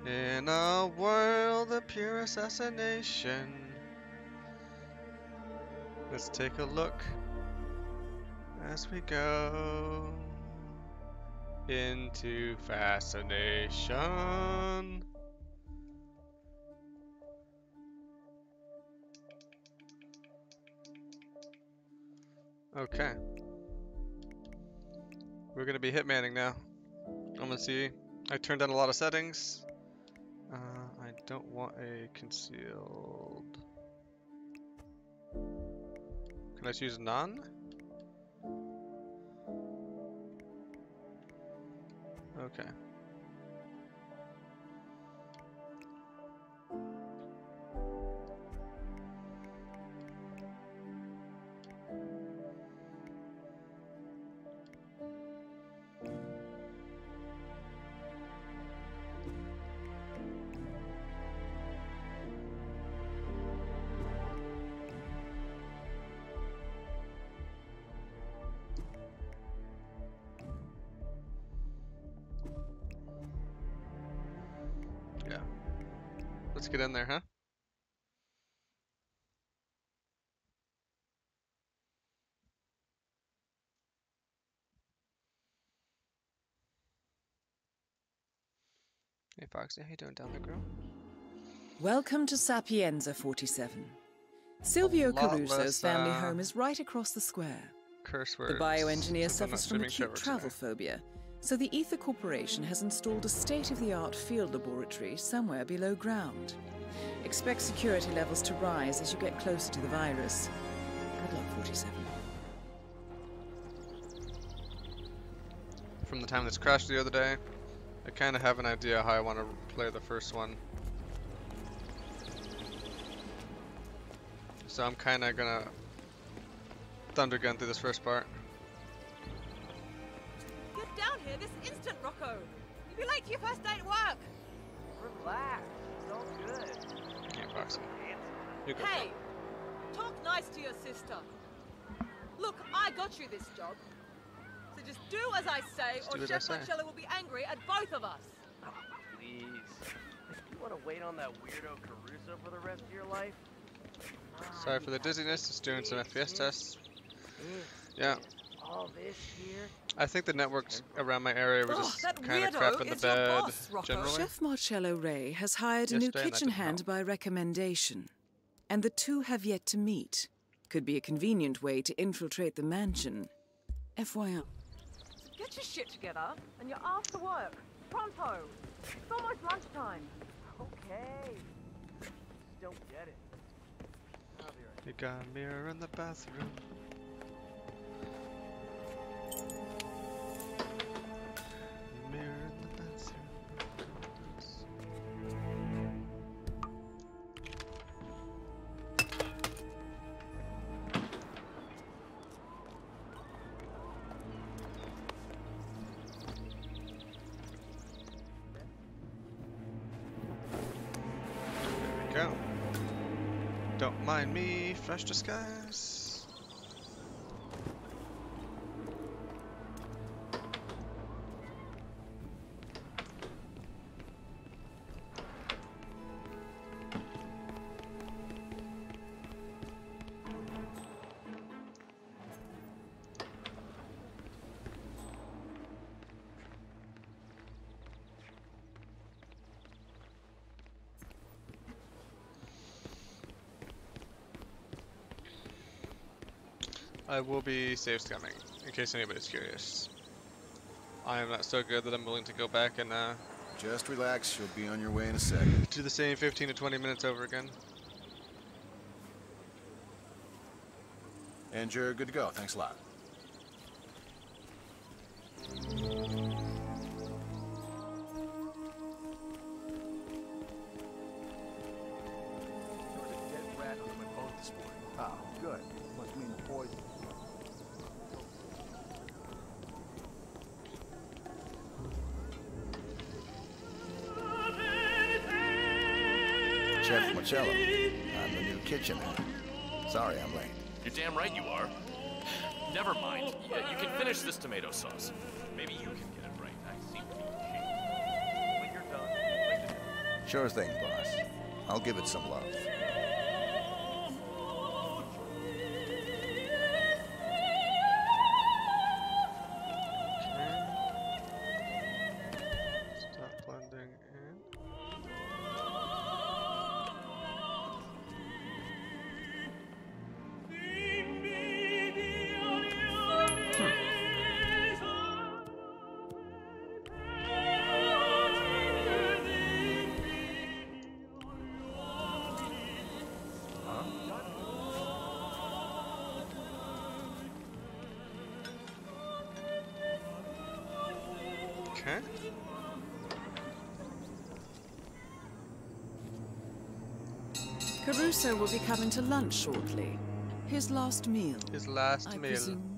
In a world of pure assassination. Let's take a look as we go into fascination. Okay. We're gonna be hitmanning now. I'm gonna see. I turned down a lot of settings. I don't want a concealed. Can I choose none? Okay. Yeah. Let's get in there, huh? Hey Foxy, how you doing down there, girl? Welcome to Sapienza 47. Silvio lot Caruso's less, family home is right across the square. Curse words. The bioengineer since I'm not suffers from streaming acute Trevor travel today. phobia, so the Ether Corporation has installed a state-of-the-art field laboratory somewhere below ground. Expect security levels to rise as you get closer to the virus. Good luck, 47. From the time this crashed the other day, I kind of have an idea how I want to play the first one. So I'm kind of gonna thunder gun through this first part. Get down here this instant, Rocco! You'll be late to your first day at work! Relax, it's all good. Yeah, Foxy. You go. Hey! Talk nice to your sister. Look, I got you this job. So just do as I say, Just do or as I Chef say. Marcello will be angry at both of us. Oh, please. You want to wait on that weirdo Caruso for the rest of your life? Sorry for the dizziness, just doing some FPS tests. Yeah, All this here? I think the networks around my area were Ugh, just that kind of weirdo crap in the is your bed boss, Rocco. generally. Chef Marcello Ray has hired a new Yesterday, and that kitchen didn't hand help. by recommendation, and the two have yet to meet. Could be a convenient way to infiltrate the mansion. FYI. Get your shit together, and you're after work. Pronto! It's almost lunchtime. Okay. Just don't get it. I'll be right. You got a mirror in the bathroom. Mirror in the bathroom. There we go. Don't mind me, fresh disguise. I will be safe scumming, in case anybody's curious. I am not so good that I'm willing to go back and Just relax, you'll be on your way in a sec. do the same 15 to 20 minutes over again. And you're good to go, thanks a lot. There was a dead rat under my boat this morning. Oh, good. Must mean the poison. Chef Marcello, I'm the new kitchen hand. Sorry I'm late. You're damn right you are. Never mind. You can finish this tomato sauce. Maybe you can get it right. I seem to be cheating. When you're done, bring it in. Sure thing, boss. I'll give it some love. Stop blending in. Okay. Caruso will be coming to lunch shortly. His last meal, His last I meal. presume.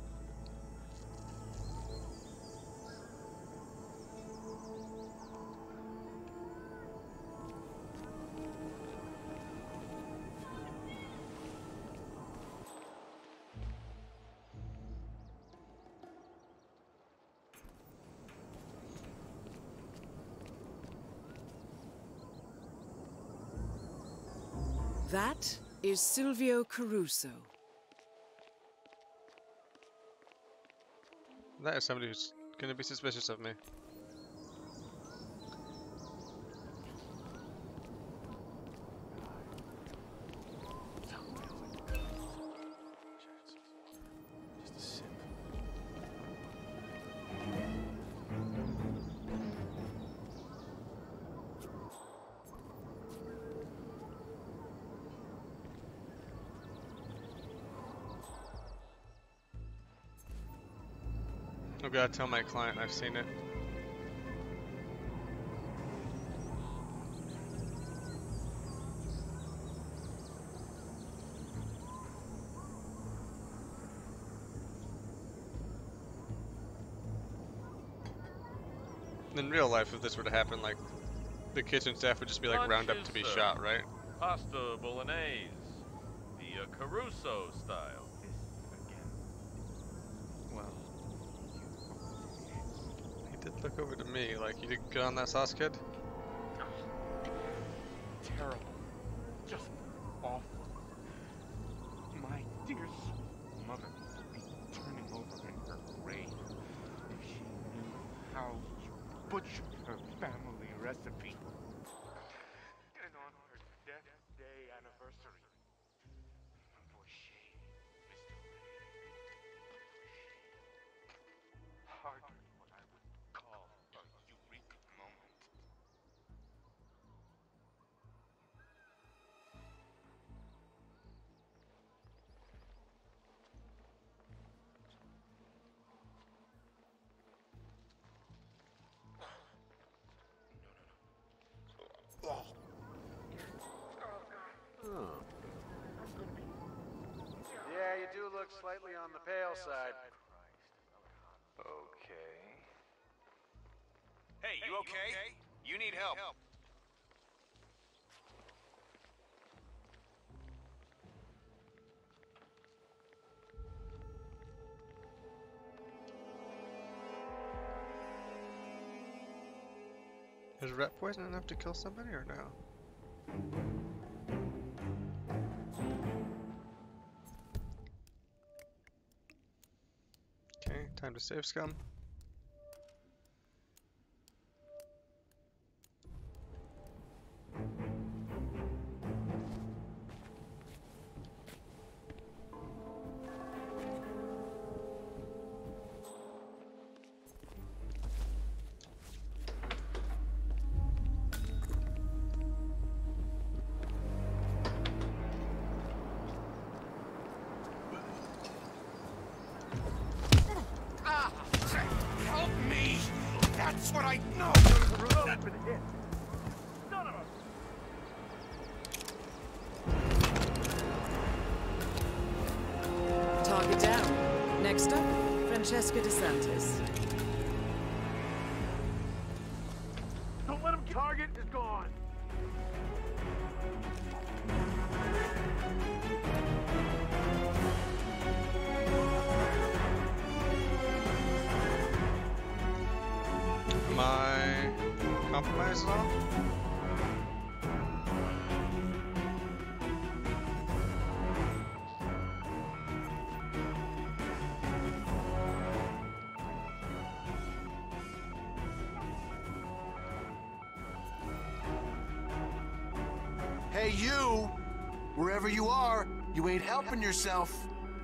That is Silvio Caruso. That is somebody who's gonna be suspicious of me. I've got to tell my client I've seen it. In real life, if this were to happen, like, the kitchen staff would just be like, round up to be shot, right? Pasta bolognese, the Caruso style. Well, he did look over to me like, you did good on that sauce, kid? Terrible. Just awful. My dear sweet mother would be turning over in her grave if she knew how you butchered her family recipe. And on her death day anniversary. For shame, Mr. Ray. For shame. Hardly what I would call a eureka moment. Yeah, you do look slightly on the pale side. Okay. Hey, you okay? You need help. Is rat poison enough to kill somebody or no? Okay, time to save scum. Help me! That's what I know! Target down. Next up, Francesca DeSantis. Don't let him target is gone! Am I compromised at all? Hey, you! Wherever you are, you ain't helping yourself.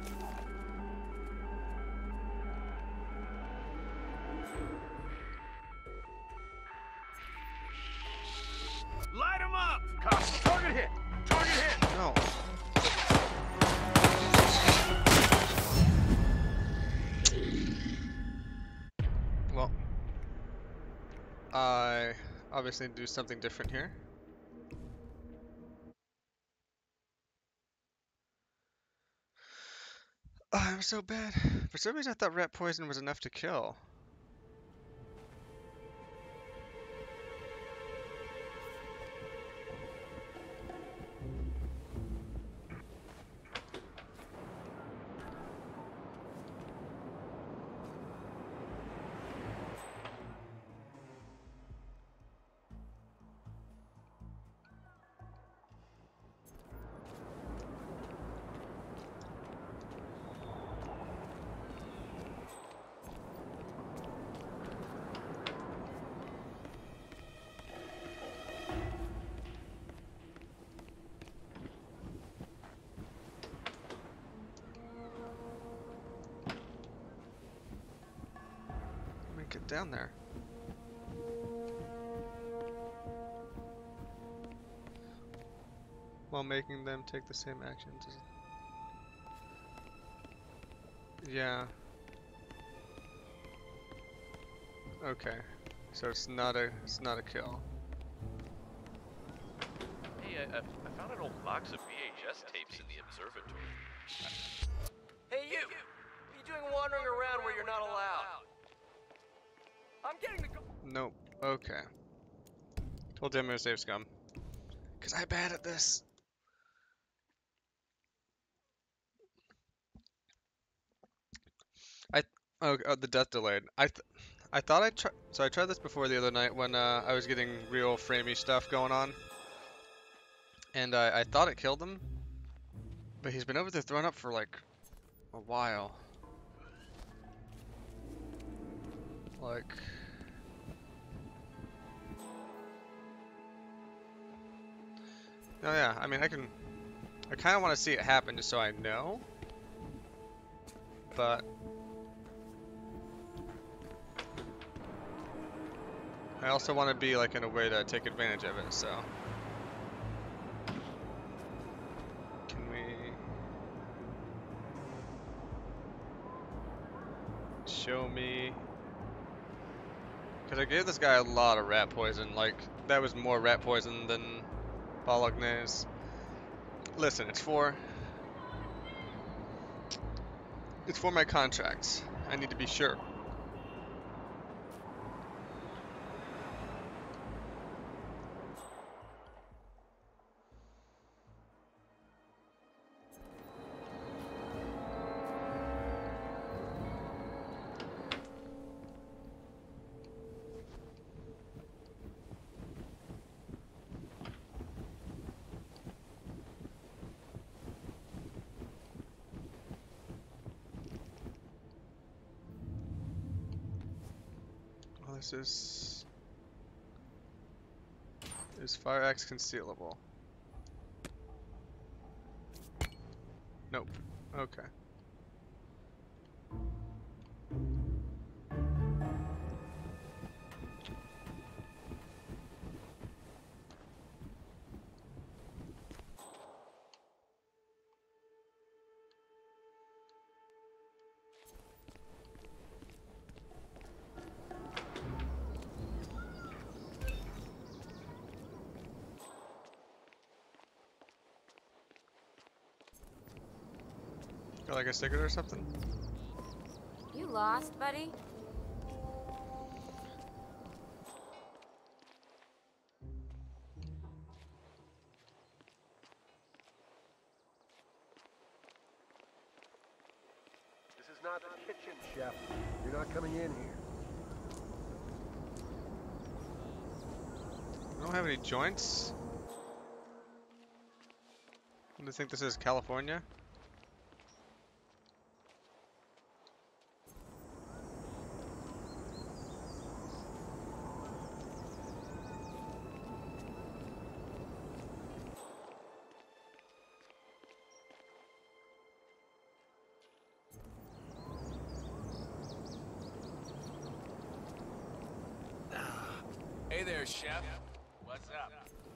Light him up! Cops, target hit! Target hit! No. Well, I obviously need to do something different here. Oh, I'm so bad. For some reason I thought rat poison was enough to kill. Get down there. While making them take the same actions. Yeah. Okay. So it's not a kill. Hey, I found an old box of VHS tapes in the observatory. Hey, you! What are you doing wandering around where you're not allowed? I'm getting the... Nope. Okay. Told him it was safe scum. Cause I'm bad at this. The death delayed. I thought I tried. So I tried this before the other night when I was getting real framey stuff going on, and I thought it killed him, but he's been over there thrown up for like a while. Like. Oh yeah, I mean I kind of want to see it happen just so I know, but I also want to be like in a way to take advantage of it, so. Can we show me? Because I gave this guy a lot of rat poison, like that was more rat poison than Bolognese. Listen, it's for my contracts. I need to be sure. This is fire axe concealable? Nope. Okay. Got like a sticker or something? You lost, buddy? This is not the kitchen, Chef. You're not coming in here. I don't have any joints. Do you think this is California? Hey there, chef. What's up?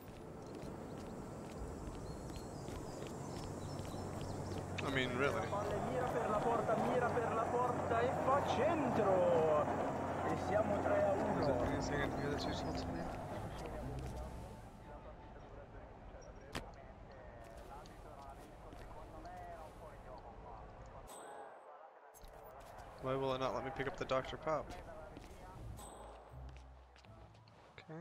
I mean, really. Mira per la porta e fa centro. E siamo 3-1. Is there anything in here that's useful to me? Why will it not let me pick up the Dr. Pop? Okay.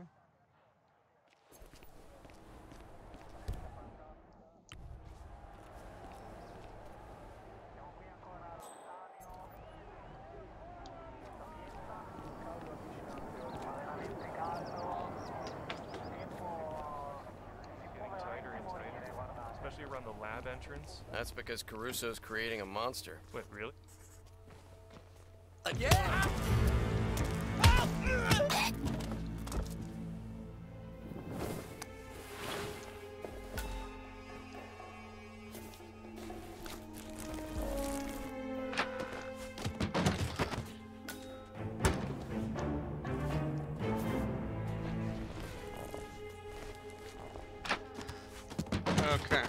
Getting tighter and tighter, especially around the lab entrance. That's because Caruso's creating a monster. Wait, really? Yeah! Okay.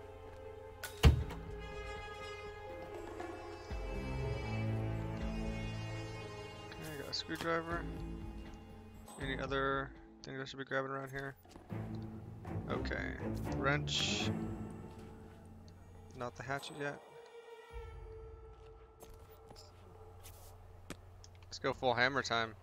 Okay, I got a screwdriver. Any other things I should be grabbing around here? Okay. Wrench. Not the hatchet yet. Let's go full hammer time.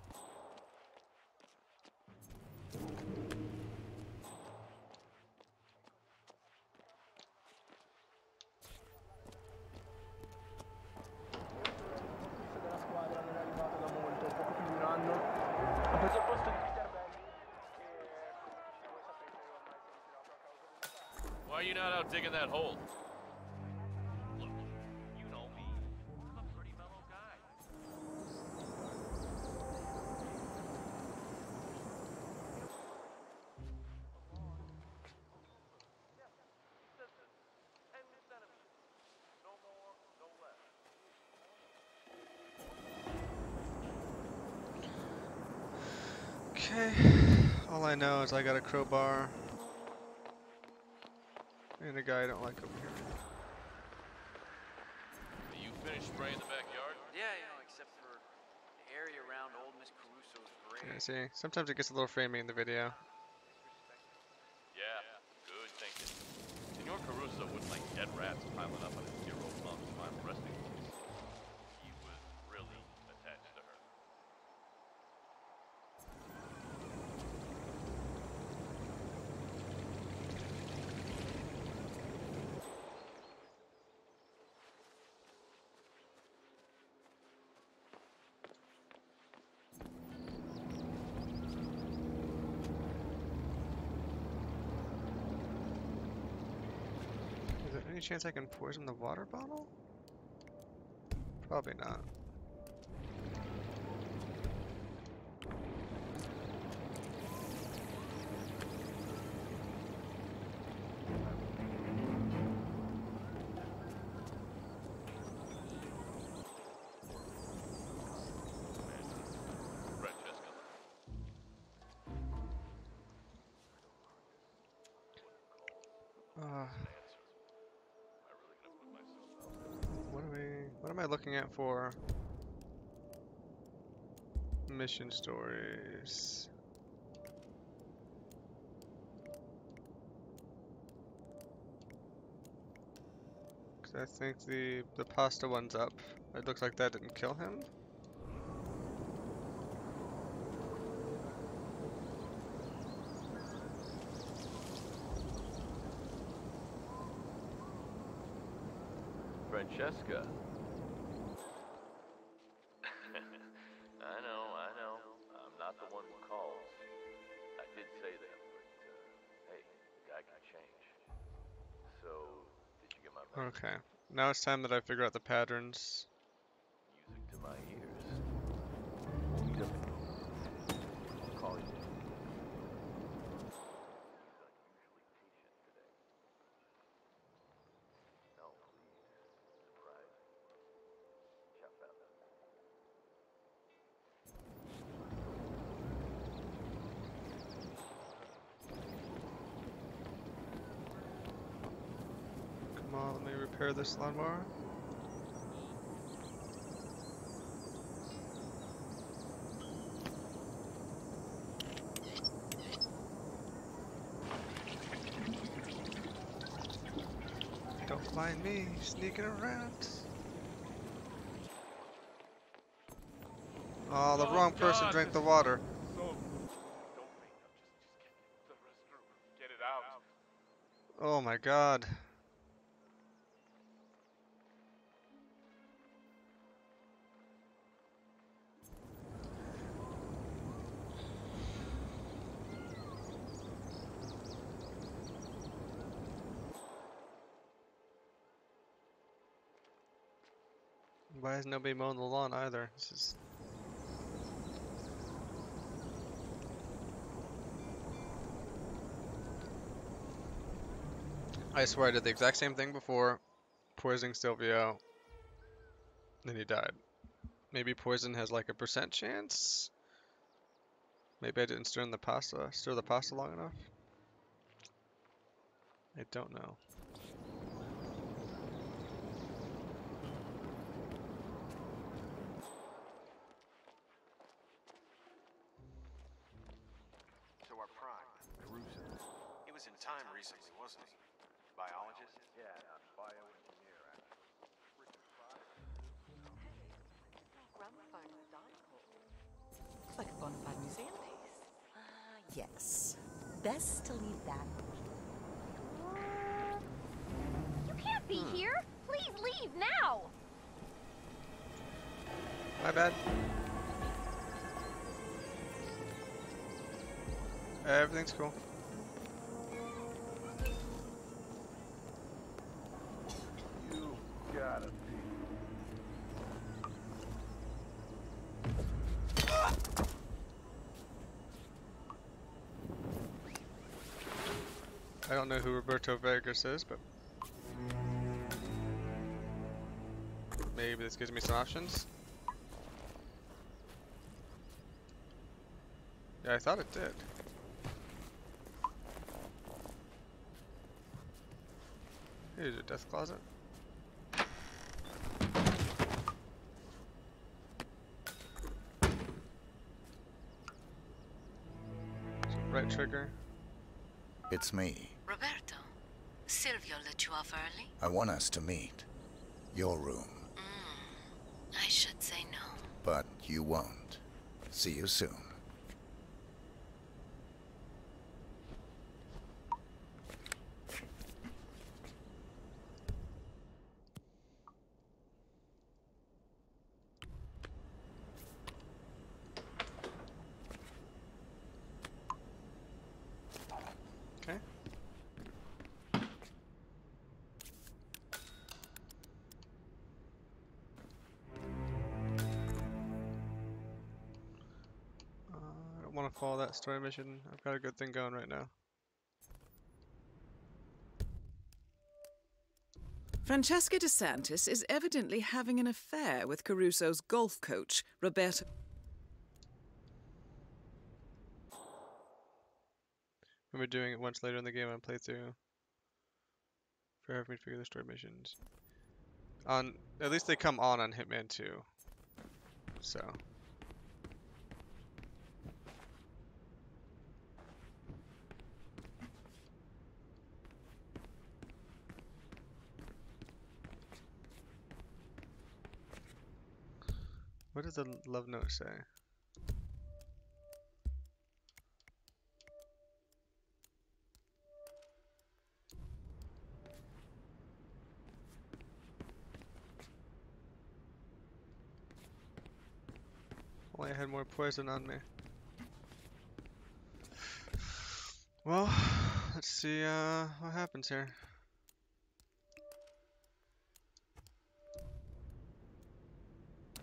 Della squadra non è arrivato da molto, poco più di un anno. Ha preso il posto di Peter Belli e come tutti voi sapete ormai si è ritirato a causa di... Why are you not out digging that hole? Look, you know me. I'm a pretty mellow guy. Okay. All I know is I got a crowbar. And a guy I don't like over here. You finished spraying the backyard? Yeah, except for the area around old Miss Caruso's grave. Yeah, see, sometimes it gets a little framey in the video. Yeah, good thinking. Senor Caruso wouldn't like dead rats piling up on his dear-old mom's final resting place. He was really attached to her. Is there any chance I can poison the water bottle? Probably not. Francesca. What am I looking at for mission stories? Cause I think the pasta one's up. It looks like that didn't kill him. Francesca. I know. I'm not the one who calls. I did say that. Okay. Now it's time that I figure out the patterns. Music to my ears. We'll meet up in I'll call you. No, please. Surprise. Ciao, fella. Come on, let me repair this lawnmower. Don't mind me sneaking around. Oh, the wrong person God, drank the this- water. So, don't make them. Just get the restroom. Get it out. Oh my god. Why has nobody mowing the lawn either? This is... I swear I did the exact same thing before, poisoning Silvio, then he died. Maybe poison has like a % chance? Maybe I didn't stir the pasta long enough? I don't know. So our prime, Caruso. he was in time recently, wasn't he? Biologist? Yeah, bioengineer, actually. Looks like a bona fide museum piece. Yes. Best to leave that. You can't be here! Please leave now! My bad. Everything's cool. You gotta be. I don't know who Roberto Vegas is, but maybe this gives me some options. Yeah, I thought it did. Here's a death closet. Right trigger. It's me. Roberto, Silvio let you off early? I want us to meet. Your room. I should say no. But you won't. See you soon. Okay. I don't want to follow that story mission. I've got a good thing going right now. Francesca DeSantis is evidently having an affair with Caruso's golf coach, Roberto. Remember doing it once later in the game on playthrough. For having me to figure the story missions. On at least they come on Hitman 2. So. What does the love note say? Only I had more poison on me. Well, let's see what happens here.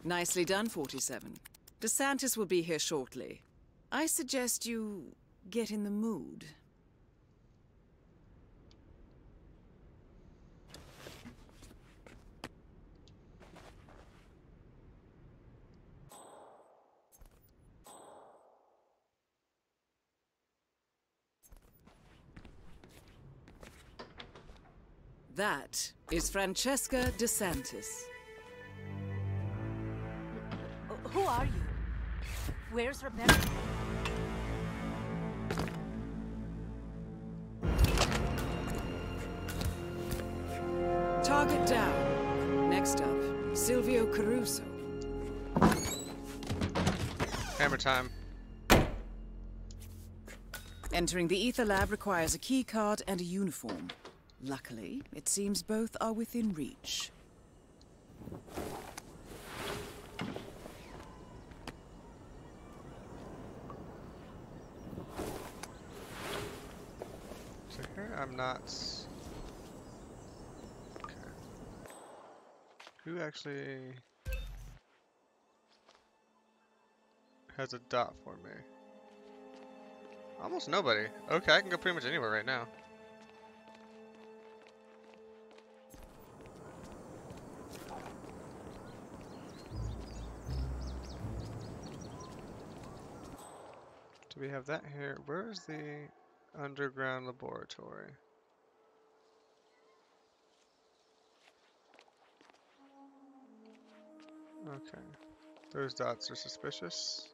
Nicely done, 47. DeSantis will be here shortly. I suggest you get in the mood. That is Francesca DeSantis. Who are you? Where's Rebecca? Target down. Next up, Silvio Caruso. Hammer time. Entering the Ether Lab requires a key card and a uniform. Luckily, it seems both are within reach. So here I'm not... Okay. Who actually has a dot for me? Almost nobody. Okay, I can go pretty much anywhere right now. Do we have that here? Where is the underground laboratory? Okay. Those dots are suspicious.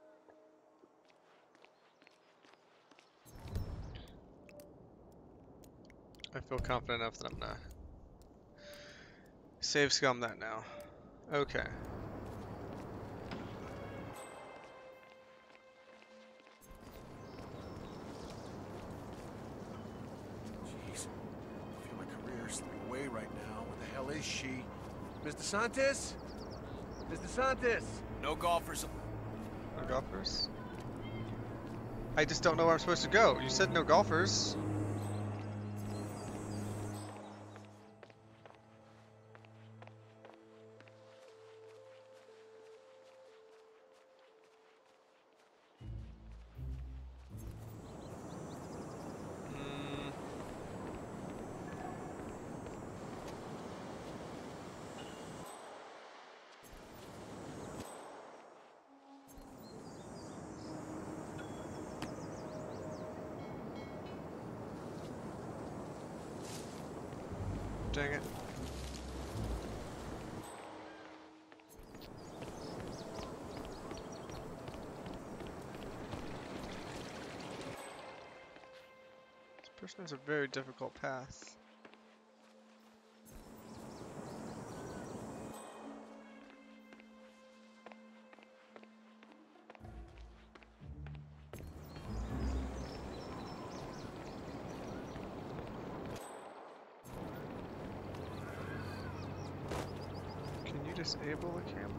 I feel confident enough that I'm gonna save scum that now. Okay. Jeez. I feel my career slipping away right now. Where the hell is she? Ms. DeSantis? Ms. DeSantis! No golfers. No golfers? I just don't know where I'm supposed to go. You said no golfers. Dang it. This person has a very difficult path. Disable the camera?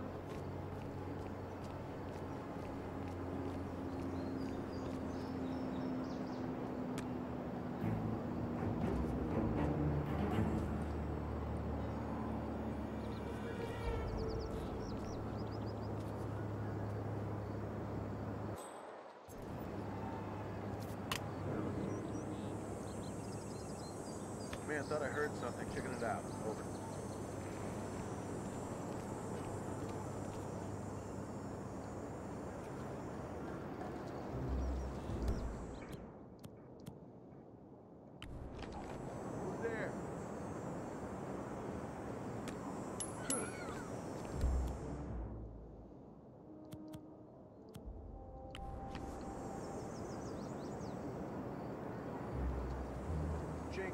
Man, I thought I heard something. Checking it out. Over. Jake.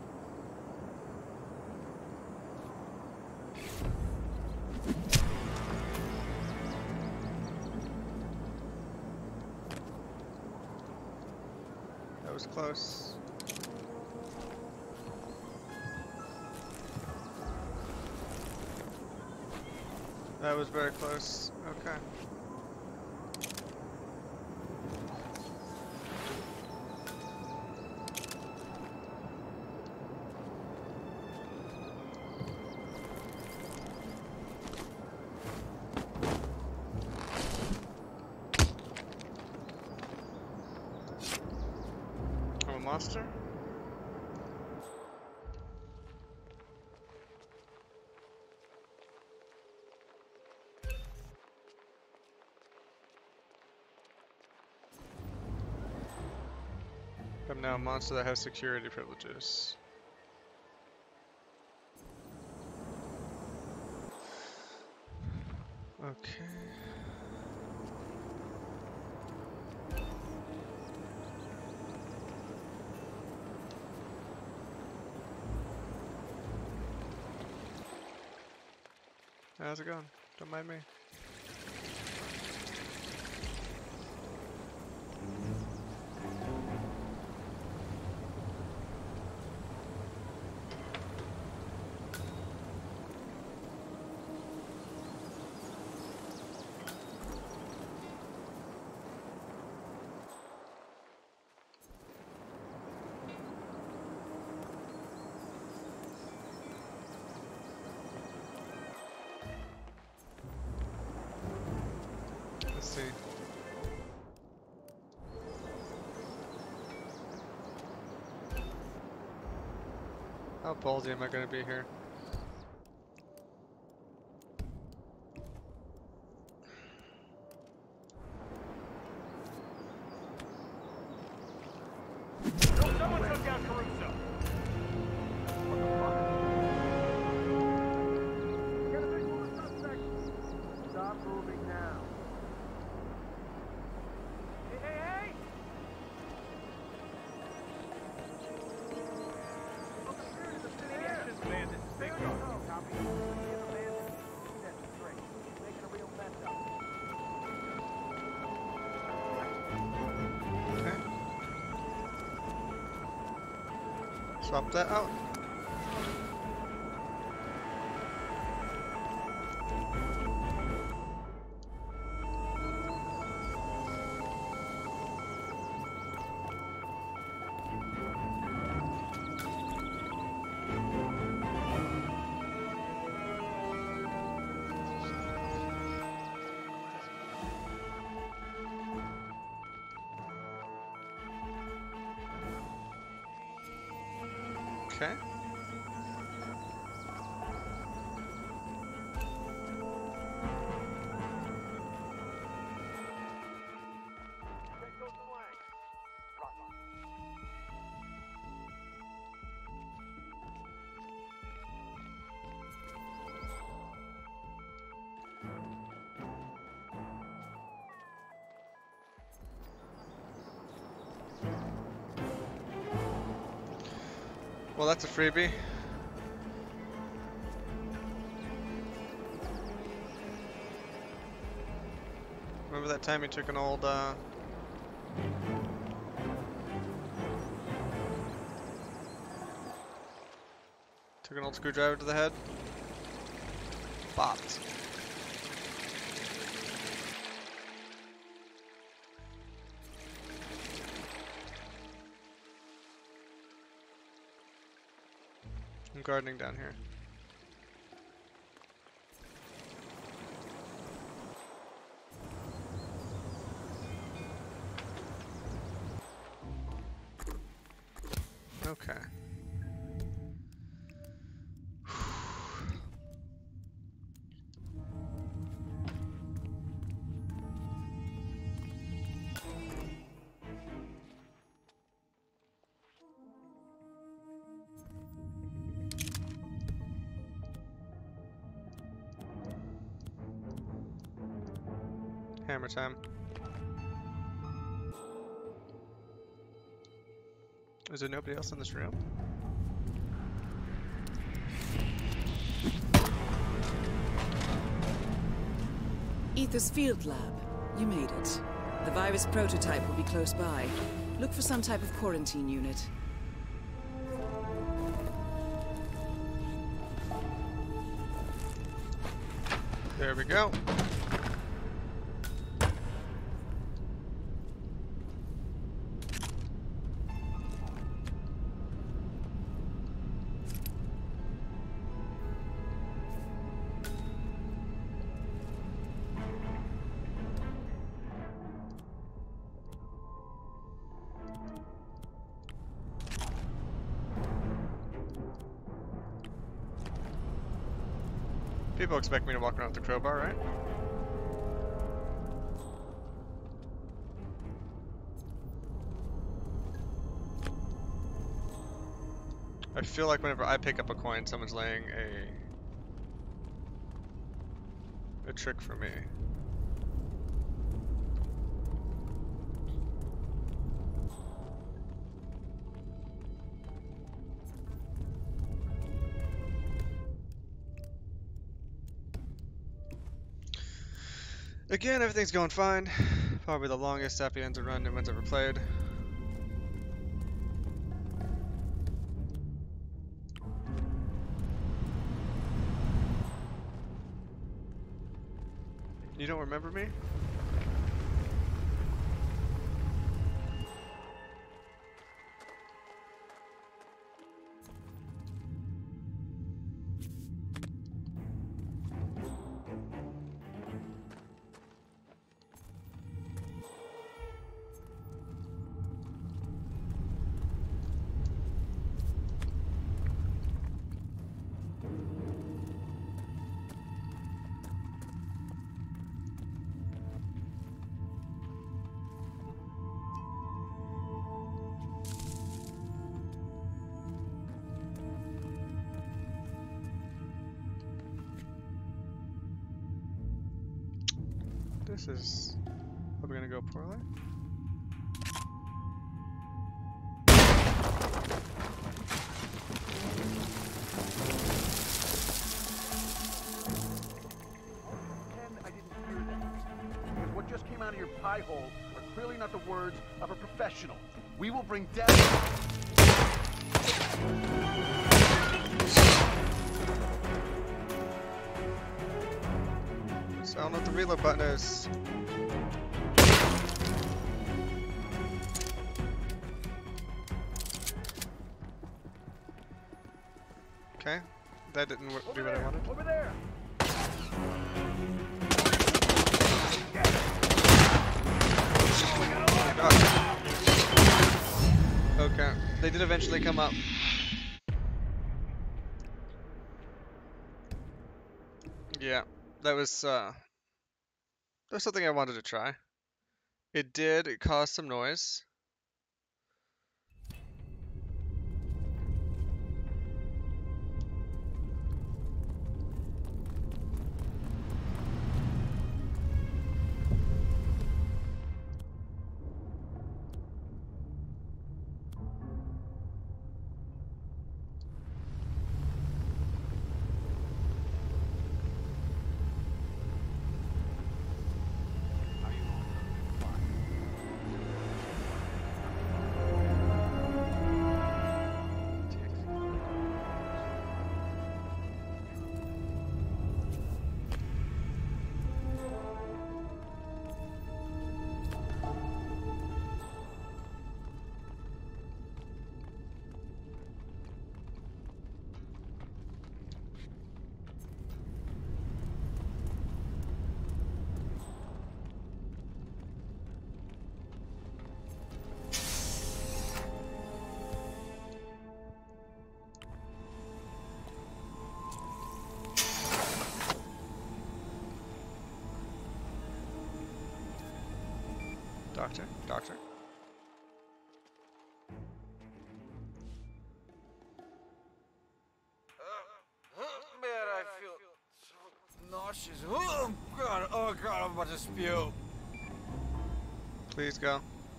That was close. That was very close. Okay. monster? I'm now a monster that has security privileges. Okay. How's it going? Don't mind me. Let's see. How ballsy am I gonna be here? Someone took down Caruso. Get a visual of the suspect. Stop moving now. Hey! Swap that out. Okay. Well, that's a freebie. Remember that time you took an old, took an old screwdriver to the head? Bopped. I'm gardening down here. Okay. Hammer time. Is there nobody else in this room? Ether's field lab. You made it. The virus prototype will be close by. Look for some type of quarantine unit. There we go. People expect me to walk around with the crowbar, right? I feel like whenever I pick up a coin, someone's laying a trick for me. Again, everything's going fine. Probably the longest Sapienza run anyone's ever played. You don't remember me? This is probably gonna go poorly. Pretend I didn't hear that. Because what just came out of your pie hole are clearly not the words of a professional. We will bring death. I don't know what the reload button is. Okay, that didn't do what I wanted. Over there. Oh, okay, they did eventually come up. Yeah, that was something I wanted to try. It did, it caused some noise. Doctor. Man, I feel so nauseous. Oh God, I'm about to spew. Please go.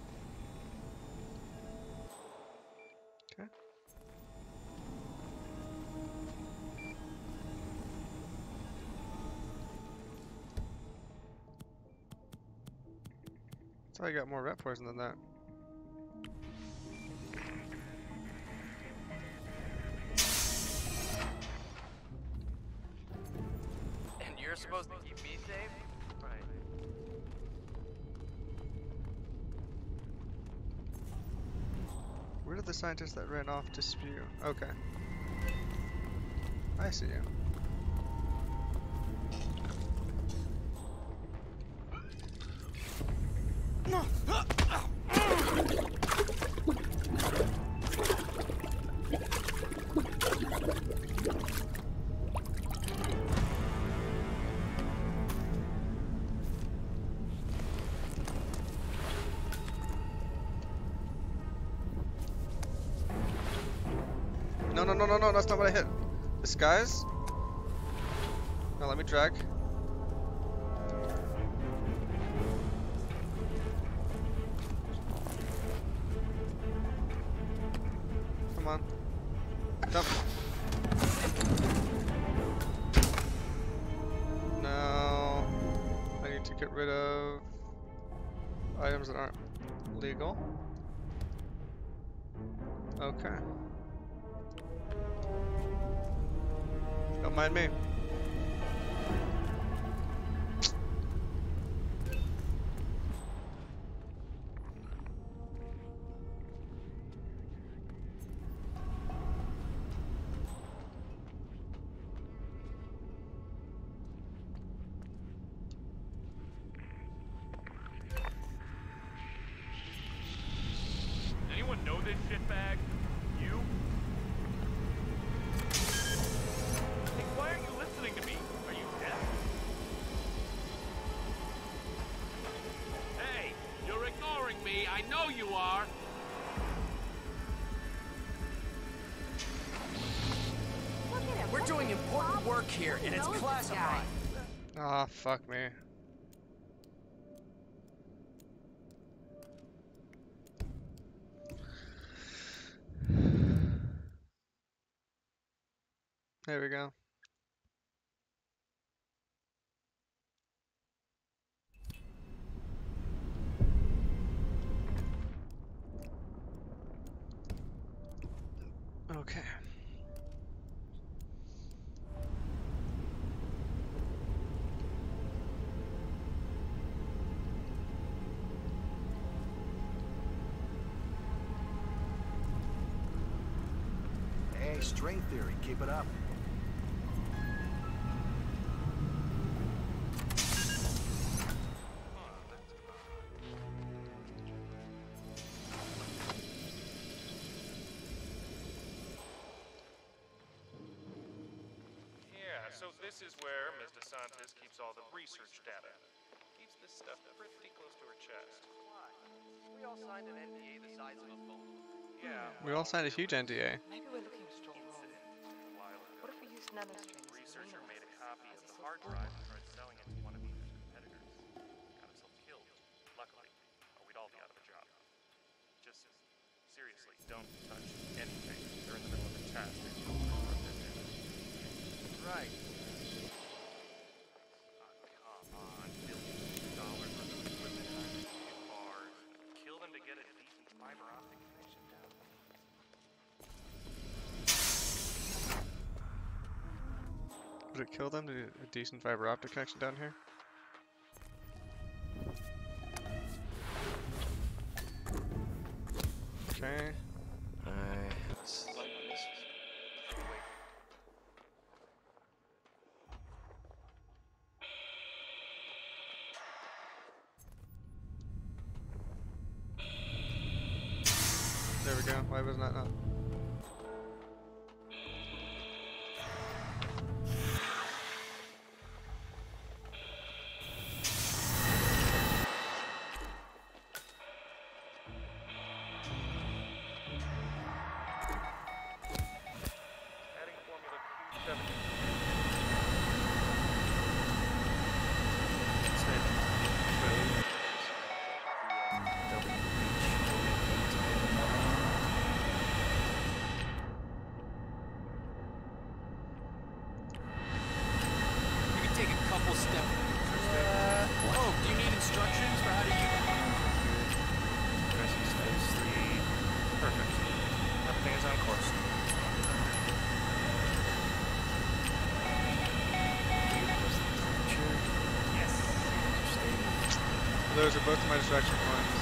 Okay. I got more rat poison than that. And you're supposed to keep me safe? Right. Where did the scientist that ran off to spew? Okay. I see you. No, no, no, no, no, that's not what I hit. Disguise? No, let me drag. Come on. Jump. Now, I need to get rid of items that aren't legal. Okay. Don't mind me. Anyone know this shitbag? You? Hey, why aren't you listening to me? Are you deaf? Hey, you're ignoring me. I know you are. We're doing important work here, and it's classified. Ah, fuck me. There we go. Okay. Hey, string theory, keep it up. Yeah, so this is where Ms. DeSantis keeps all the research data. Keeps this stuff pretty close to her chest. Why? We all signed an NDA the size of a phone. Yeah. We all signed a huge NDA. Maybe we're looking at straw wrong. What if we use nanostrings? Researcher made a copy of the hard drive and tried selling it to one of Ethan's competitors. Got himself killed. Luckily, or we'd all be out of a job. Just seriously, don't touch anything. They're in the middle of a task. Right. Come on, billions of dollars worth of equipment and bars. Kill them to get a decent fiber optic connection down. Would it kill them to get a decent fiber optic connection down here? Okay. There we go. Why wasn't that not? Adding formula Q70. You can take a couple steps. Oh, do you need instructions for how to use? Pressing space 3. Perfect. Everything is on course. Yes. Those are both of my distraction points.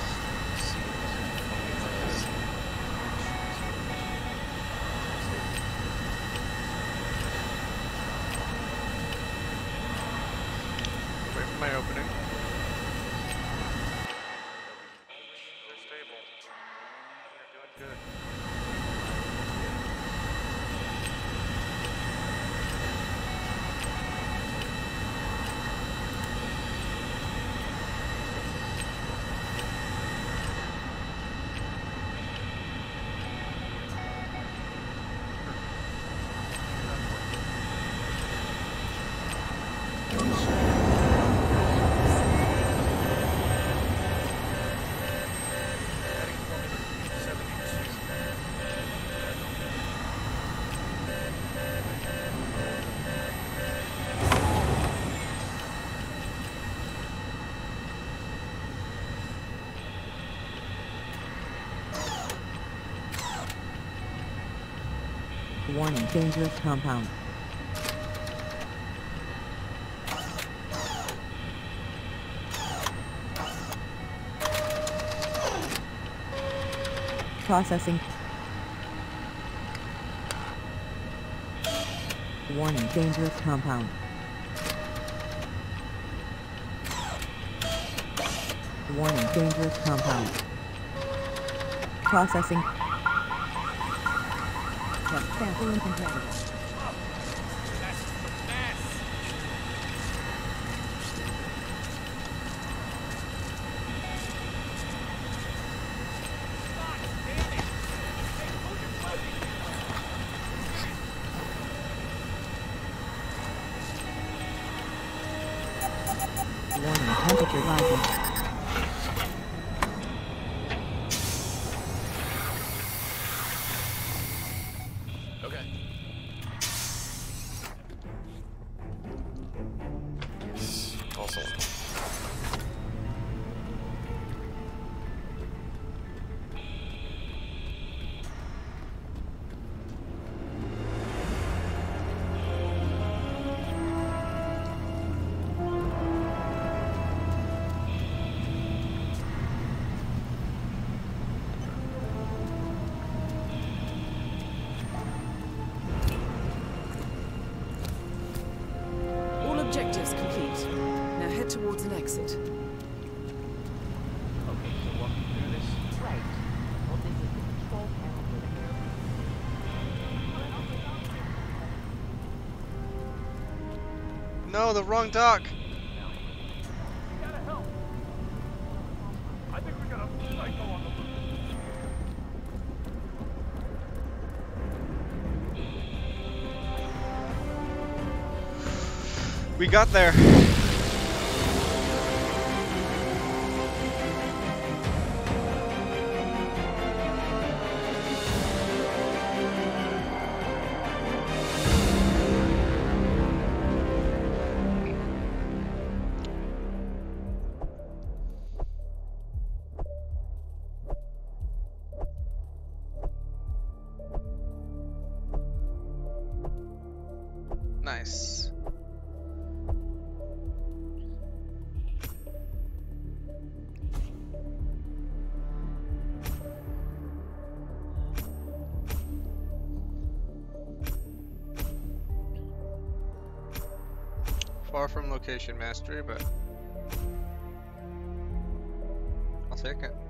Wait for my opening. They're stable. They're doing good. Warning, dangerous compound. Processing. Warning, dangerous compound. Warning, dangerous compound. Processing. Test sample incompatible. Warning, temperature rising. Objectives complete. Now head towards an exit. Okay, so walk me through this. Right. Well, this is the control panel for the air. No, the wrong dock. Gotta help. I think we got a psycho on the loose. We got there. Nice. Far from location mastery, but I'll take it.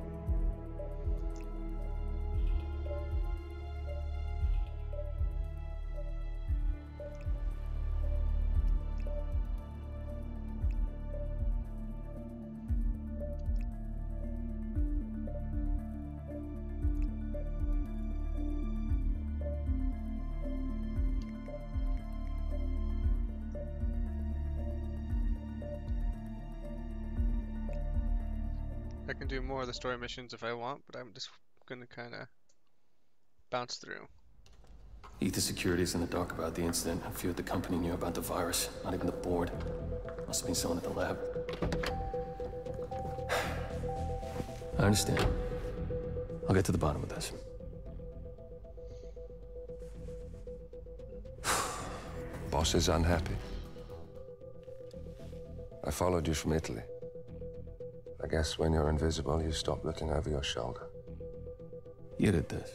I can do more of the story missions if I want, but I'm just gonna kind of bounce through. Ether Security's in the dark about the incident. A few at the company knew about the virus. Not even the board. Must have been someone at the lab. I understand. I'll get to the bottom of this. Boss is unhappy. I followed you from Italy. I guess when you're invisible, you stop looking over your shoulder. You did this.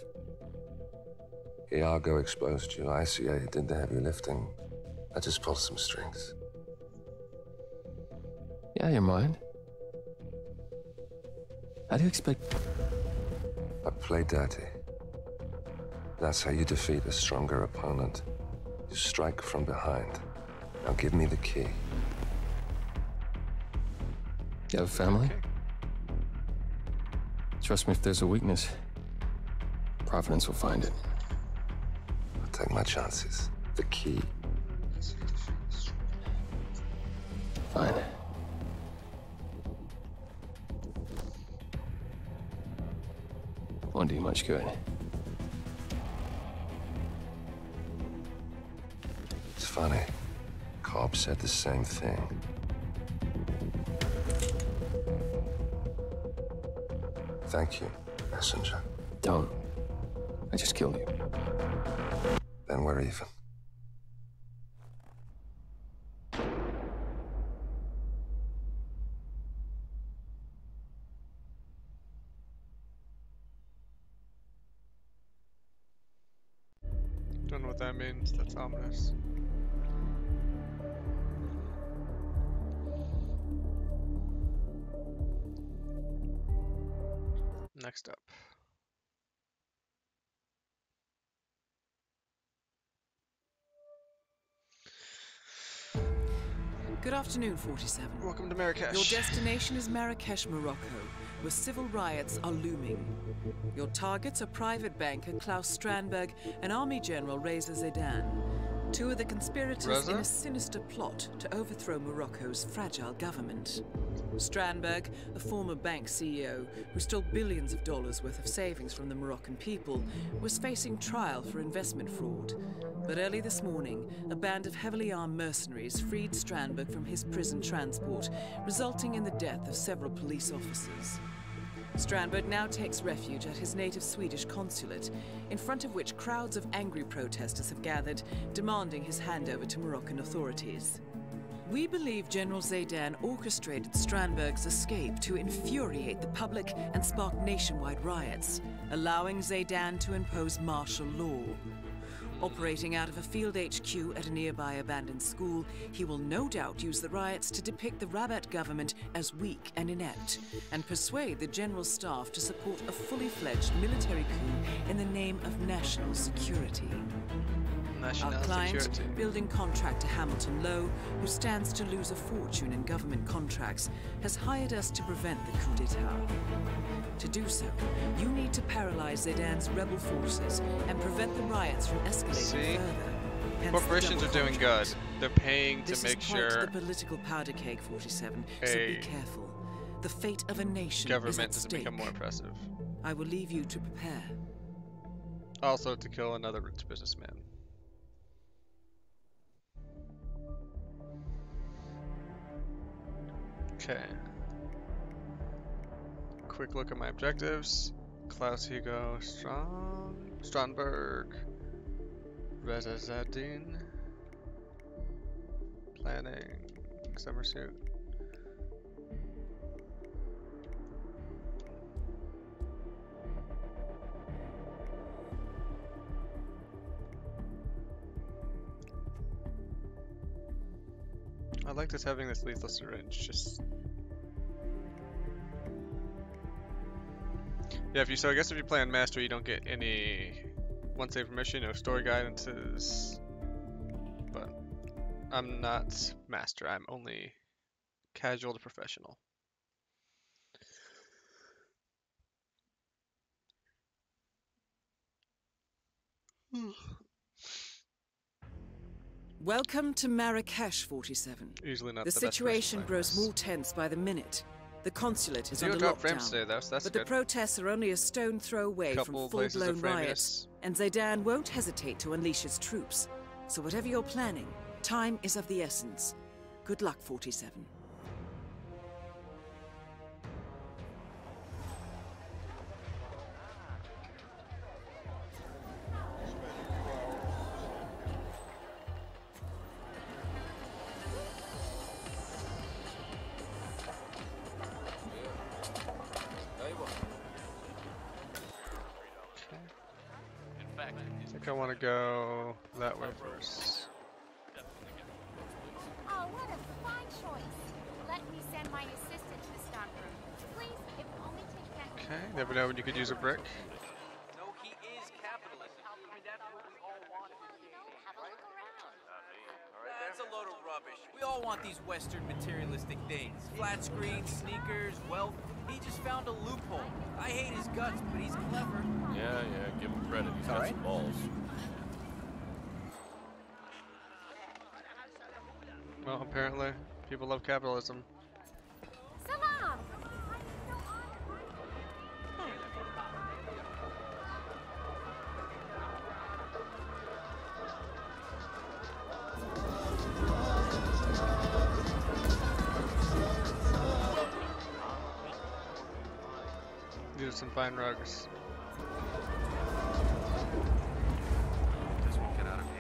Iago exposed you. ICA did the heavy lifting. I just pulled some strings. Yeah, you're mine. How do you expect... I play dirty. That's how you defeat a stronger opponent. You strike from behind. Now give me the key. You have a family? Trust me, if there's a weakness, Providence will find it. I'll take my chances. The key. Fine. Won't do you much good. It's funny. Cobb said the same thing. Thank you, messenger. Don't. I just killed you. then we're even. Don't know what that means. That's ominous. Next up. Good afternoon, 47. Welcome to Marrakesh. Your destination is Marrakesh, Morocco, where civil riots are looming. Your targets are private banker Klaus Strandberg and Army General Reza Zaidan, two of the conspirators in a sinister plot to overthrow Morocco's fragile government. Strandberg, a former bank CEO who stole billions of dollars worth of savings from the Moroccan people, was facing trial for investment fraud. But early this morning, a band of heavily armed mercenaries freed Strandberg from his prison transport, resulting in the death of several police officers. Strandberg now takes refuge at his native Swedish consulate, in front of which crowds of angry protesters have gathered, demanding his handover to Moroccan authorities. We believe General Zaidan orchestrated Strandberg's escape to infuriate the public and spark nationwide riots, allowing Zaidan to impose martial law. Operating out of a field HQ at a nearby abandoned school, he will no doubt use the riots to depict the Rabat government as weak and inept, and persuade the general staff to support a fully fledged military coup in the name of national security. Our client, building contractor Hamilton Lowe, who stands to lose a fortune in government contracts, has hired us to prevent the coup d'etat. To do so, you need to paralyze Zaidan's rebel forces and prevent the riots from escalating further. Hence corporations are doing good. They're paying to make sure the political powder cake, 47. So be careful. The fate of a nation government is at doesn't stake. become more oppressive. I will leave you to prepare. Also to kill another rich businessman. Okay. Quick look at my objectives. Klaus Hugo Strandberg, Reza Zaidan, planning, summer suit. I like this having this lethal syringe, just yeah, so I guess if you play on Master, you don't get any one save permission, no story guidances. But I'm not Master, I'm only casual to professional. Welcome to Marrakesh, 47. Usually not the the best situation grows more tense by the minute. The consulate is under drop frames lockdown, today, though, so that's but good. the protests are only a stone throw away from full-blown riots, and Zaidan won't hesitate to unleash his troops. So whatever you're planning, time is of the essence. Good luck, 47. I want to go that way first. Oh, what a fine choice. Let me send my assistant to the stock room. Please, it will only take 10 minutes. Okay, never know when you could use a brick. No, he is capitalism. I mean, that's what we all want. Have a look around. That's a load of rubbish. We all want these Western materialistic things. Flat screens, sneakers, wealth. He just found a loophole. I hate his guts, but he's clever. Yeah, give him credit. He's got some balls. Well, apparently, people love capitalism. Salam! These are some fine rugs. Does one get out of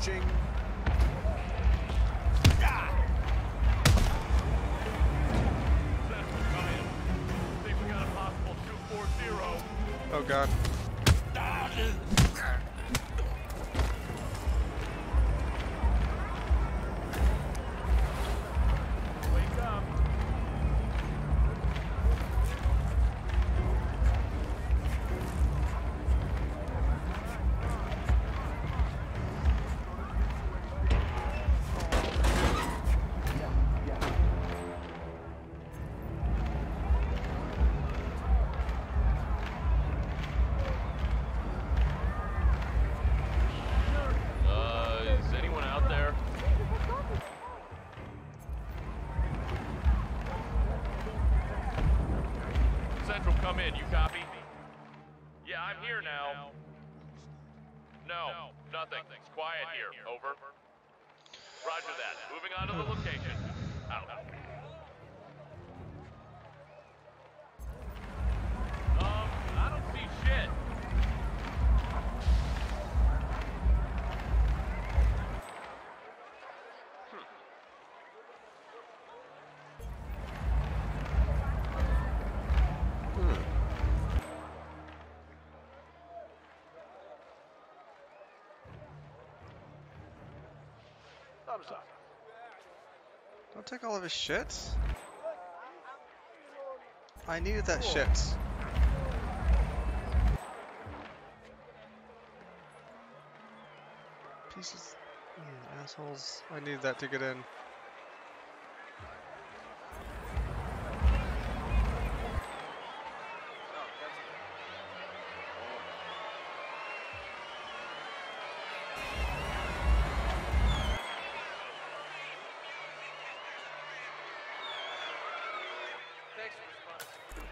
Ching. Think we got a possible 240. Oh god. Wake up. Is anyone out there? Central, come in. You copy? Yeah, I'm here now. No, nothing. It's quiet here. Over. Roger that. Moving on to the location. Out. I don't see shit. Thumbs up. Don't take all of his shit. I needed that shit. Pieces. Assholes. I need that to get in. Thanks for responding.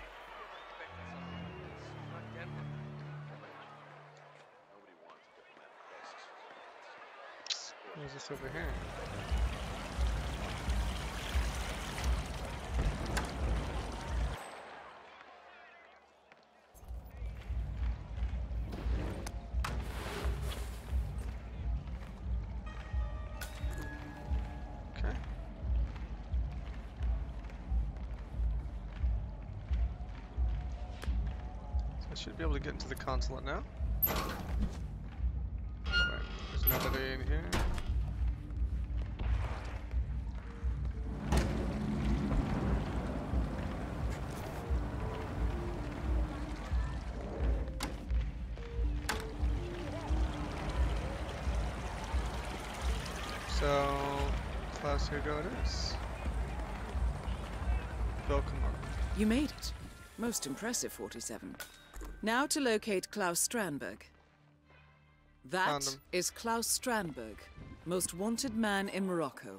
Not Denver. Nobody wants a diplomatic crisis. Where's this over here? Okay. So I should be able to get into the consulate now. Right, there's nobody in here. So, Klaus Hugo it is. Welcome on. You made it. Most impressive, 47. Now to locate Klaus Strandberg. Found That him. is Klaus Strandberg, most wanted man in Morocco.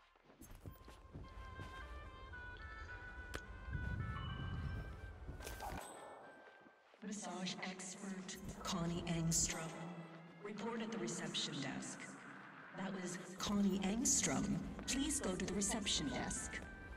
Massage expert Connie Engstrom. Report at the reception desk. That was Connie Engstrom. Please go to the reception desk.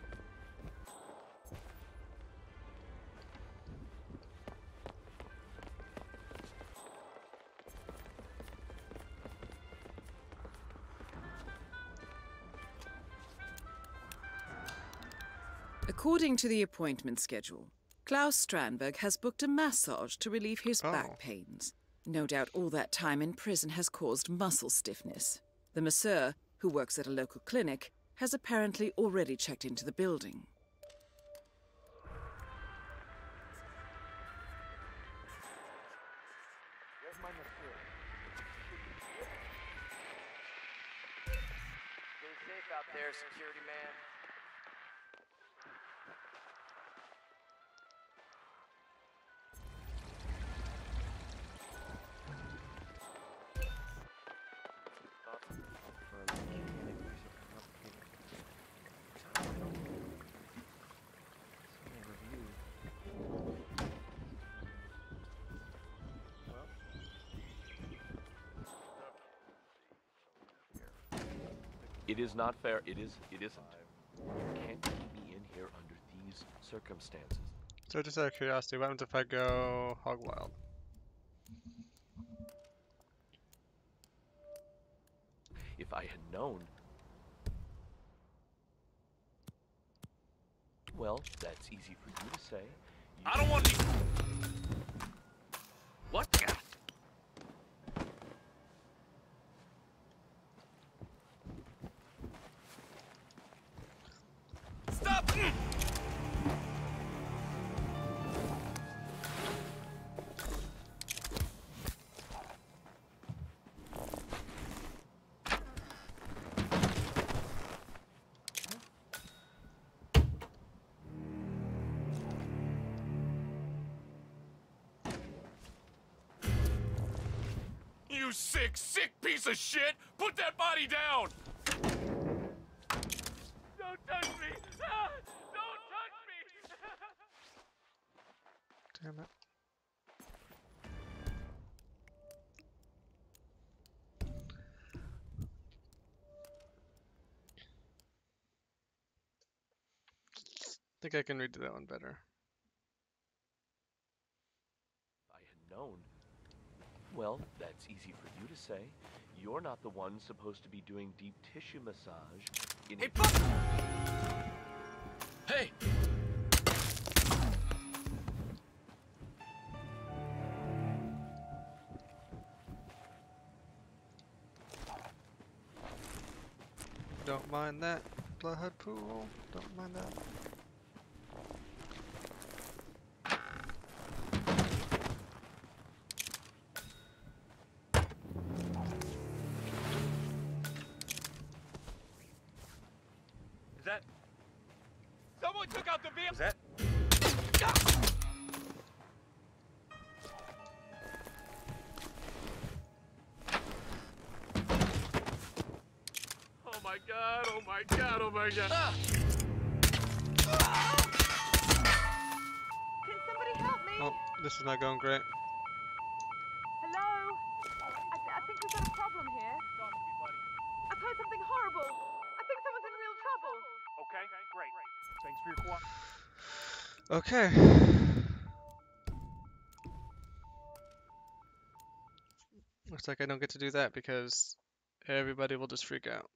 According to the appointment schedule, Klaus Strandberg has booked a massage to relieve his back pains. No doubt all that time in prison has caused muscle stiffness. The masseur, who works at a local clinic, has apparently already checked into the building. Where's my masseur? Stay safe out there, security man. It is not fair. It isn't. You can't keep me in here under these circumstances. So just out of curiosity, what happens if I go hog wild? If I had known... Well, that's easy for you to say. I don't want any... What? Stop! You sick piece of shit! Put that body down! Don't touch me! Ah, don't touch me! Damn it. I think I can redo that one better. If I had known... Well, that's easy for you to say. You're not the one supposed to be doing deep tissue massage in Hey, fuck! Hey! Don't mind that blood pool. Don't mind that. Is that... Someone took out the vehicle! Is that... Oh my god, oh my god, oh my god! Can somebody help me? Oh, this is not going great. Hello? I think we've got a problem here. I've heard something horrible. I think someone's in real trouble. Okay, great. Thanks for your cooperation. Okay. Looks like I don't get to do that because everybody will just freak out.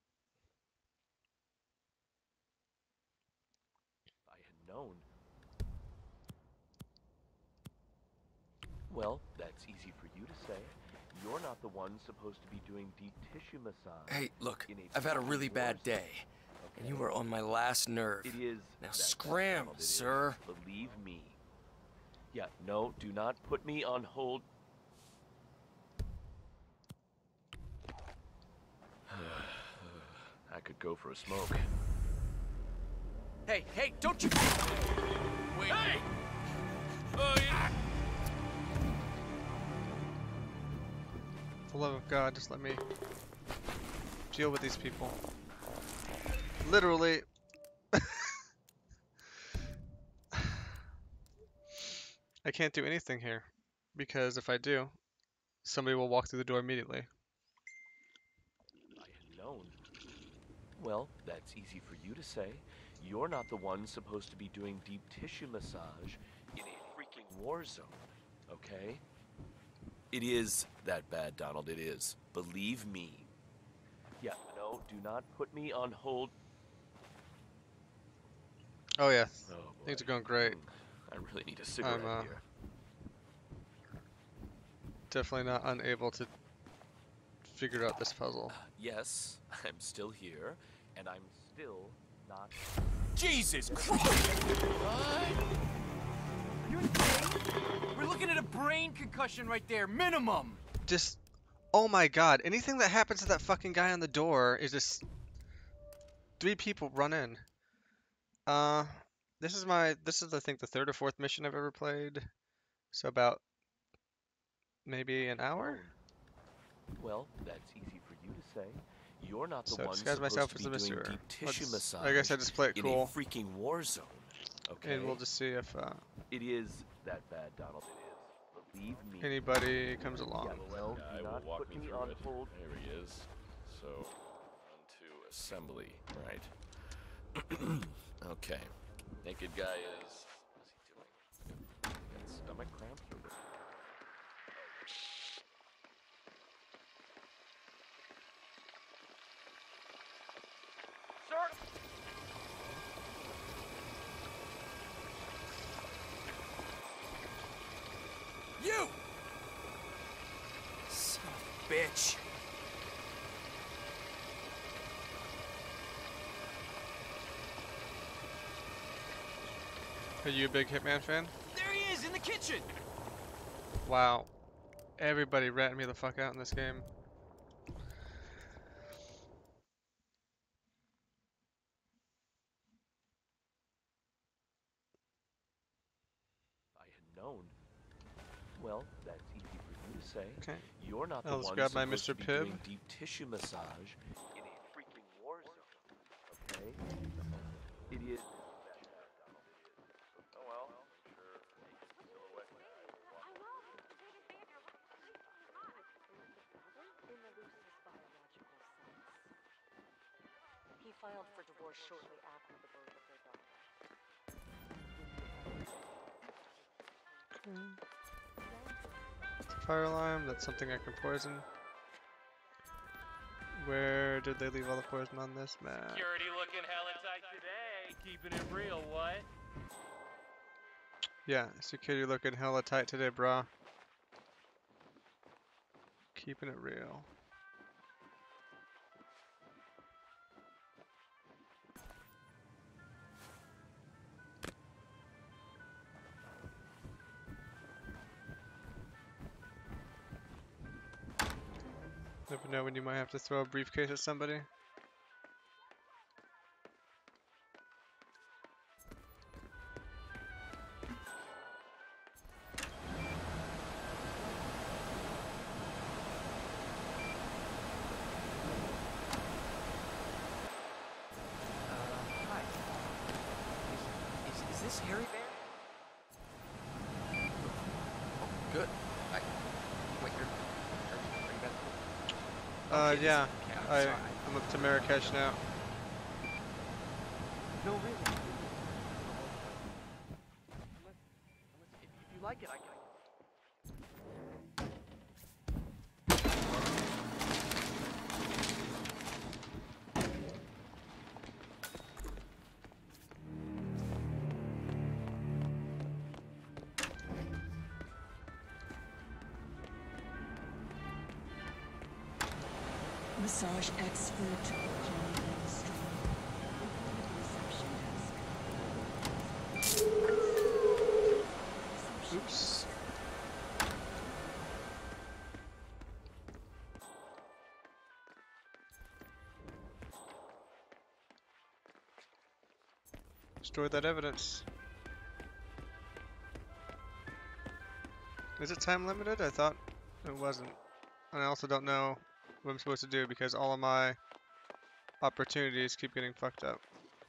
I had known. Well, that's easy for you to say. You're not the one supposed to be doing deep tissue massage. Hey, look, I've had a really bad day, and you were on my last nerve. It is... Now scram, sir. Believe me. Yeah, no, do not put me on hold. I could go for a smoke. Hey, don't you... Wait. Hey! Oh, yeah. For the love of God, just let me deal with these people. Literally. I can't do anything here because if I do, somebody will walk through the door immediately. I had known. Well, that's easy for you to say. You're not the one supposed to be doing deep tissue massage in a freaking war zone, okay? It is that bad, Donald, it is. Believe me. Yeah, no, do not put me on hold. Oh yeah, Oh, things are going great. I really need a cigarette here. Definitely not unable to figure out this puzzle. Yes, I'm still here, and I'm still not... Jesus Christ! We're looking at a brain concussion right there, minimum! Just, oh my God, anything that happens to that fucking guy on the door is just... 3 people run in. This is I think the 3rd or 4th mission I've ever played. So about maybe an hour? Well, that's easy for you to say. You're not the So one disguise myself as supposed the to be doing Monsieur. deep tissue massage I guess I just play it cool. in a freaking war zone. Okay. And we'll just see if It is that bad, Donald. It is. Believe me. anybody comes along. Yeah, well, Guy do will not walk put me me through on it. hold. There he is. So, on to assembly, right? Okay. Naked guy is... What's he doing? Got stomach cramps or what? You! Son of a bitch. Are you a big Hitman fan? There he is in the kitchen. Wow. Everybody ratted me the fuck out in this game. I had known. Well, that's easy for you to say. Okay. You're not the Let's one grab my supposed to Mr. be Pibb. doing deep tissue massage in a freaking war zone. Okay? It is. Oh well. He filed for divorce shortly after the birth of their daughter. Fire alarm, that's something I can poison. Where did they leave all the poison on this map? Security looking hella tight today. Keeping it real, what? Yeah, security looking hella tight today, brah. Keeping it real. Never know when you might have to throw a briefcase at somebody. Hi. Is this Harry Bear? Oh, good. Wait, are you back? Okay, Yeah. sorry. I'm up to Marrakesh now. No, really. If you like it, I can. Massage expert Connie Engstrom. Reception desk. Oops. Destroy that evidence. Is it time limited? I thought it wasn't. And I also don't know what I'm supposed to do because all of my opportunities keep getting fucked up.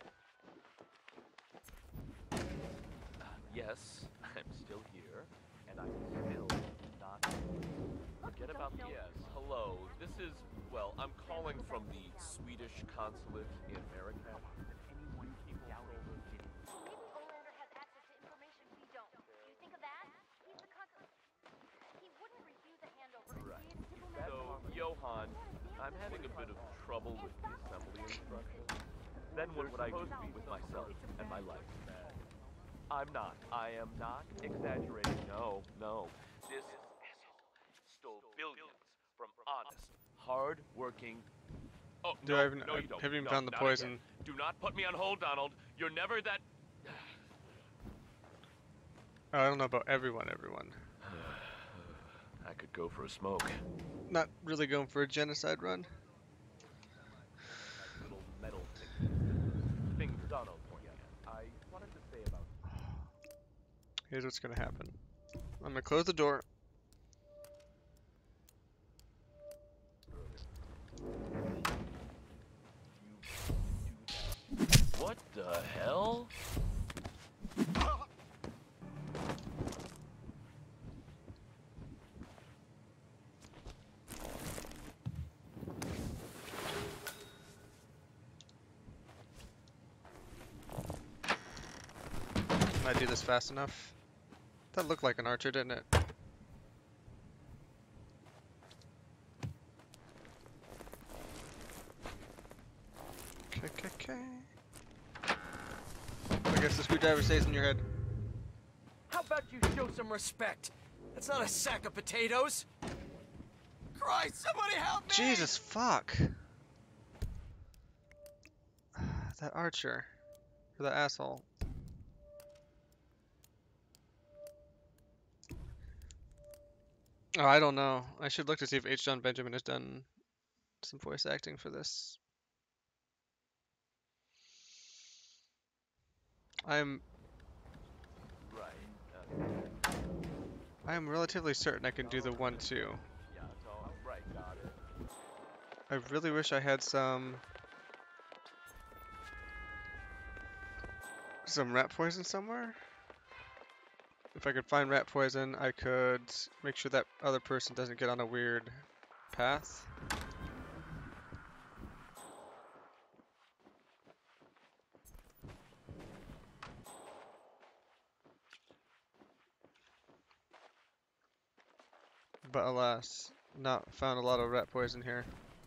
Yes, I'm still here, and I'm still not. Forget about the yes. Hello, this is, well, I'm calling from the Swedish consulate in America. Maybe Olander has access to information we don't. Do you think of that? He's the consul. He wouldn't refuse a handover if Right. he had diplomatic. So, Johan, I'm having a bit of trouble with the assembly instructions. Then what would I supposed to be with myself and my life? I'm not. I am not exaggerating. No, no. This asshole stole billions from honest, hard-working. Oh, Do no, I even, no, you don't. haven't even No, found the not poison. again. Do not put me on hold, Donald. You're never that. Oh, I don't know about everyone. I could go for a smoke. Not really going for a genocide run. Little metal thing Donald pointed at. I wanted to say about. Here's what's gonna happen. I'm gonna close the door. What the hell? Can I do this fast enough? That looked like an archer, didn't it? Okay. I guess the screwdriver stays in your head. How about you show some respect? That's not a sack of potatoes. Christ, somebody help me! Jesus fuck. That archer. Or that asshole. Oh, I don't know. I should look to see if H. John Benjamin has done some voice acting for this. I'm relatively certain I can do the 1-2. I really wish I had some rat poison somewhere. If I could find rat poison, I could make sure that other person doesn't get on a weird path. But alas, not found a lot of rat poison here.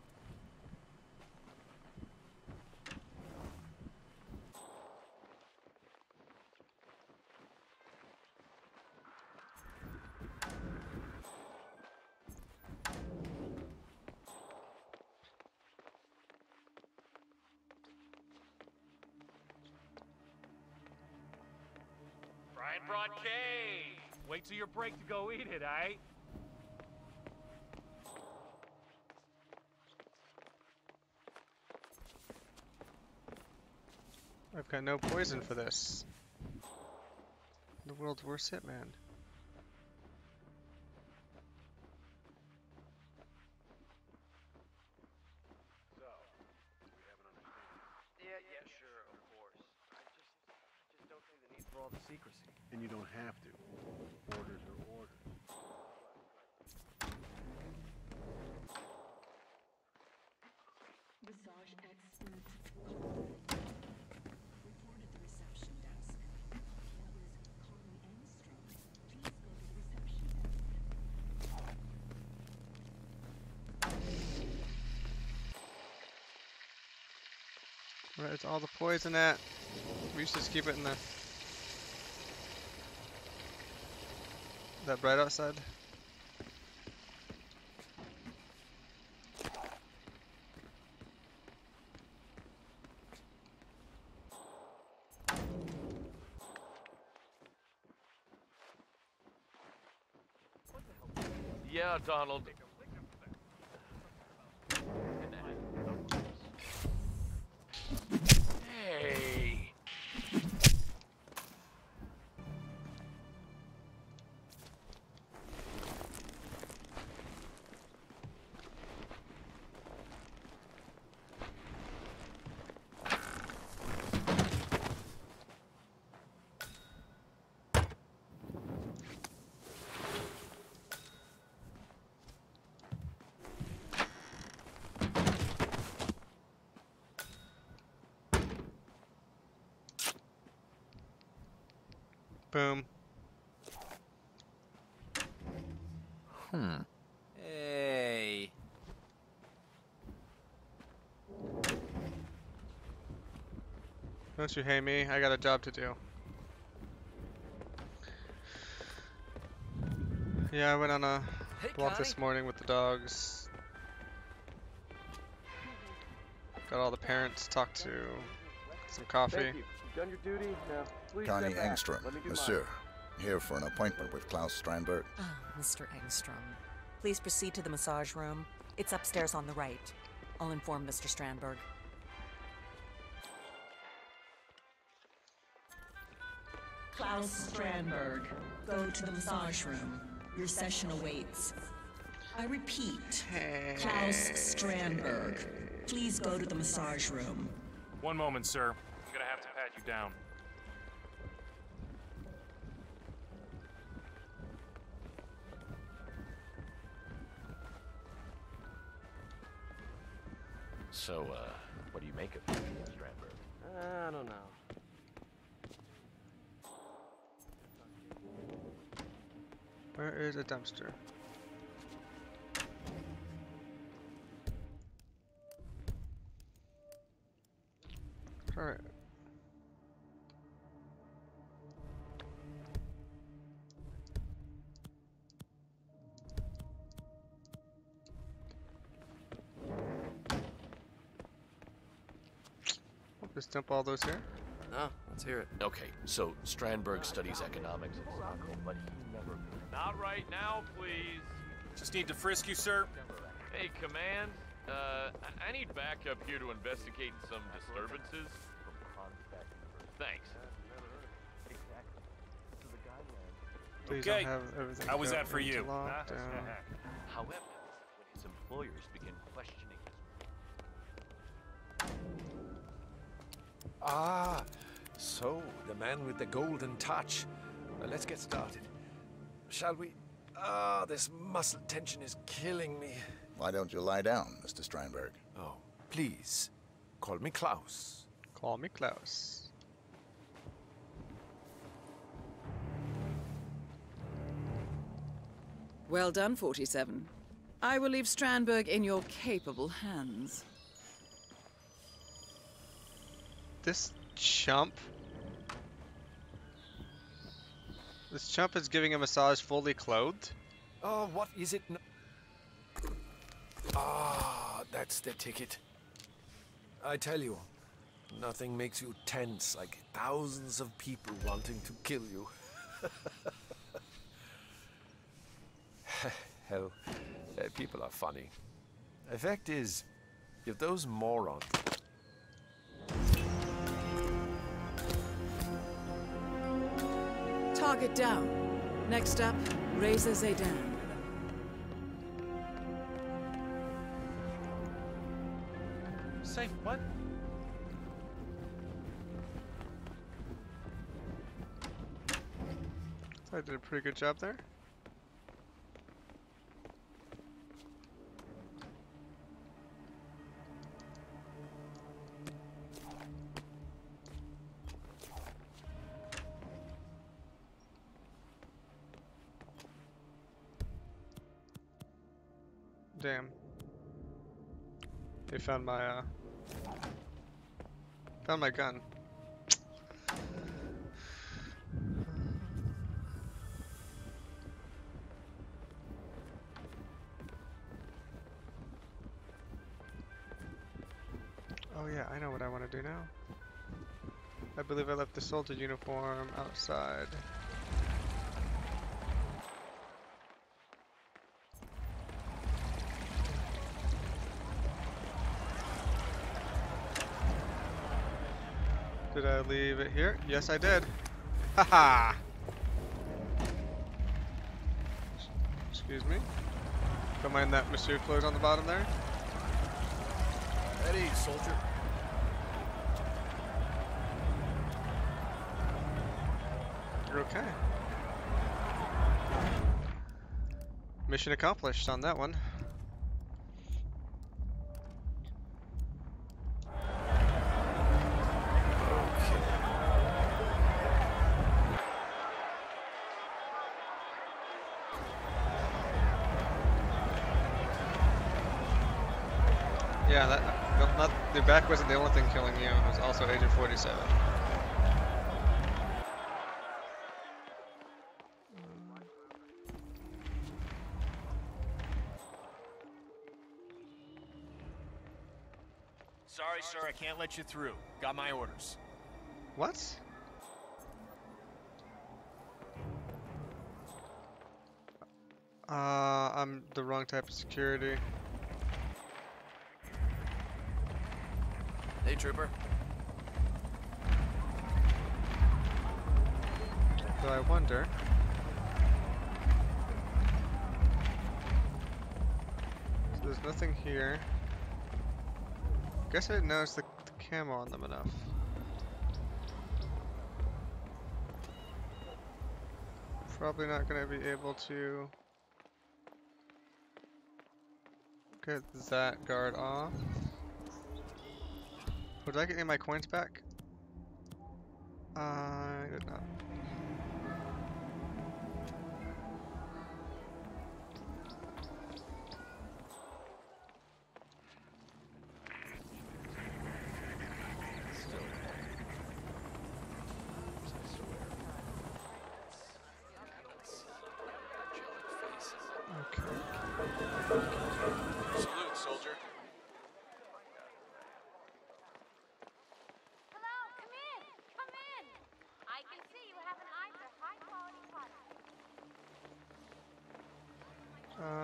Brian brought cake. Wait till your break to go eat it, eh? I've got no poison for this. The world's worst hitman. Yeah, sure, of course. I just don't see the need for all the secrecy. And you don't have to. Orders are orders. Massage expert. Reported the reception desk. That was Connie Engstrom. Please go to the reception desk. Where's all the poison at? We should just keep it in the... That bright outside? Yeah, Donald. Hey. Boom. Hey. Don't you hate me? I got a job to do. Yeah, I went on a walk this morning with the dogs. Got all the parents, talked to, some coffee. Thank you. You've done your duty. Now, please Connie step back. Engstrom, Let me do Monsieur, here for an appointment with Klaus Strandberg. Oh, Mr. Engstrom. Please proceed to the massage room. It's upstairs on the right. I'll inform Mr. Strandberg. Klaus Strandberg, go to the massage room. Your session awaits. I repeat, Klaus Strandberg, please go to the massage room. One moment, sir. I'm gonna have to pat you down. So, what do you make of it, Strandberg? I don't know. Where is a dumpster? Alright. Just dump all those here. No, let's hear it. Okay, so Strandberg studies economics at Sacco, but he never... Not right now, please. Just need to frisk you, sir. Hey, Command. I need backup here to investigate some disturbances. Thanks. Please Okay. don't have everything How was go that for into you? lockdown. However, when his employers begin questioning his... Ah, so the man with the golden touch. Well, let's get started. Shall we? Ah, this muscle tension is killing me. Why don't you lie down, Mr. Strandberg? Oh, please. Call me Klaus. Call me Klaus. Well done, 47. I will leave Strandberg in your capable hands. This chump. This chump is giving a massage fully clothed. Oh, what is it? Ah, that's the ticket. I tell you, nothing makes you tense like thousands of people wanting to kill you. Hell, people are funny. The fact is, if those morons... Target down. Next up, Reza Zaydan. Say what? So I did a pretty good job there. Damn. They found my gun. Oh yeah, I know what I want to do now. I believe I left the soldier uniform outside. Did I leave it here? Yes, I did. Haha! Excuse me. Don't mind that monsieur clothes on the bottom there. Eddie, soldier. You're okay. Mission accomplished on that one. Yeah, the back wasn't the only thing killing you. It was also Agent 47. Sorry, sir, I can't let you through. Got my orders. What? I'm the wrong type of security. Hey, trooper. So I wonder. So there's nothing here. Guess I didn't notice the camo on them enough. Probably not gonna be able to get that guard off. Oh, did I get any of my coins back? I did not.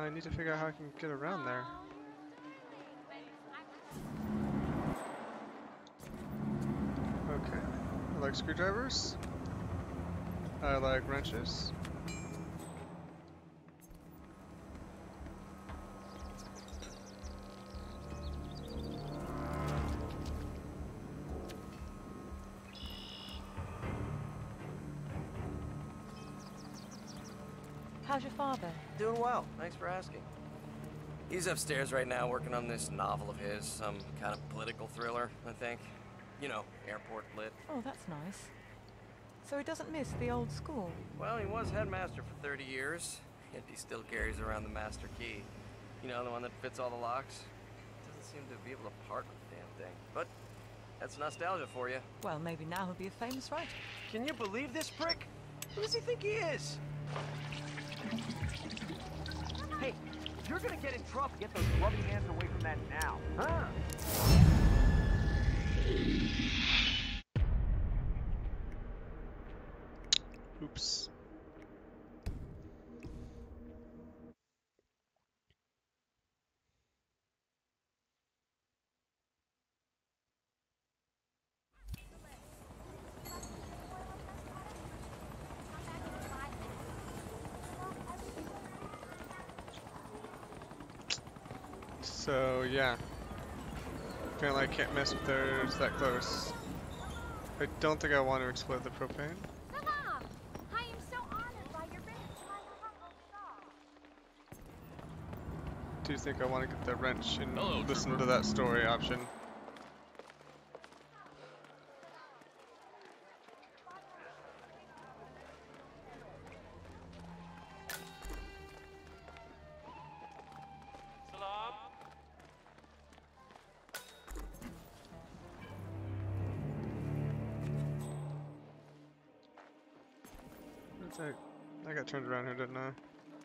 I need to figure out how I can get around there. Okay. I like screwdrivers. I like wrenches. How's your father? Doing well, thanks for asking. He's upstairs right now working on this novel of his, some kind of political thriller, I think. You know, airport lit. Oh, that's nice. So he doesn't miss the old school? Well, he was headmaster for 30 years, yet he still carries around the master key. You know, the one that fits all the locks? Doesn't seem to be able to part with the damn thing. But that's nostalgia for you. Well, maybe now he'll be a famous writer. Can you believe this prick? Who does he think he is? Hey, you're gonna get in trouble. Get those loving hands away from that now, huh? Oops. So yeah, apparently I can't mess with theirs that close. I don't think I want to explode the propane. Mama, I am so honored by your visit to my humble shop. Do you think I want to get the wrench and listen to that story option? I got turned around here, didn't I?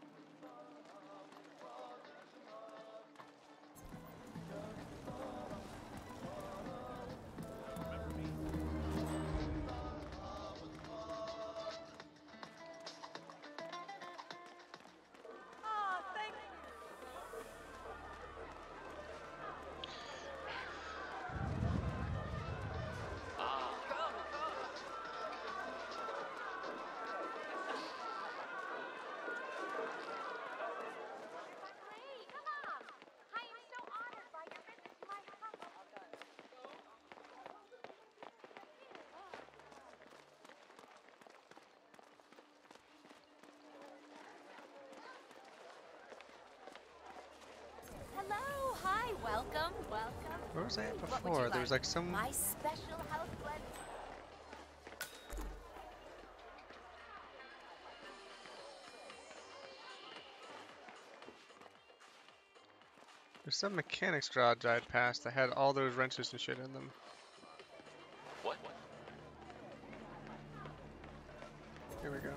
Hello, hi, welcome, welcome. Where was I at What would before? you There was like some. My special house blend. There's some mechanics garage I'd passed that had all those wrenches and shit in them. What? Here we go.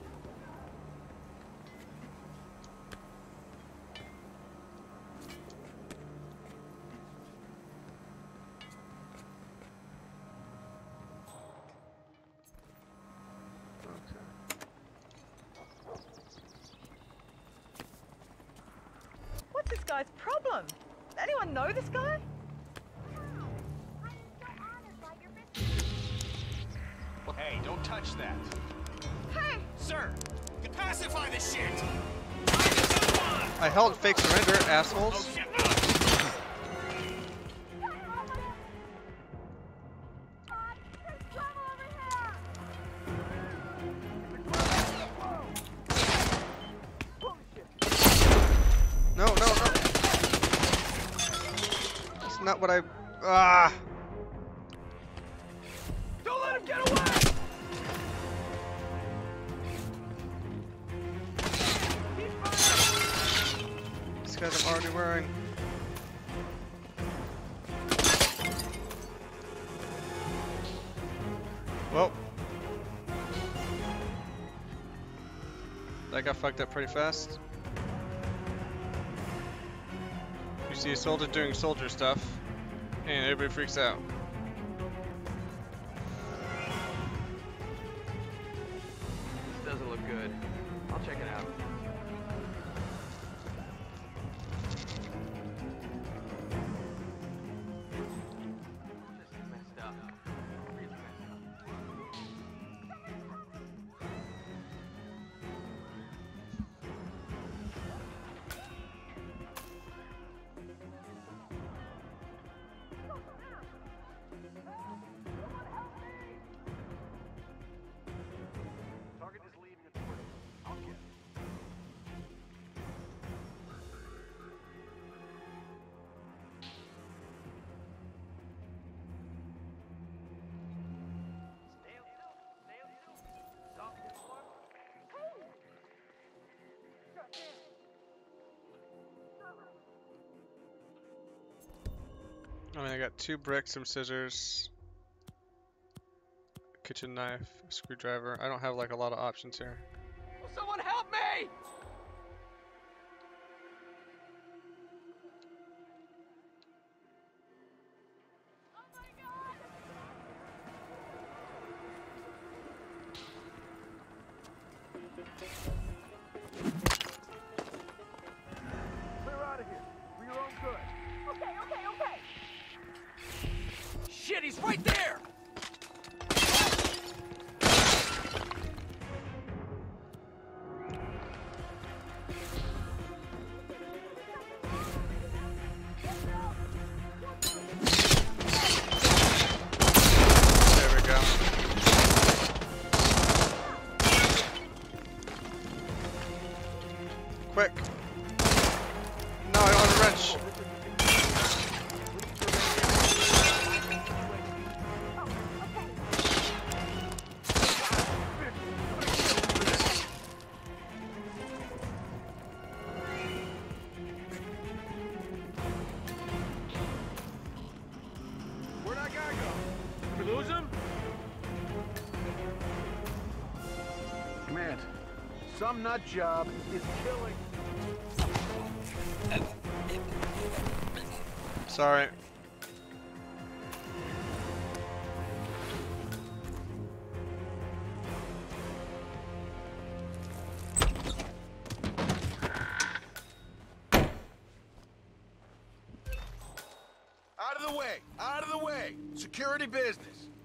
What's this guy's problem? Anyone know this guy? Hey, don't touch that. Hey! Sir, pacify the shit! I held fake surrender, assholes. No, no, no. That's not what I. Ah! Don't let him get away! These guys I'm already wearing. Well. That got fucked up pretty fast. You see a soldier doing soldier stuff, and everybody freaks out. This doesn't look good. I'll check it out. I mean, I got 2 bricks, some scissors, kitchen knife, a screwdriver. I don't have like a lot of options here. Will someone help me? Clear out of here. For your own good. Okay, okay, okay. Shit, he's right there! There we go. Quick. No, I don't want a wrench. Where'd that guy go? Did we lose him? Command, some nut job is killing. Sorry. Out of the way! Out of the way! Security business.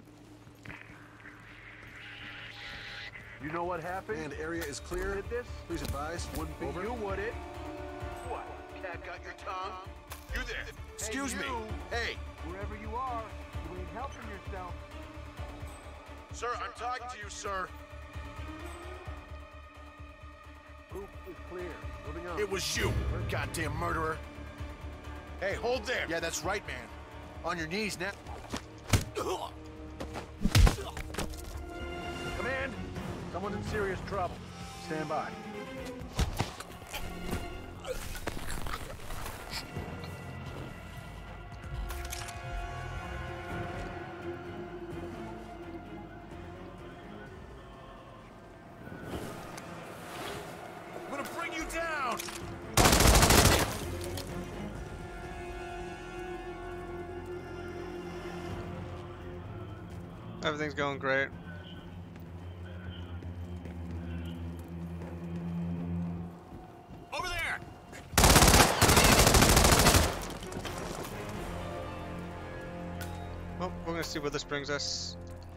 You know what happened? And area is clear. Did this? Please advise. Wouldn't be Over. you, would it? What? Cat got your tongue? You there? Excuse me. Hey. Wherever you are, you ain't helping yourself. Sir, I'm talking to you, sir. Proof is clear. Moving on. It was you, goddamn murderer. Hey, hold there. Yeah, that's right, man. On your knees now. Command, someone's in serious trouble. Stand by. I'm gonna bring you down. Everything's going great. Over there. Well, we're gonna see where this brings us.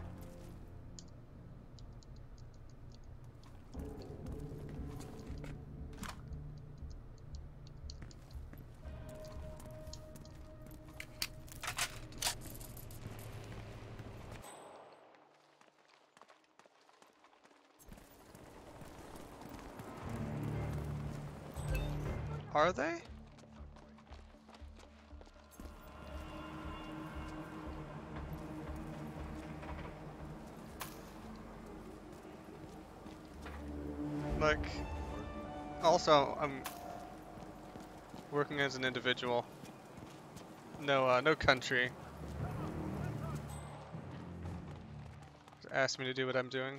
Are they? Like, also, I'm working as an individual. No, no country. Asked me to do what I'm doing.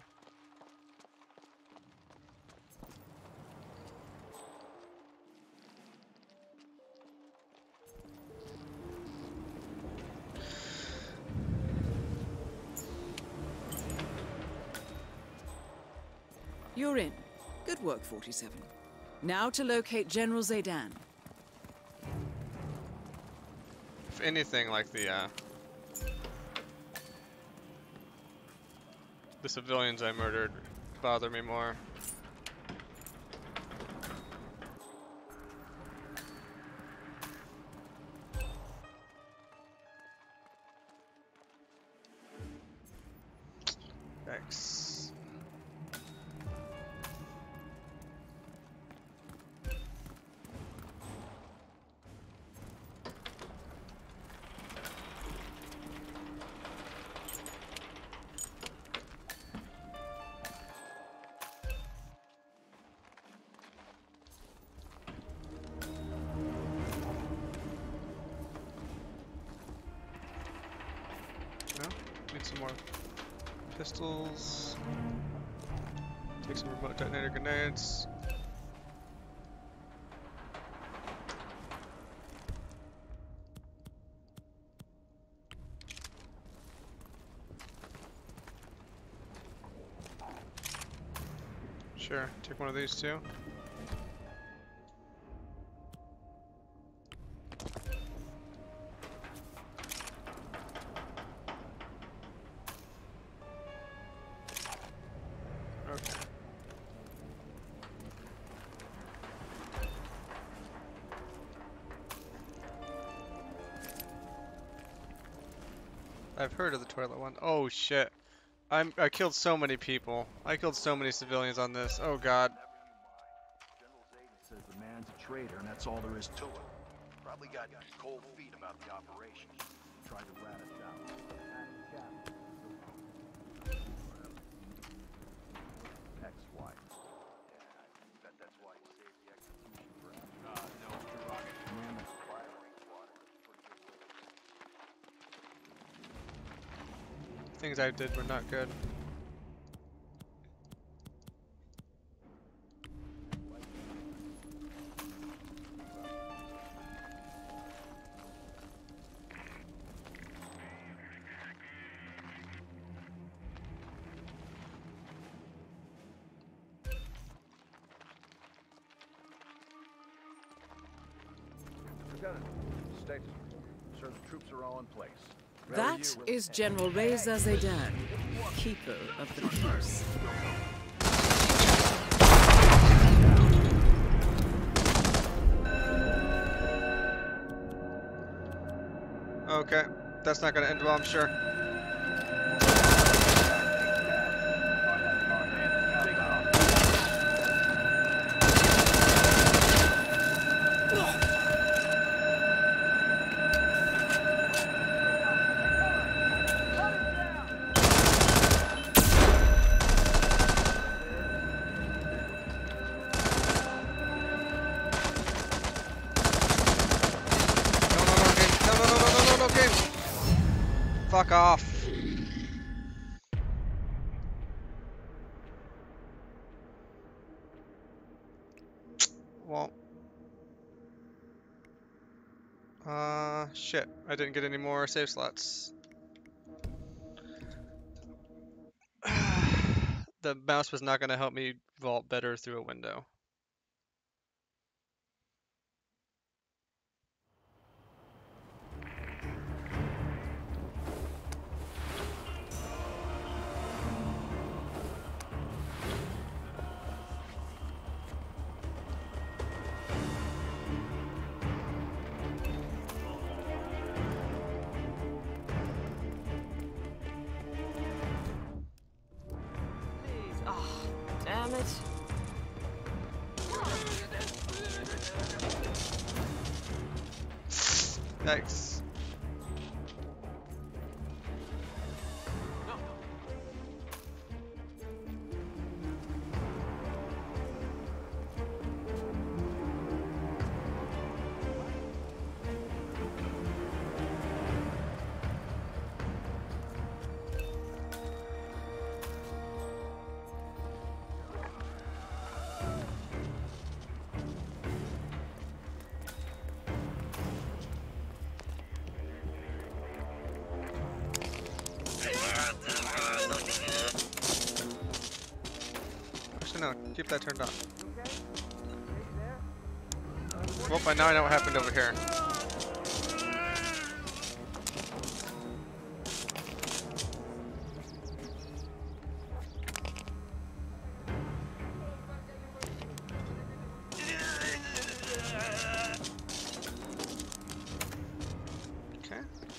You're in. Good work, 47. Now to locate General Zaydan. If anything, like the civilians I murdered bother me more. Yikes. Get some more pistols. Take some remote detonator grenades. Sure, take one of these too. Okay. I've heard of the toilet one. Oh shit. I killed so many people. I killed so many civilians on this. Oh god. General Zayden says the man's a traitor, and that's all there is to it. Probably got cold feet about the operation. Tried to rat us out. Ex-wife. Yeah, I bet that's why he saved the execution for us. No, Rocket. Man, that's firing water. Things I did were not good. Lieutenant, state. Sir, the troops are all in place. That is General Reza Zaydan, Keeper of the Peace. Okay, that's not gonna end well, I'm sure. Fuck off. Well. Shit. I didn't get any more save slots. The mouse was not going to help me vault better through a window. Damn it. Yikes. No, keep that turned on. Well, by now I know what happened over here. Okay.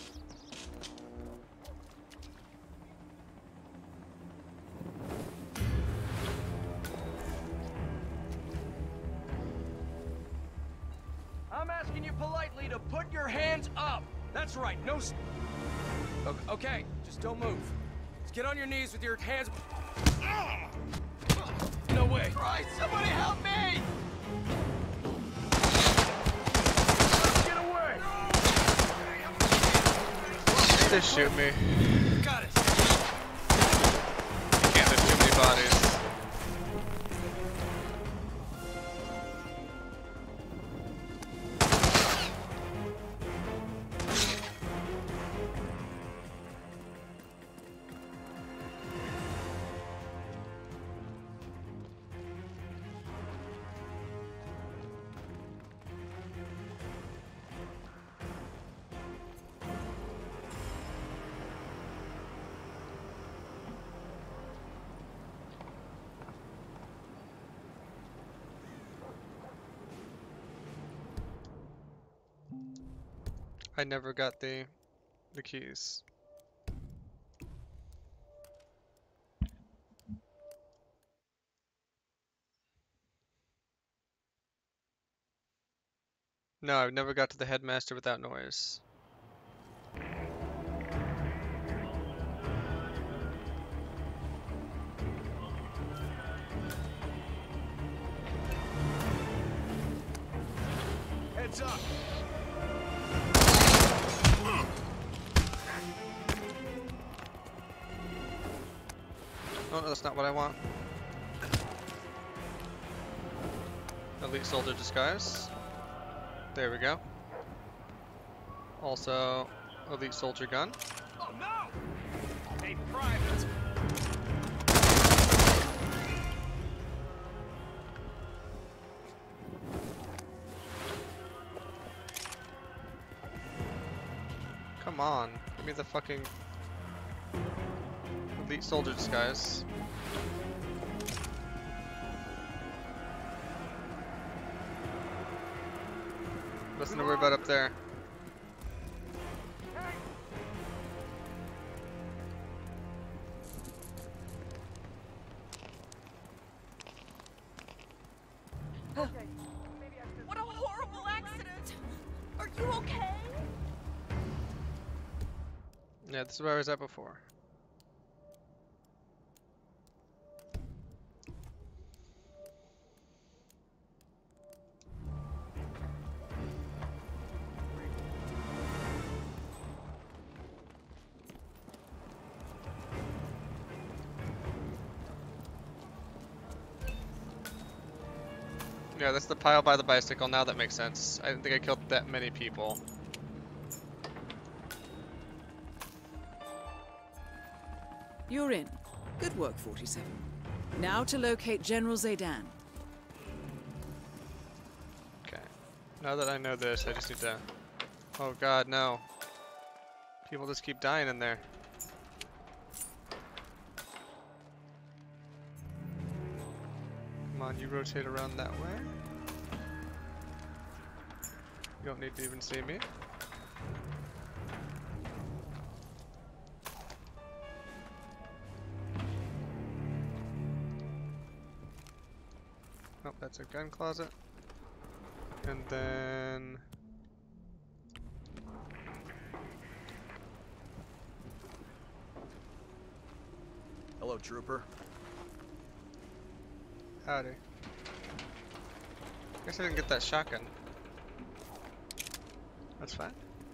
I'm asking you politely to put your hands up. That's right, no Okay, just don't move. Just get on your knees with your hands. No way. Christ, somebody help me! Get away! Just shoot me. Got it. I never got the keys. No, I've never got to the headmaster without noise. Heads up! Oh no, that's not what I want. Elite soldier disguise. There we go. Also, elite soldier gun. Oh no! Hey, private! Come on, give me the fucking elite soldier disguise. Nothing to worry about up there. What a horrible accident! Are you okay? Yeah, this is where I was at before. Yeah, that's the pile by the bicycle. Now that makes sense. I didn't think I killed that many people. You're in. Good work, 47. Now to locate General Zaydan. Okay. Now that I know this, I just need to... Oh god, no. People just keep dying in there. Come on, you rotate around that way. You don't need to even see me. Nope, that's a gun closet. And then... Hello, Trooper. Howdy. Guess I didn't get that shotgun. That's fine.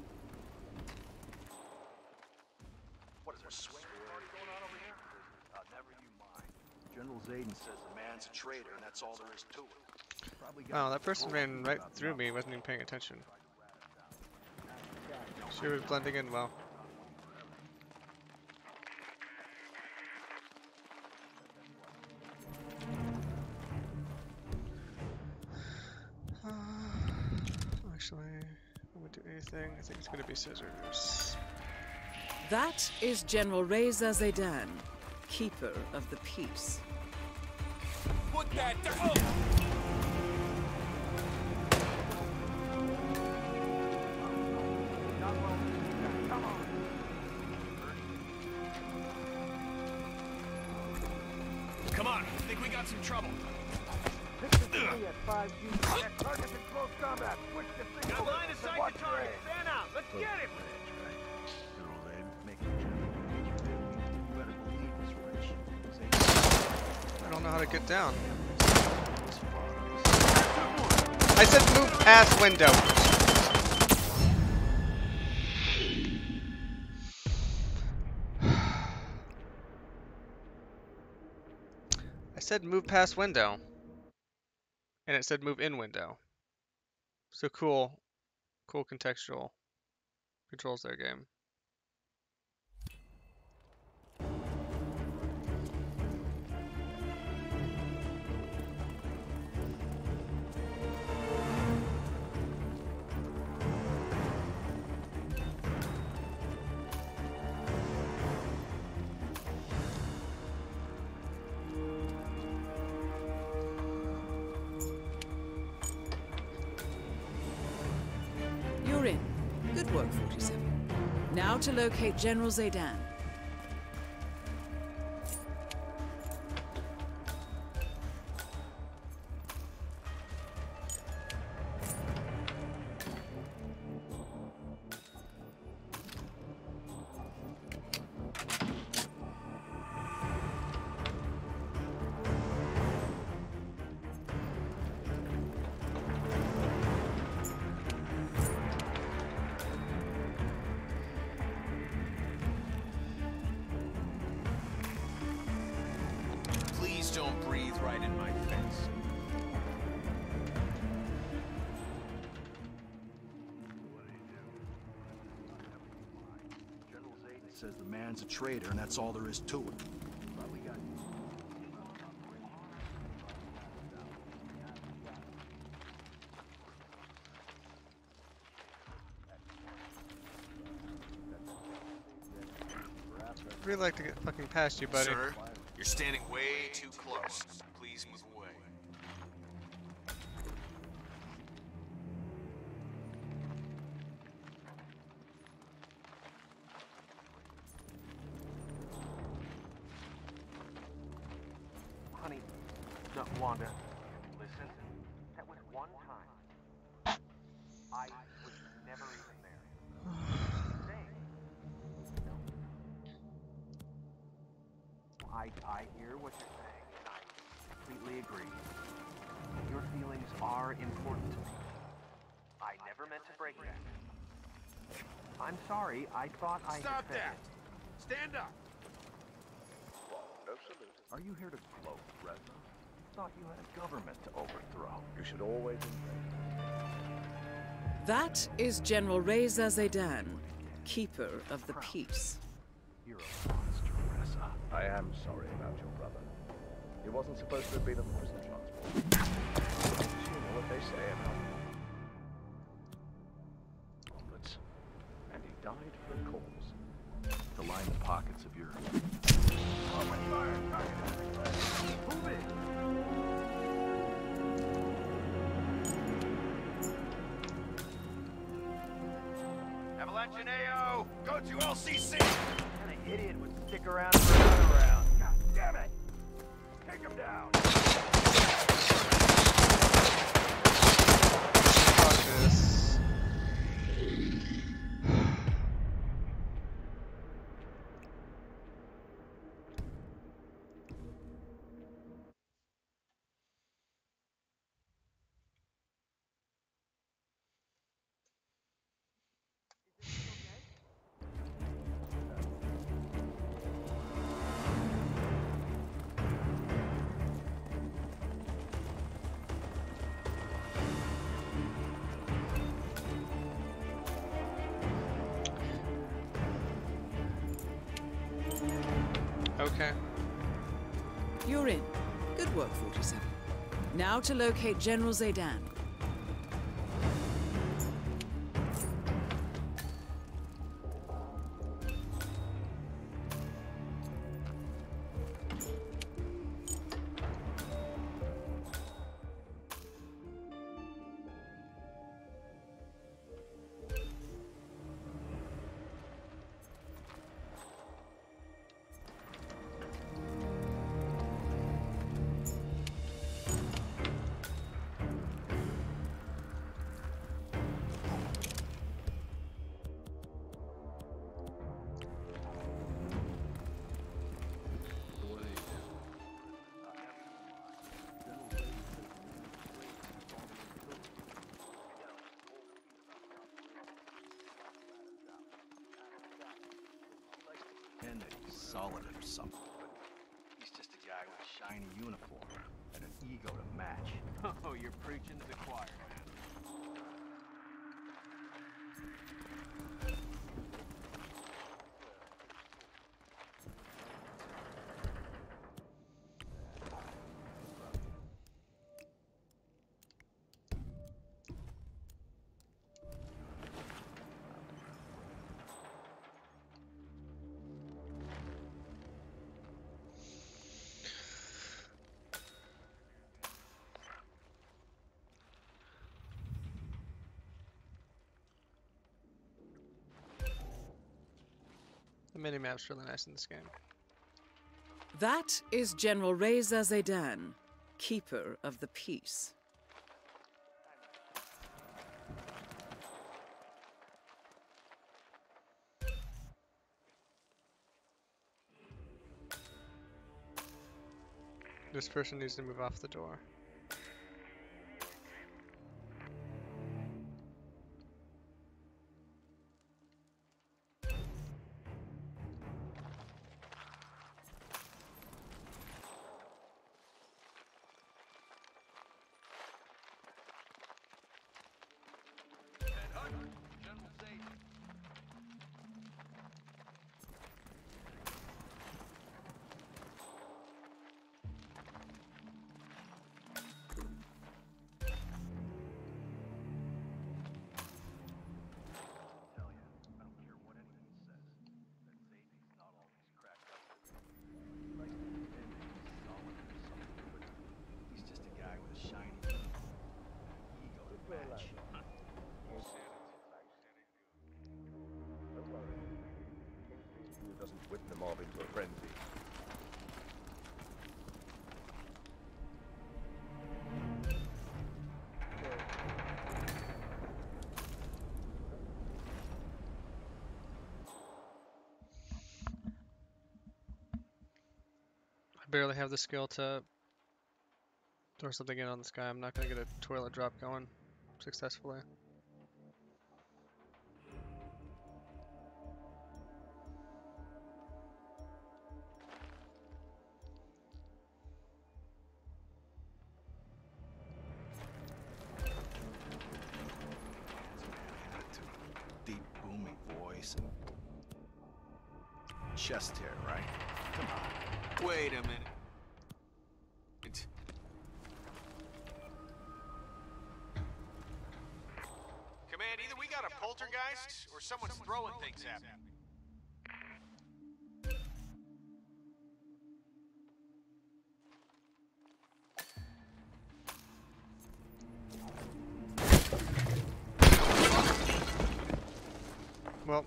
What is there, swing party going on over here? Never you mind. General Zayden says the man's a traitor, and that's all there is to it. Wow, that person ran right through me, wasn't even paying attention. She was blending in well. Actually, I'm gonna do anything. I think it's gonna be scissors. That is General Reza Zaydan, Keeper of the Peace. Put that down! Come on, I think we got some trouble. Target's in close combat. Switch to Got line of sight to target. Fan out. Let's get him. I don't know how to get down. I said move past window. I said move past window. And it said move in window. So cool contextual controls their game. Good work, 47. Now to locate General Zaydan. Please don't breathe right in my face. General Zayden says the man's a traitor, and that's all there is to it. But we got... I'd really like to get fucking past you, buddy. Sir, you're standing way too close. Please move away. Honey, no, Wanda, listen. That was one time. I was never even there. I hear what you're saying, and I completely agree. Your feelings are important to me. I never meant to break that. I'm sorry, I thought I Stop had that! Stand up! No salute. Are you here to gloat, Reza? Thought you had a government to overthrow. You should always That is General Reza Zaydan, Keeper of the Peace. You're a monster, Reza. I am sorry about your brother. He wasn't supposed to have been in the prison transport. You know what they say about omelets. And he died for a cause. To line the pockets of your... Open fire! Move it! Avalanche go to LCC! What kind of idiot would stick around for another round? God damn it! Take him down! Fuck this. Okay. You're in. Good work, 47. Now to locate General Zaydan. That he's solid or something, but he's just a guy with a shiny uniform and an ego to match. Oh, you're preaching to the choir. The mini-map's really nice in this game. That is General Reza Zaydan, Keeper of the Peace. This person needs to move off the door. Doesn't whip the mob into a frenzy. I barely have the skill to throw something in on this guy. I'm not gonna get a toilet drop going successfully. Chest hair, right? Come on. Wait a minute. Command, either we got a poltergeist or someone's throwing things at me. Well,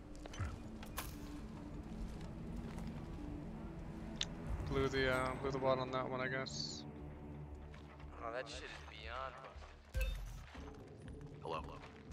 blew the wad on that one, I guess. Oh, that shit is beyond busted. Hello.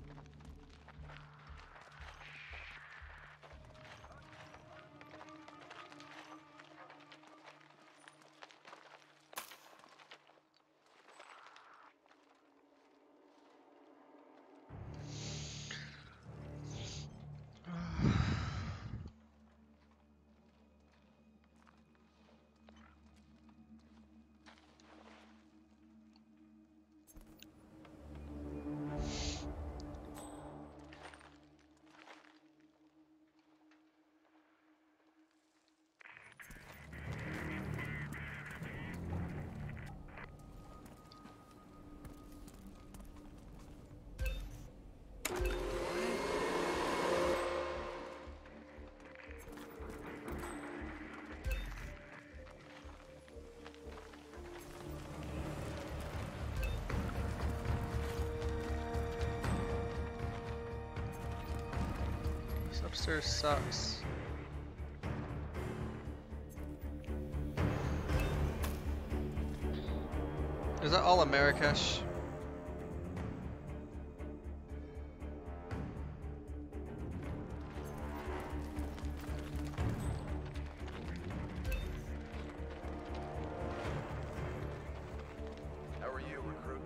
This upstairs sucks. Is that all of Marrakesh? How are you, recruit?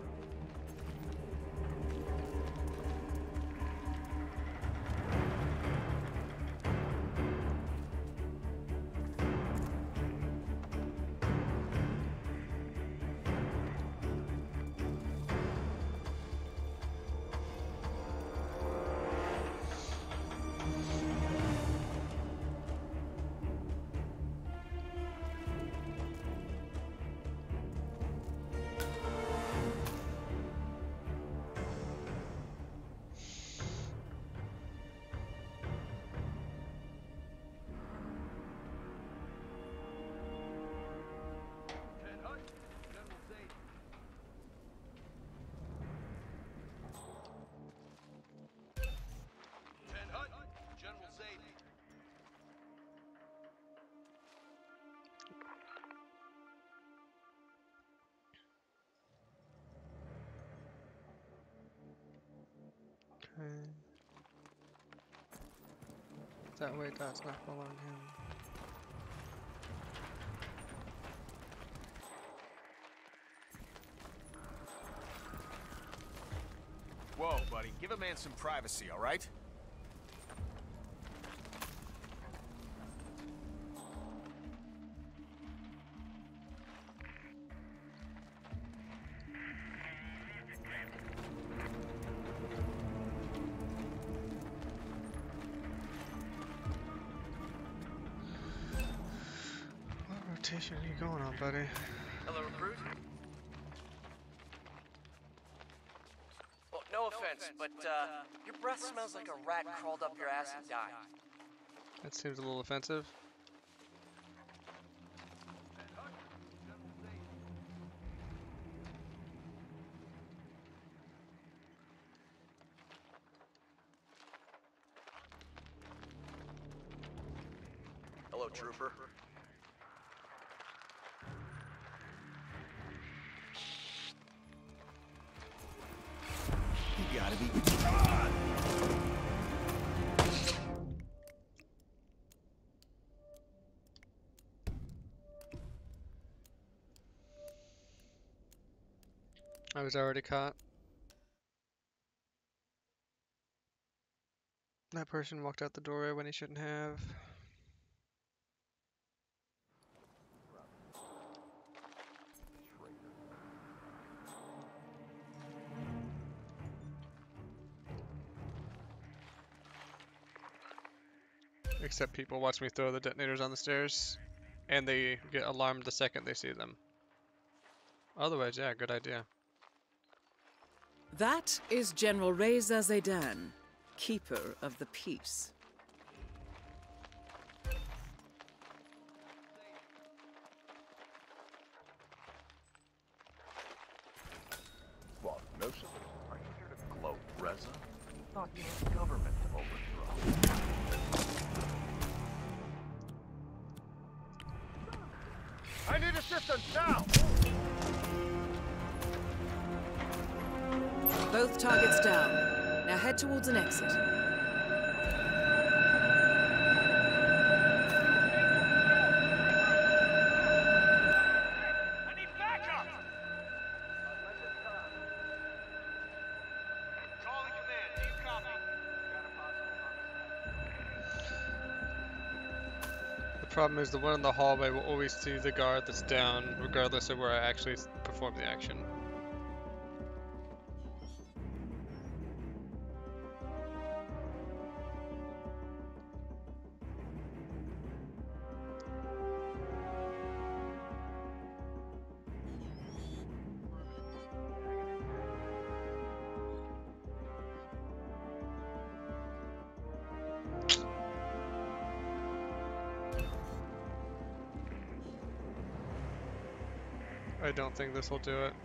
That weight does not belong him. Whoa, buddy. Give a man some privacy, all right? What rotation are you going on, buddy? Hello, recruit. Well, no offense, but your breath smells like a rat crawled up your ass and died. That seems a little offensive. Hello, trooper. You gotta be. I was already caught. That person walked out the doorway when he shouldn't have. Except people watch me throw the detonators on the stairs, and they get alarmed the second they see them. Otherwise, yeah, good idea. That is General Reza Zaydan, Keeper of the Peace. What, no, sir? Are you here to gloat, Reza? Thought you had government to overthrow. I need assistance now! Both targets down. Now head towards an exit. I need backup! Calling command. Do you copy? The problem is the one in the hallway will always see the guard that's down, regardless of where I actually perform the action. I don't think this will do it.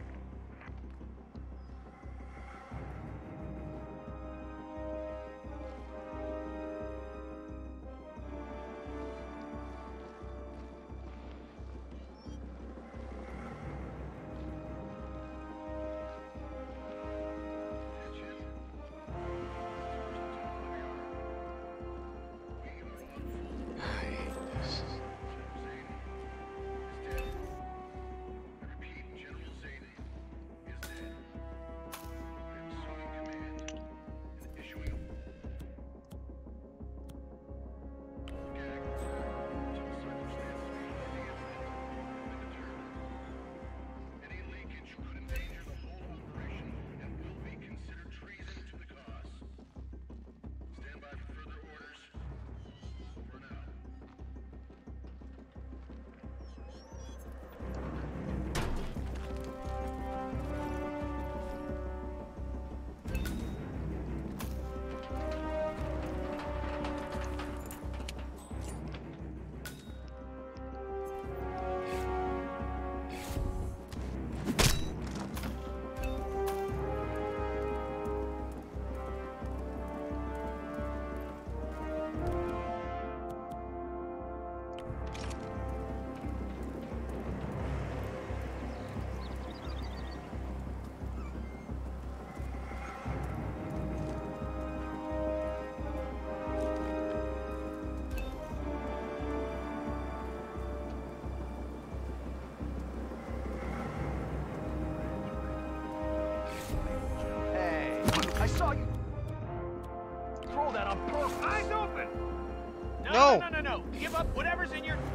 No! No. Give up whatever's in your...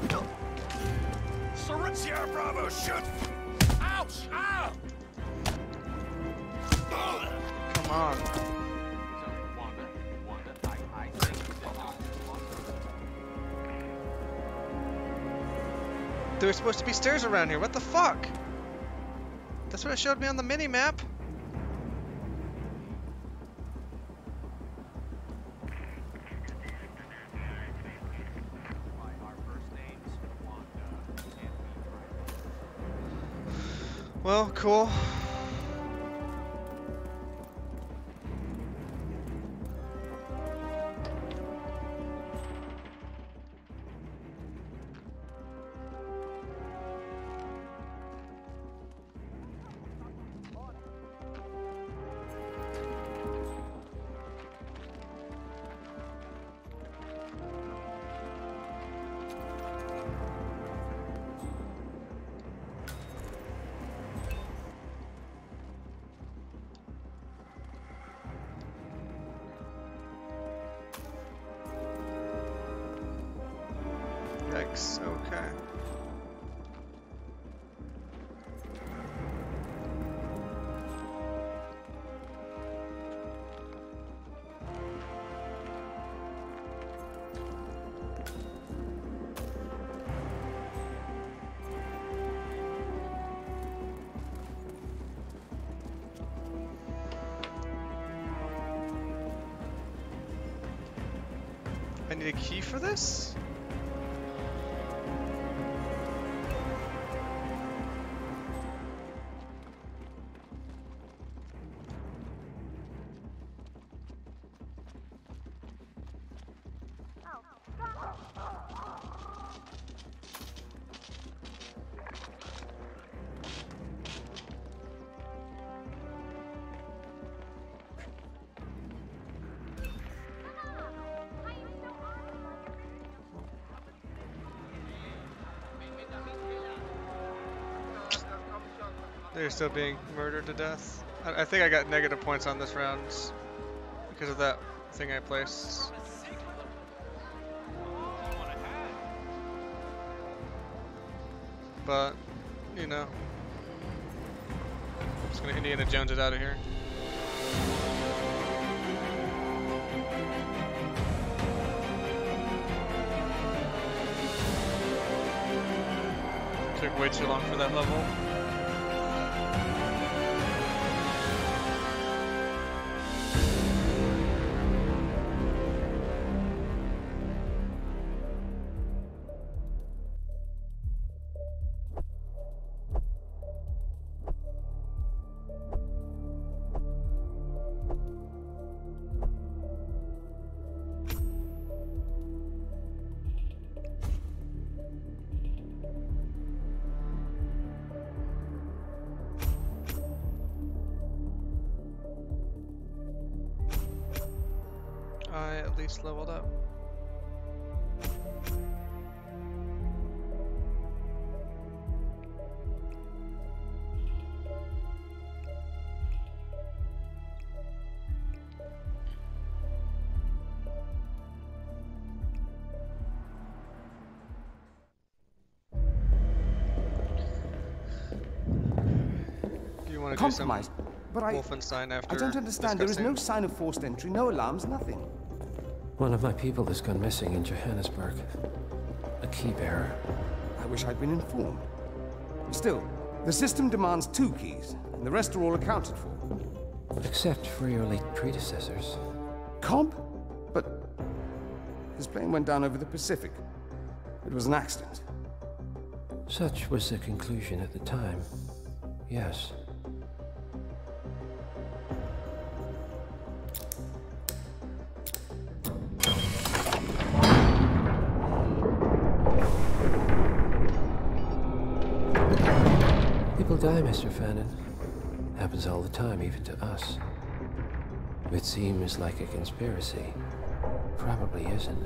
Sierra Bravo, shoot! Ouch! Ow! Come on. There were supposed to be stairs around here. What the fuck? That's what it showed me on the mini-map. Well, cool. Yikes, okay. I need a key for this? They're still being murdered to death. I think I got negative points on this round because of that thing I placed. But, you know, just gonna Indiana Jones it out of here. Took way too long for that level. I at least leveled up. You want to do some Wolfenstein after I don't understand. There is no sign of forced entry, no alarms, nothing. One of my people has gone missing in Johannesburg. A key bearer. I wish I'd been informed. Still, the system demands 2 keys, and the rest are all accounted for. Except for your late predecessors. Cobb? But his plane went down over the Pacific. It was an accident. Such was the conclusion at the time. Yes. People die, Mr. Fannin. Happens all the time, even to us. It seems like a conspiracy. Probably isn't.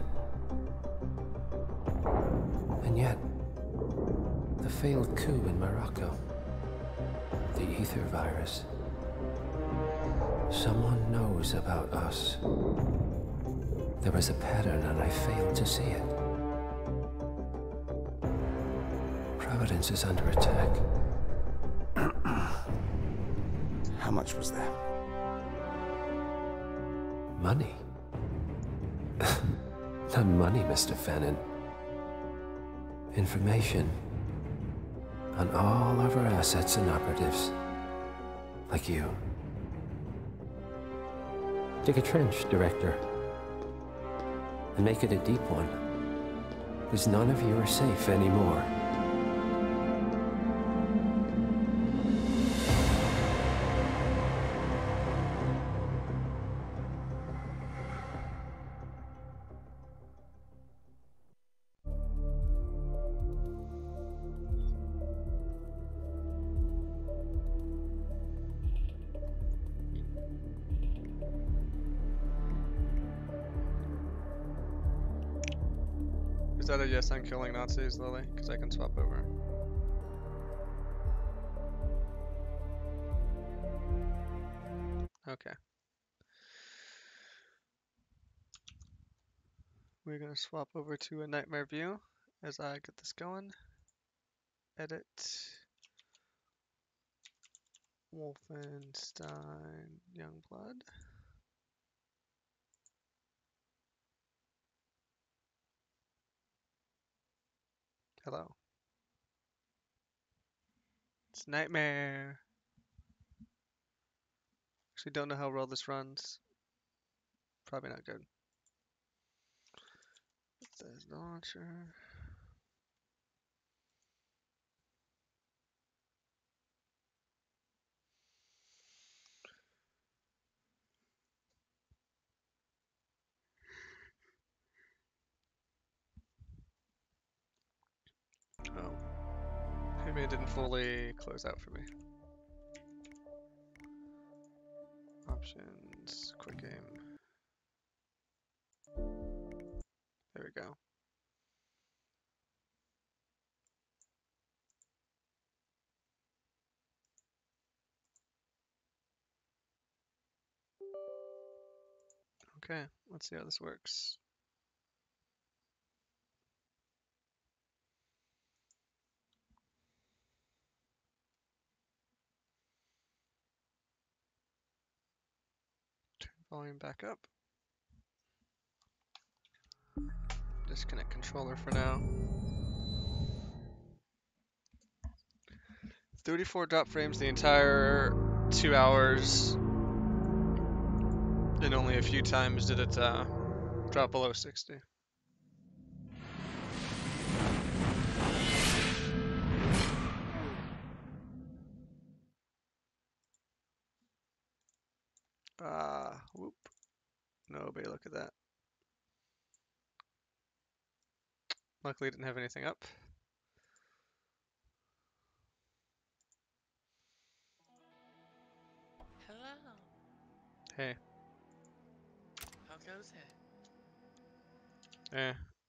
And yet, the failed coup in Morocco, the ether virus. Someone knows about us. There was a pattern and I failed to see it. Providence is under attack. How much was there? Money? Not money, Mr. Fannin. Information on all of our assets and operatives. Like you. Dig a trench, Director. And make it a deep one. Because none of you are safe anymore. Is that a yes on killing Nazis, Lily? Because I can swap over. Okay. We're gonna swap over to a nightmare view as I get this going. Edit. Wolfenstein Youngblood. Hello. It's Nightmare. Actually, don't know how well this runs. Probably not good. There's the launcher. Oh. Maybe it didn't fully close out for me. Options, quick aim. There we go. Okay, let's see how this works. Turn volume back up. Disconnect controller for now. 34 drop frames the entire 2 hours. And only a few times did it drop below 60. Whoop. Nobody look at that. Luckily, it didn't have anything up. Hello. Hey. How goes it? Eh.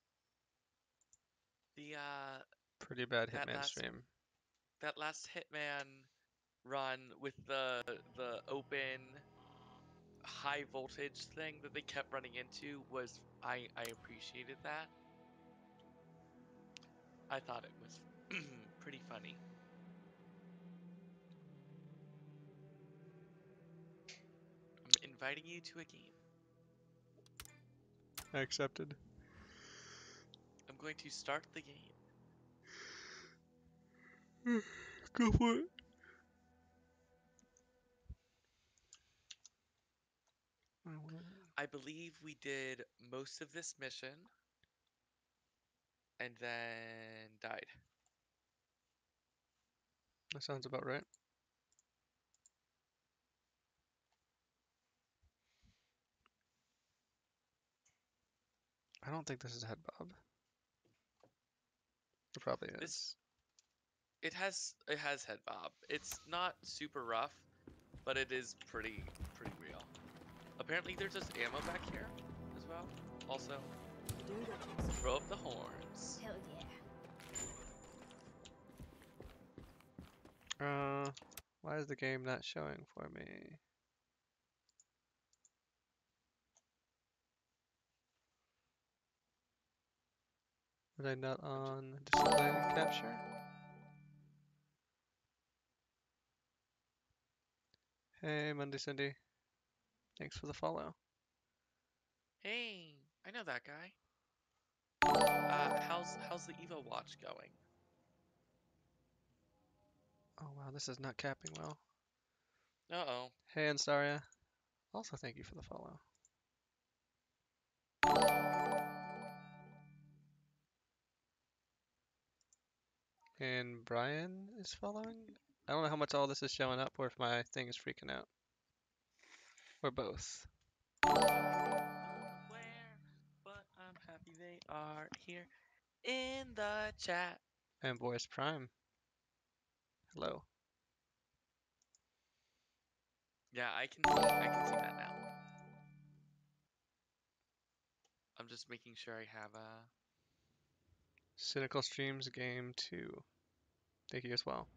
The Pretty bad that Hitman last stream. that last Hitman run with the open high voltage thing that they kept running into was I appreciated that. I thought it was pretty funny. I'm inviting you to a game. I accepted. I'm going to start the game. Go for it. I believe we did most of this mission and then died. That sounds about right. I don't think this is Head Bob. It probably is. It has head bob. It's not super rough, but it is pretty real. Apparently there's just ammo back here as well. Also, throw up the horns. Hell yeah. Why is the game not showing for me? Was I not on display capture? Hey, Monday Cindy. Thanks for the follow. Hey, I know that guy. How's the Evo watch going? Oh wow, this is not capping well. Uh-oh. Hey, Ansaria. Also, thank you for the follow. And Brian is following? I don't know how much all this is showing up or if my thing is freaking out. Or both. Where? But I'm happy they are here in the chat. And Boris Prime. Hello. Yeah, I can see that now. I'm just making sure I have Cynical Streams Game 2. Thank you as well.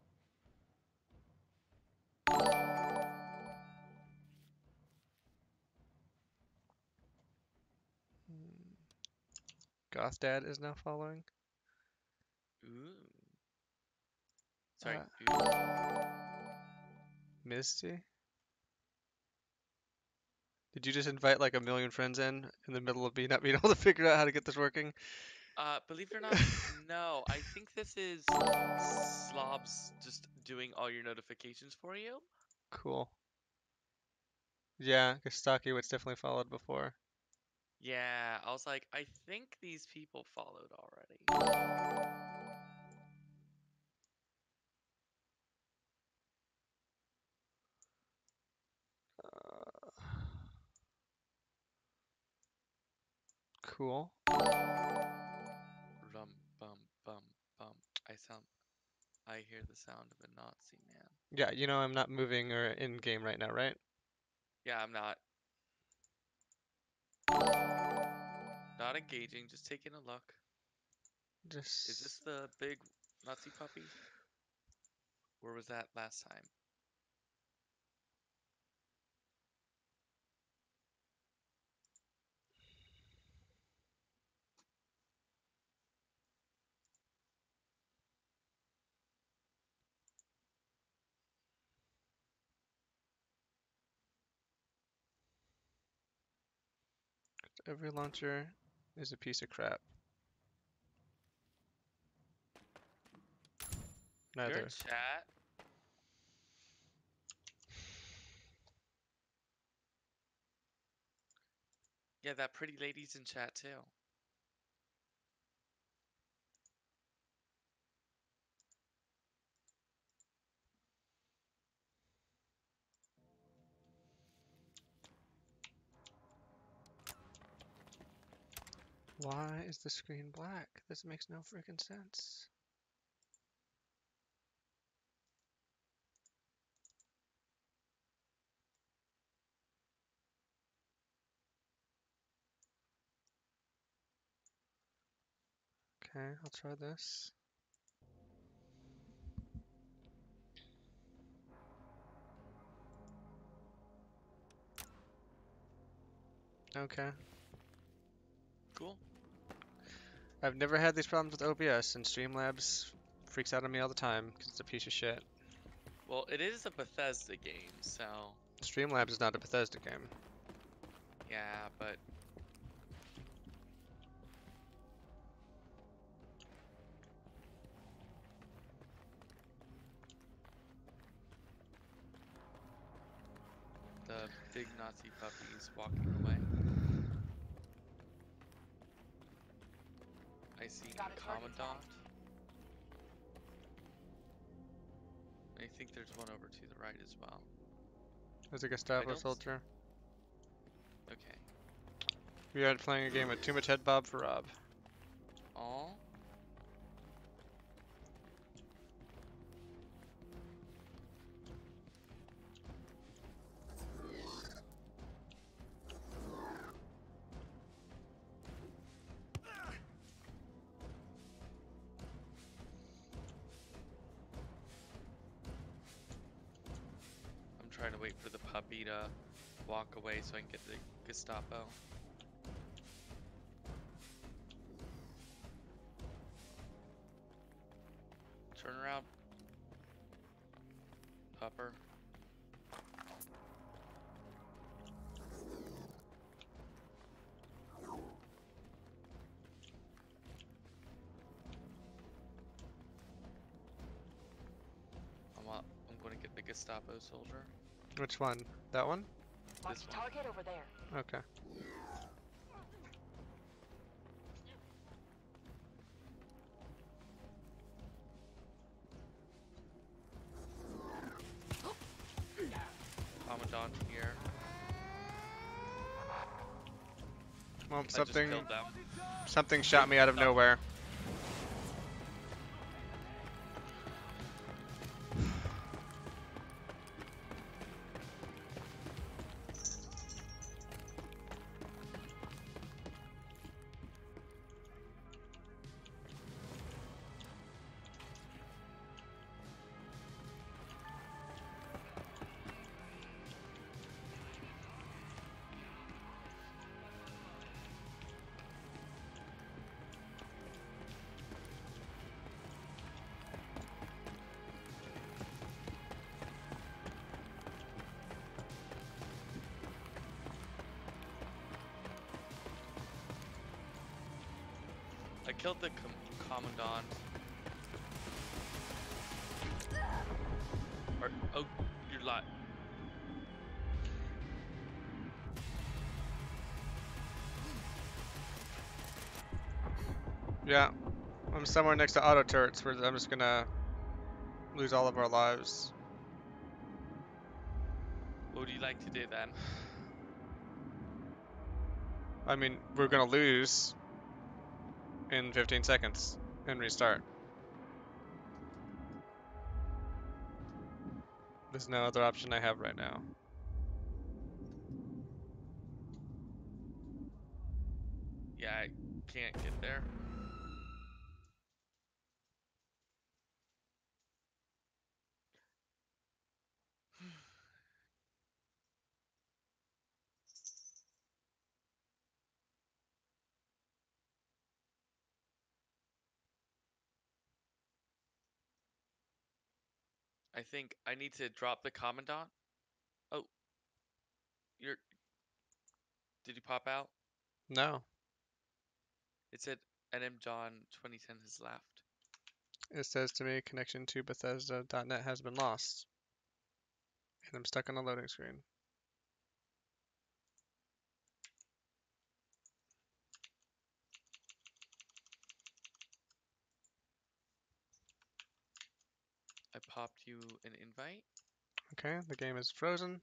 Gothdad is now following. Ooh. Sorry. Misty? Did you just invite like a million friends in the middle of me not being able to figure out how to get this working? Believe it or not, no. I think this is Slobs just doing all your notifications for you. Cool. Yeah, Kostakiewicz definitely followed before. Yeah, I was like, I think these people followed already. Cool. Rum bum bum bum. I hear the sound of a Nazi man. Yeah, you know I'm not moving or in game right now, right? Yeah, I'm not. Not engaging, just taking a look. Is this the big Nazi puppy? Where was that last time? Every launcher is a piece of crap. You're Neither. in chat. Yeah, that pretty lady's in chat too. Why is the screen black? This makes no freaking sense. Okay, I'll try this. Okay. Cool. I've never had these problems with OBS, and Streamlabs freaks out on me all the time because it's a piece of shit. Well, it is a Bethesda game, so... Streamlabs is not a Bethesda game. Yeah, but... The big Nazi puppy is walking away. I see Commandant. I think there's one over to the right as well. There's a Gestapo soldier. Okay. We are playing a game with too much head bob for Rob. Aw. I'm trying to wait for the puppy to walk away so I can get the Gestapo. chopper. I'm going to get the Gestapo soldier. Which one? That one? This one. Target over there. Okay. Commandant here. Well, I just something killed them. something shot me out of nowhere. I killed the commandant. Or, oh, you're lying. Yeah. I'm somewhere next to auto turrets where I'm just gonna lose all of our lives. What would you like to do then? I mean, we're gonna lose in 15 seconds and restart. There's no other option I have right now. Yeah, I can't get there. I think I need to drop the commandant. Oh, you're. Did you pop out? No. It said NM John 2010 has left. It says to me connection to Bethesda.net has been lost. And I'm stuck on a loading screen. I popped you an invite. Okay, the game is frozen.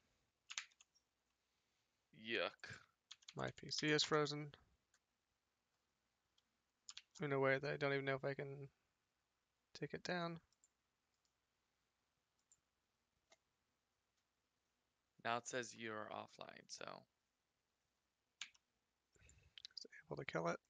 Yuck. My PC is frozen. In a way that I don't even know if I can take it down. Now it says you're offline, so. Is able to kill it.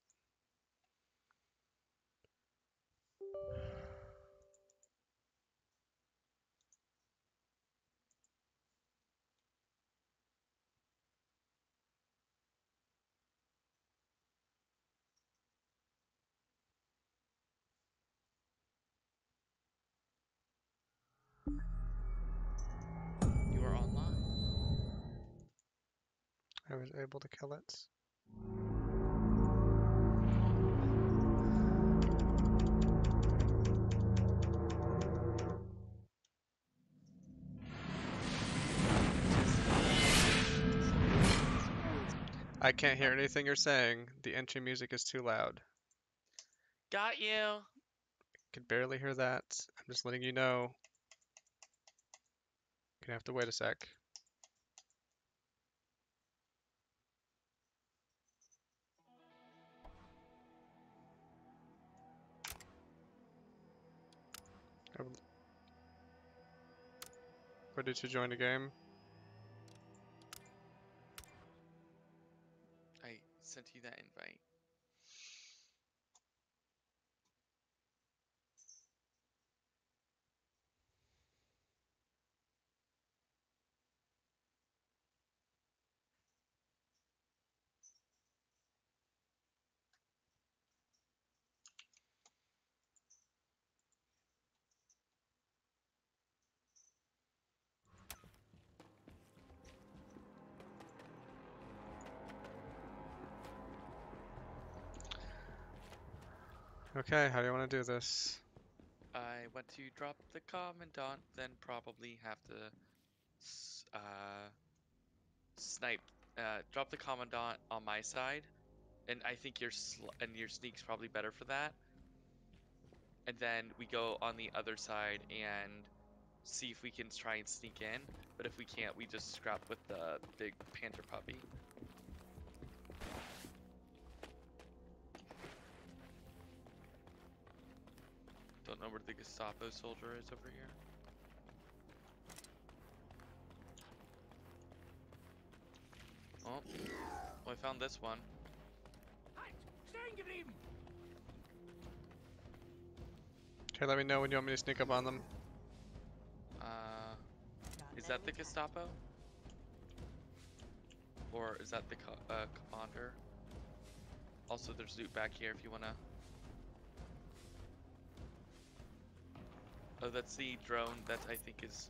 You are online. I was able to kill it. I can't hear anything you're saying. The entry music is too loud. Got you. Could barely hear that. I'm just letting you know. You're gonna have to wait a sec. Ready to join the game? I sent you that invite. Okay, how do you want to do this? I want to drop the commandant, then probably have to snipe. Drop the commandant on my side, and I think your sneak's probably better for that. And then we go on the other side and see if we can try and sneak in. But if we can't, we just scrap with the big panther puppy. Don't know where the Gestapo soldier is over here. Oh, well, I found this one. Okay, let me know when you want me to sneak up on them. Is that the Gestapo? Or is that the commander? Also, there's loot back here if you wanna. Oh, that's the drone that I think is.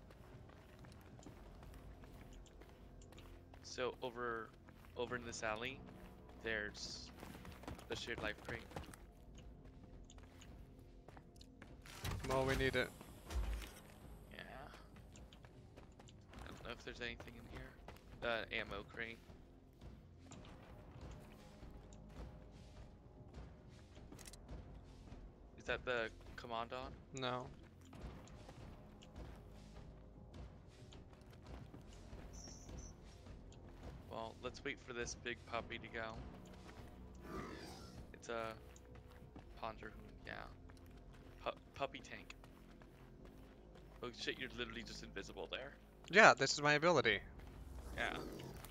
So over in this alley, there's the shared life crate. Well, we need it. Yeah. I don't know if there's anything in here. Ammo crate. Is that the commandant? No. Well, let's wait for this big puppy to go. It's a Ponderhoon, yeah. Puppy tank. Oh shit, you're literally just invisible there. Yeah, this is my ability. Yeah.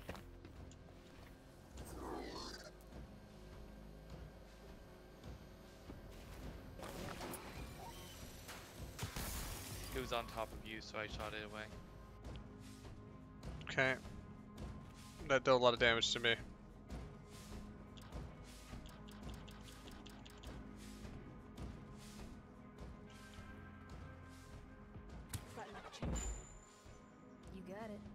It was on top of you, so I shot it away. Okay. That did a lot of damage to me. You got it.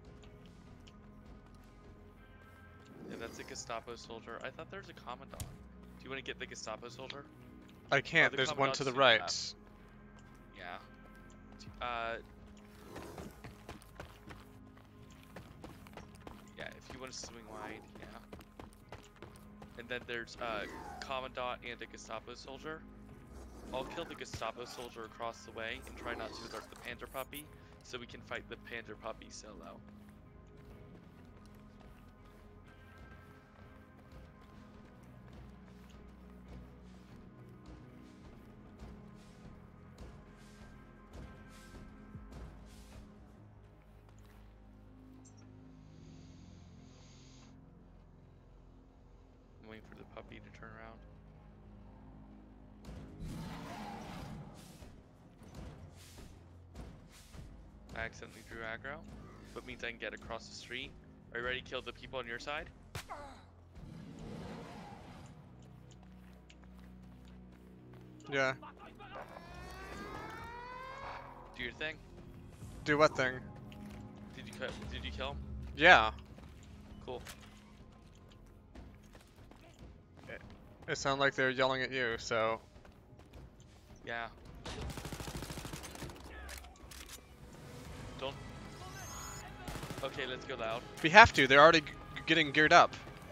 Yeah, that's a Gestapo soldier. I thought there was a commandant. Do you want to get the Gestapo soldier? I can't, the there's one to the commandant's right. Yeah. Yeah, if you want to swing wide, yeah. And then there's commandant and a Gestapo soldier. I'll kill the Gestapo soldier across the way and try not to alert the panther puppy, so we can fight the panther puppy solo. I'm waiting for the puppy to turn around. I accidentally drew aggro, but means I can get across the street. Are you ready to kill the people on your side? Yeah. Do your thing. Do what thing? Did you kill him? Yeah. Cool. It sounded like they were yelling at you, so. Yeah. Don't. Okay, let's go loud. We have to, they're already getting geared up.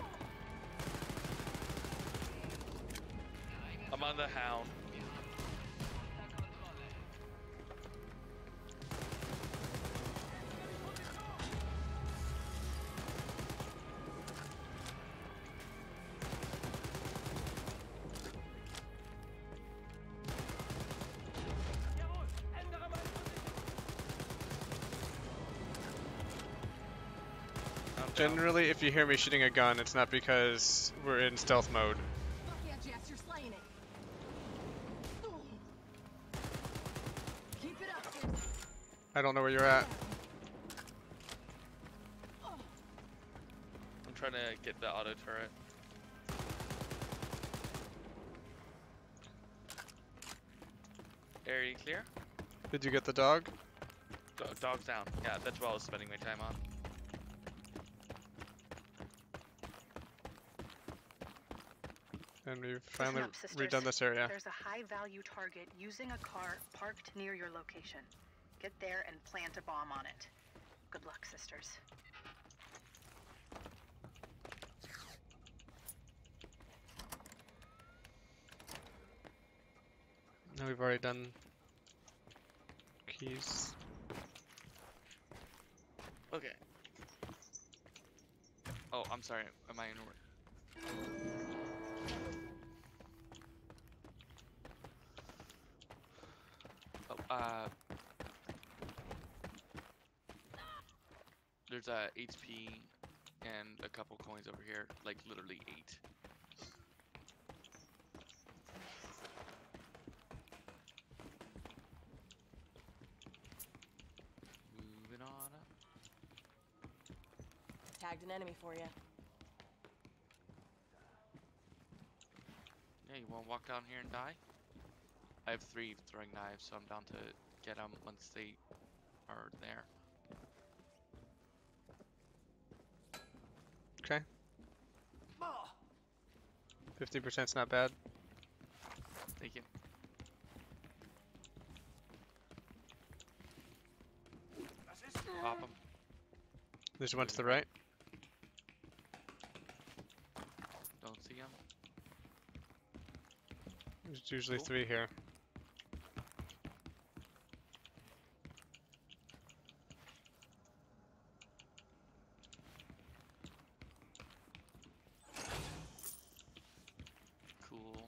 I'm on the hound. Generally, if you hear me shooting a gun, it's not because we're in stealth mode. Fuck yeah, Jess, you're slaying it. Keep it up, sis. I don't know where you're at. I'm trying to get the auto turret. Area clear? Did you get the dog? Dog's down. Yeah, that's what I was spending my time on. And we've Listen finally up, sisters. redone this area. There's a high-value target using a car parked near your location. Get there and plant a bomb on it. Good luck, sisters. No, we've already done keys. Okay. Oh, I'm sorry. Am I in order? Oh, there's a HP and a couple coins over here, like literally 8. Moving on up. Tagged an enemy for you. Yeah, you wanna walk down here and die? I have 3 throwing knives, so I'm down to get them once they are there. Okay. 50%'s not bad. Thank you. Pop them. There's one to the right. Don't see them. There's usually 3 here. Cool.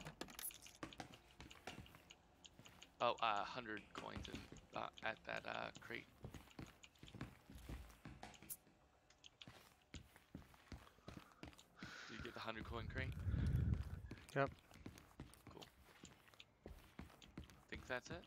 Oh, 100 coins in, at that crate. Did you get the 100 coin crate? Yep. Cool. Think that's it?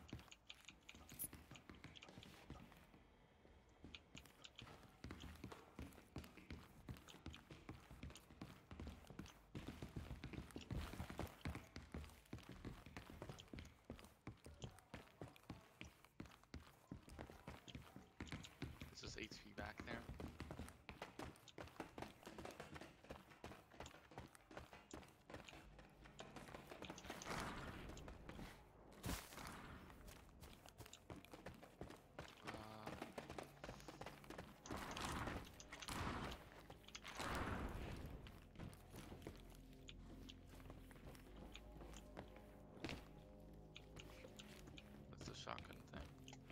Is this HP back there? What's the shotgun thing?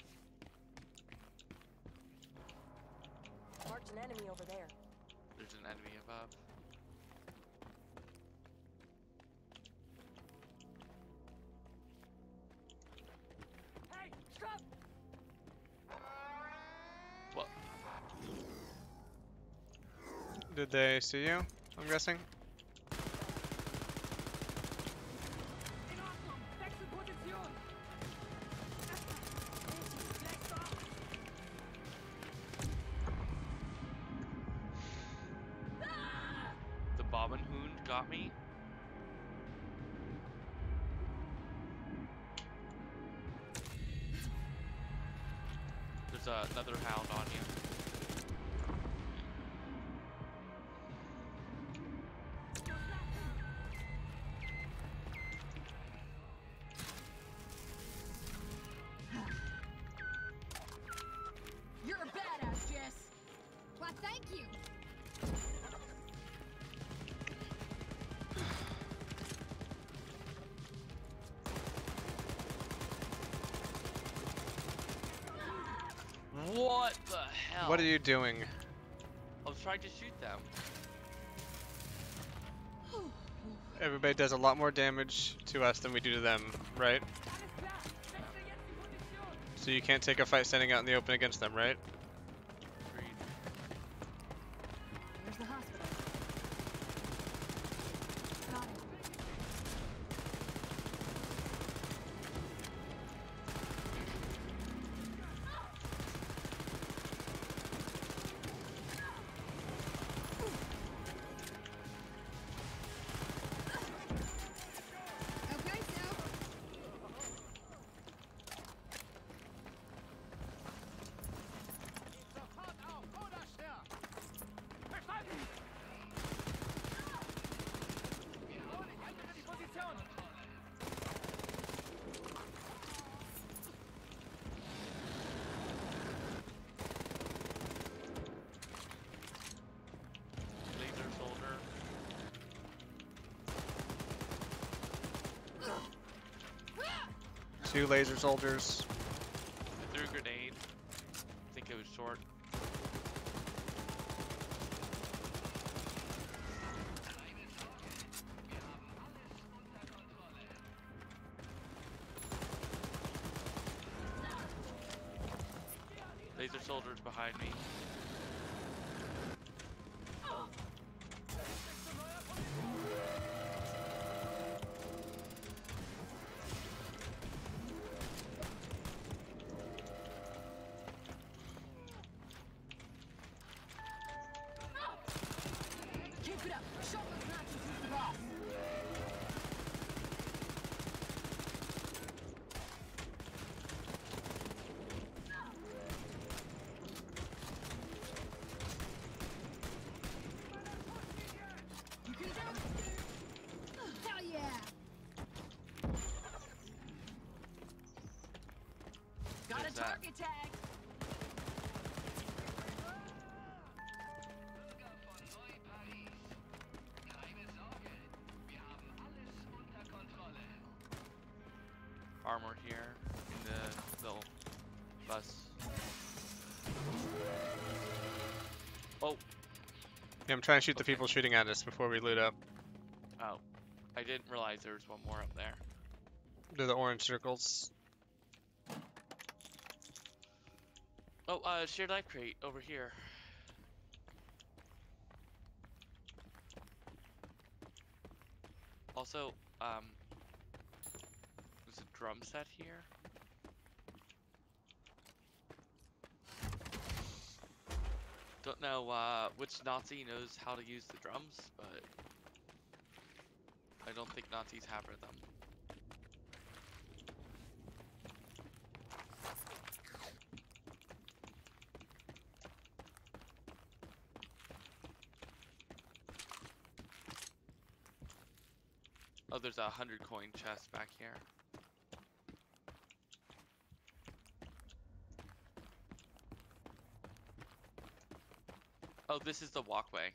Marked an enemy over there. There's an enemy above. Hey, stop! What? Did they see you? I'm guessing. The Bobbin Hound got me. There's another hound on you. You're a badass, Jess. Why, thank you. What the hell? What are you doing? I was trying to shoot them. Everybody does a lot more damage to us than we do to them, right? So you can't take a fight standing out in the open against them, right? Where's the hospital? Got it. Okay, so. 2 laser soldiers. I threw a grenade. I think it was short. Laser soldiers behind me. Keep it up. Shot those Nazis is the boss. You can do it. Hell yeah. Got a What's that? target tag. Armor here in the little bus. Oh, Yeah, I'm trying to shoot the people shooting at us before we loot up. oh. I didn't realize there was one more up there. They're the orange circles. Oh, shared life crate over here. Also, there's a drum set here. Don't know which Nazi knows how to use the drums, but I don't think Nazis have them. Oh, there's a 100 coin chest back here. Oh, this is the walkway.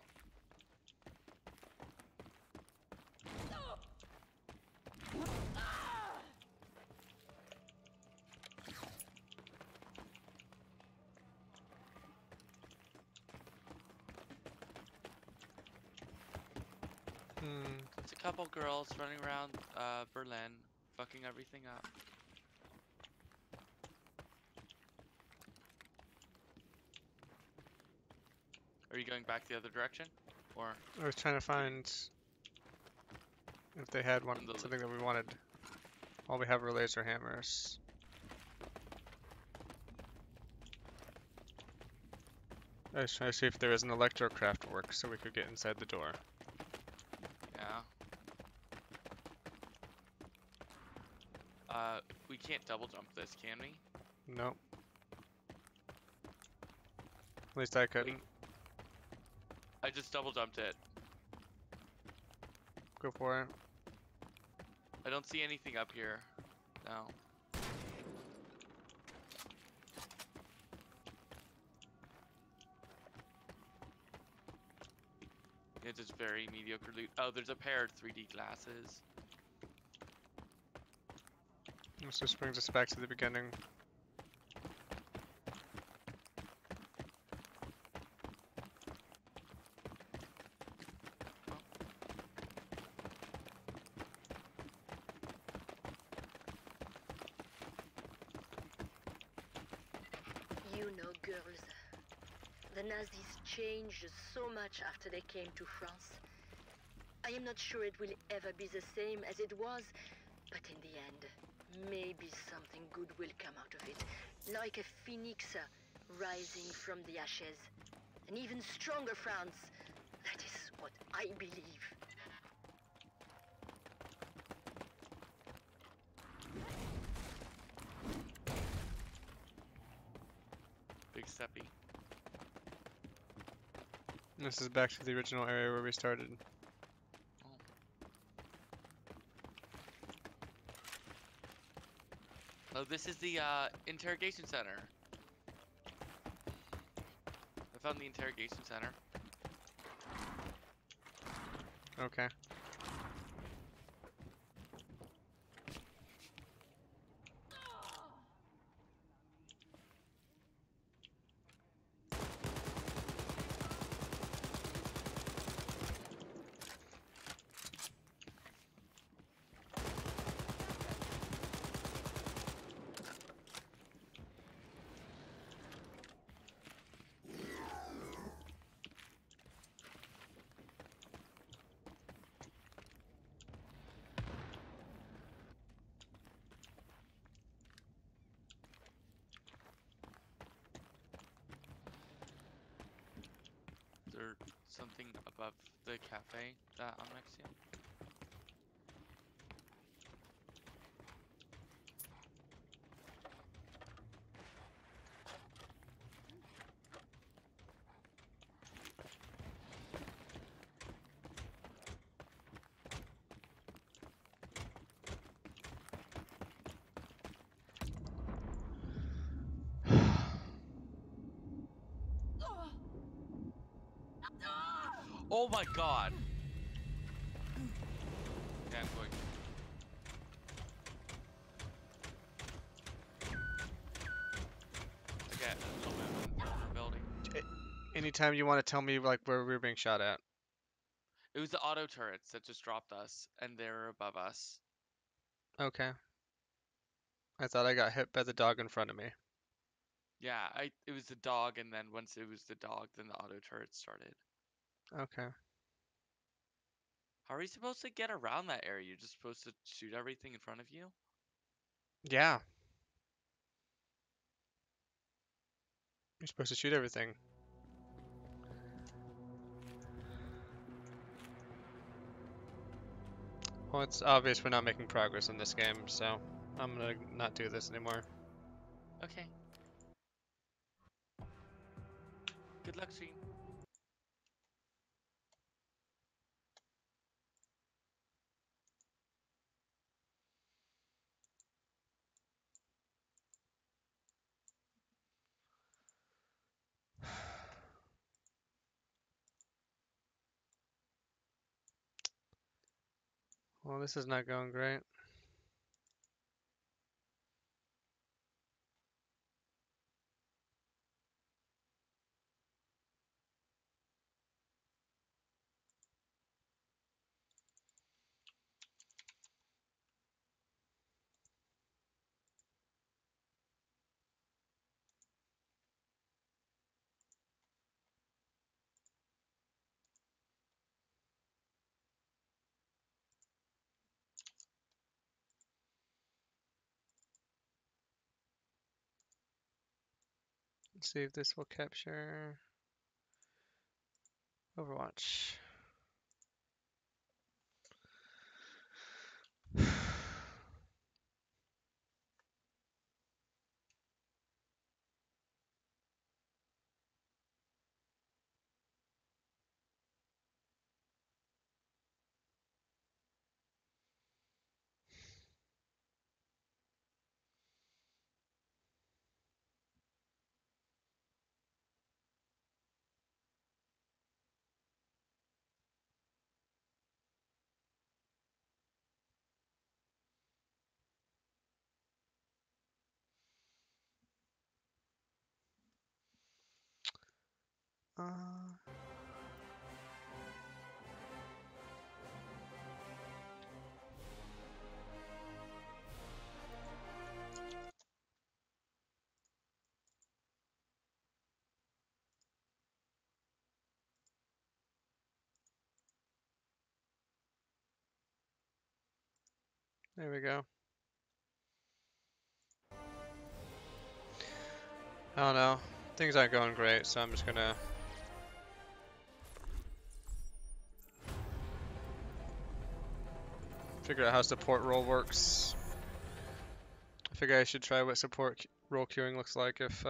It's a couple girls running around Berlin, fucking everything up. Are you going back the other direction, or? I was trying to find if they had one something that we wanted. All we have are laser hammers. I was trying to see if there was an electrocraft work so we could get inside the door. Yeah. We can't double jump this, can we? Nope. At least I couldn't. I just double jumped it. Go for it. I don't see anything up here. No. It's just very mediocre loot. Oh, there's a pair of 3D glasses. This just brings us back to the beginning. You know, girls, the Nazis changed so much after they came to France. I am not sure it will ever be the same as it was, but in the end, maybe something good will come out of it. Like a phoenix rising from the ashes. An even stronger France. That is what I believe. Big steppy. This is back to the original area where we started. Oh, this is the interrogation center. I found the interrogation center. Okay. something above the cafe that I'm next to. Oh my god! Okay, I'm going. Okay, a little bit of a building. Anytime you want to tell me like where we were being shot at. It was the auto turrets that just dropped us, and they're above us. Okay. I thought I got hit by the dog in front of me. Yeah, it was the dog, and then once it was the dog, then the auto turret started. Okay. How are you supposed to get around that area? You're just supposed to shoot everything in front of you? Yeah. You're supposed to shoot everything. Well, it's obvious we're not making progress in this game, so I'm gonna not do this anymore. Okay. Good luck, stream. Well, this is not going great. Let's see if this will capture Overwatch. There we go. I don't know. Things aren't going great, so I'm just gonna figure out how support role works. I figure I should try what support role queuing looks like if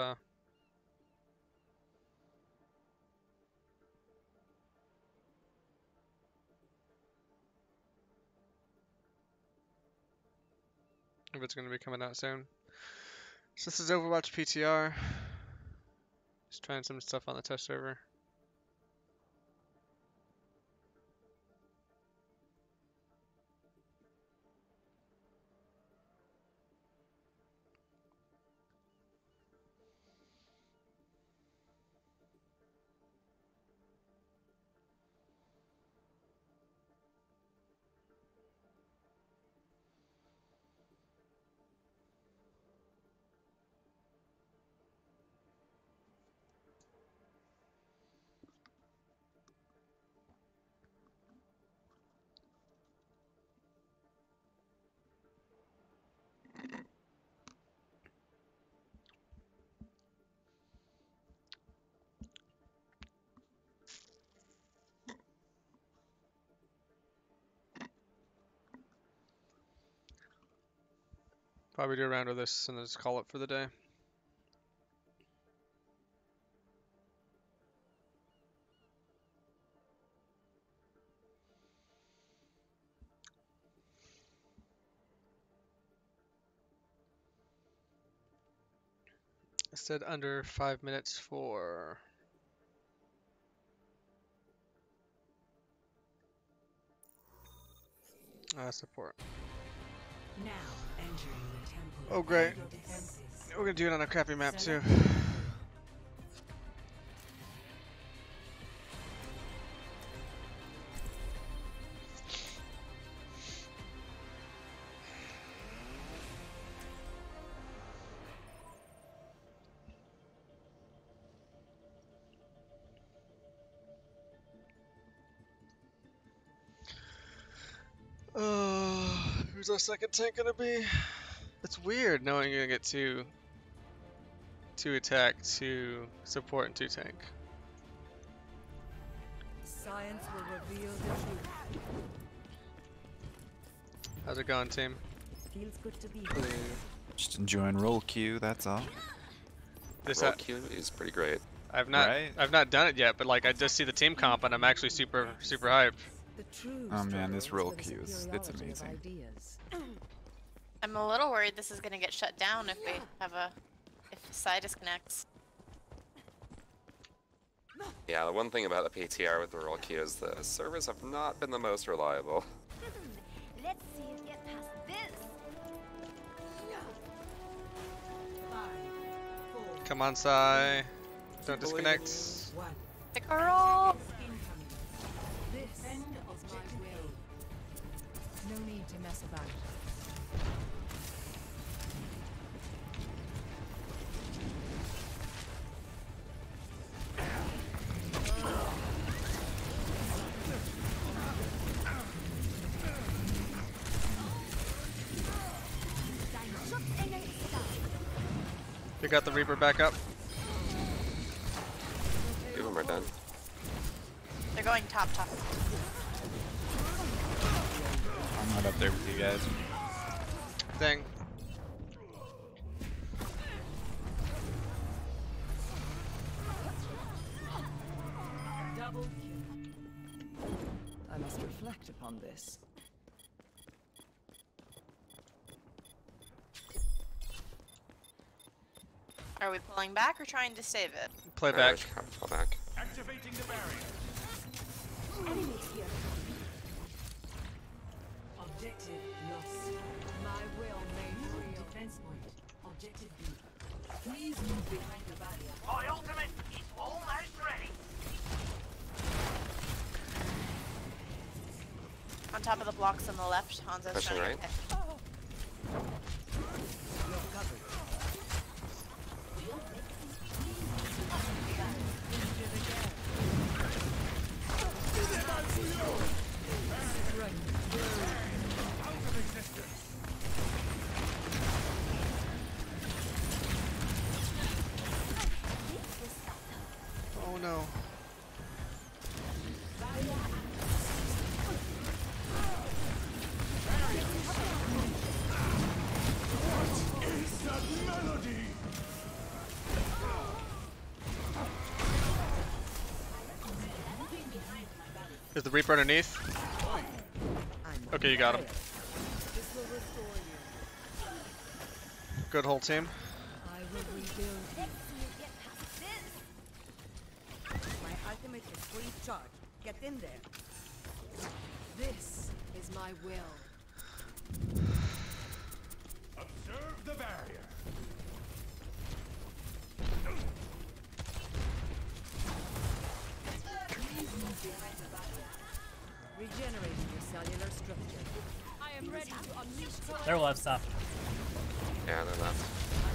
it's gonna be coming out soon. So this is Overwatch PTR. Just trying some stuff on the test server. Probably do a round of this and then just call it for the day. I said under 5 minutes for support. Now entering the temple. Oh great. We're gonna do it on a crappy map too. Who's our second tank gonna be? It's weird knowing you're gonna get two attack, two support, and two tank. Science will reveal the truth. How's it going, team? Feels good to be here. Just enjoying roll queue, that's all. This roll queue is pretty great. I've not done it yet, but like I just see the team comp and I'm actually super hyped. Oh man, this roll queue it's amazing. I'm a little worried this is gonna get shut down if we have if Psy disconnects. Yeah, the one thing about the PTR with the roll queue is the servers have not been the most reliable. Let's see you get past this. Come on, Psy. Don't disconnect. Pick a roll. This end of my will. No need to mess about. You got the Reaper back up. Two of them are done. They're going top. I'm not up there with you guys. Dang. Double kill. I must reflect upon this. Are we pulling back or trying to save it? Play back. Fall back. Activating the barrier. Enemies here. Objective lost. My will made real. Defense point. Objective B. Please move behind the barrier. My ultimate is almost ready. On top of the blocks on the left, Hanzo's Pushing trying right. to pick. Oh no. Is the Reaper underneath? Okay, you got him. Good whole team. I will rebuild you. My ultimate is fully charged. Get in there. This is my will. Observe the barrier. Regenerating your cellular structure. I am ready to unleash. They're left stop. Yeah, they're left.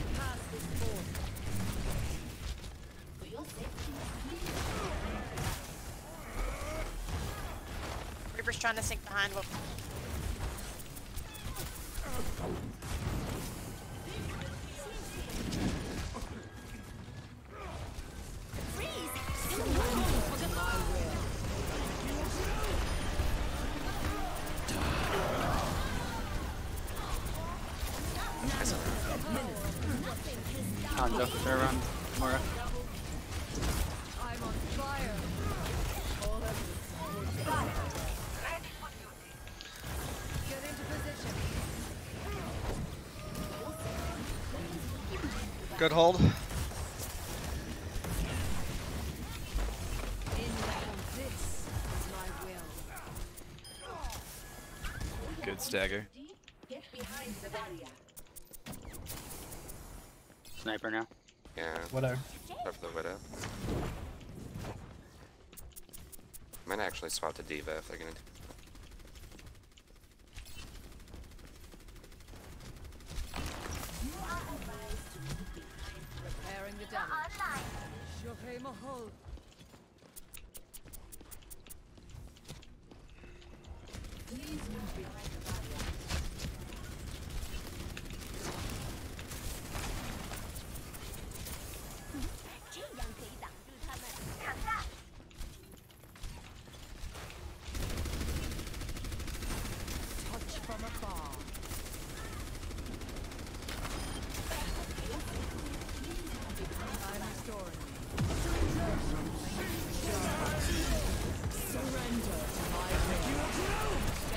Reaper's trying to sink behind. Hanzo, turn around, Mora. I'm on fire. All get into position. Good hold. This is my will. Good stagger. Get behind the barrier. Sniper now. Yeah. Whatever. Up for the Widow. I might actually swap to Diva if they're gonna do. Repairing the damage. Shohei Mahol. Please move behind the barrier. Touch from afar. I'm restoring. Surrender to my will.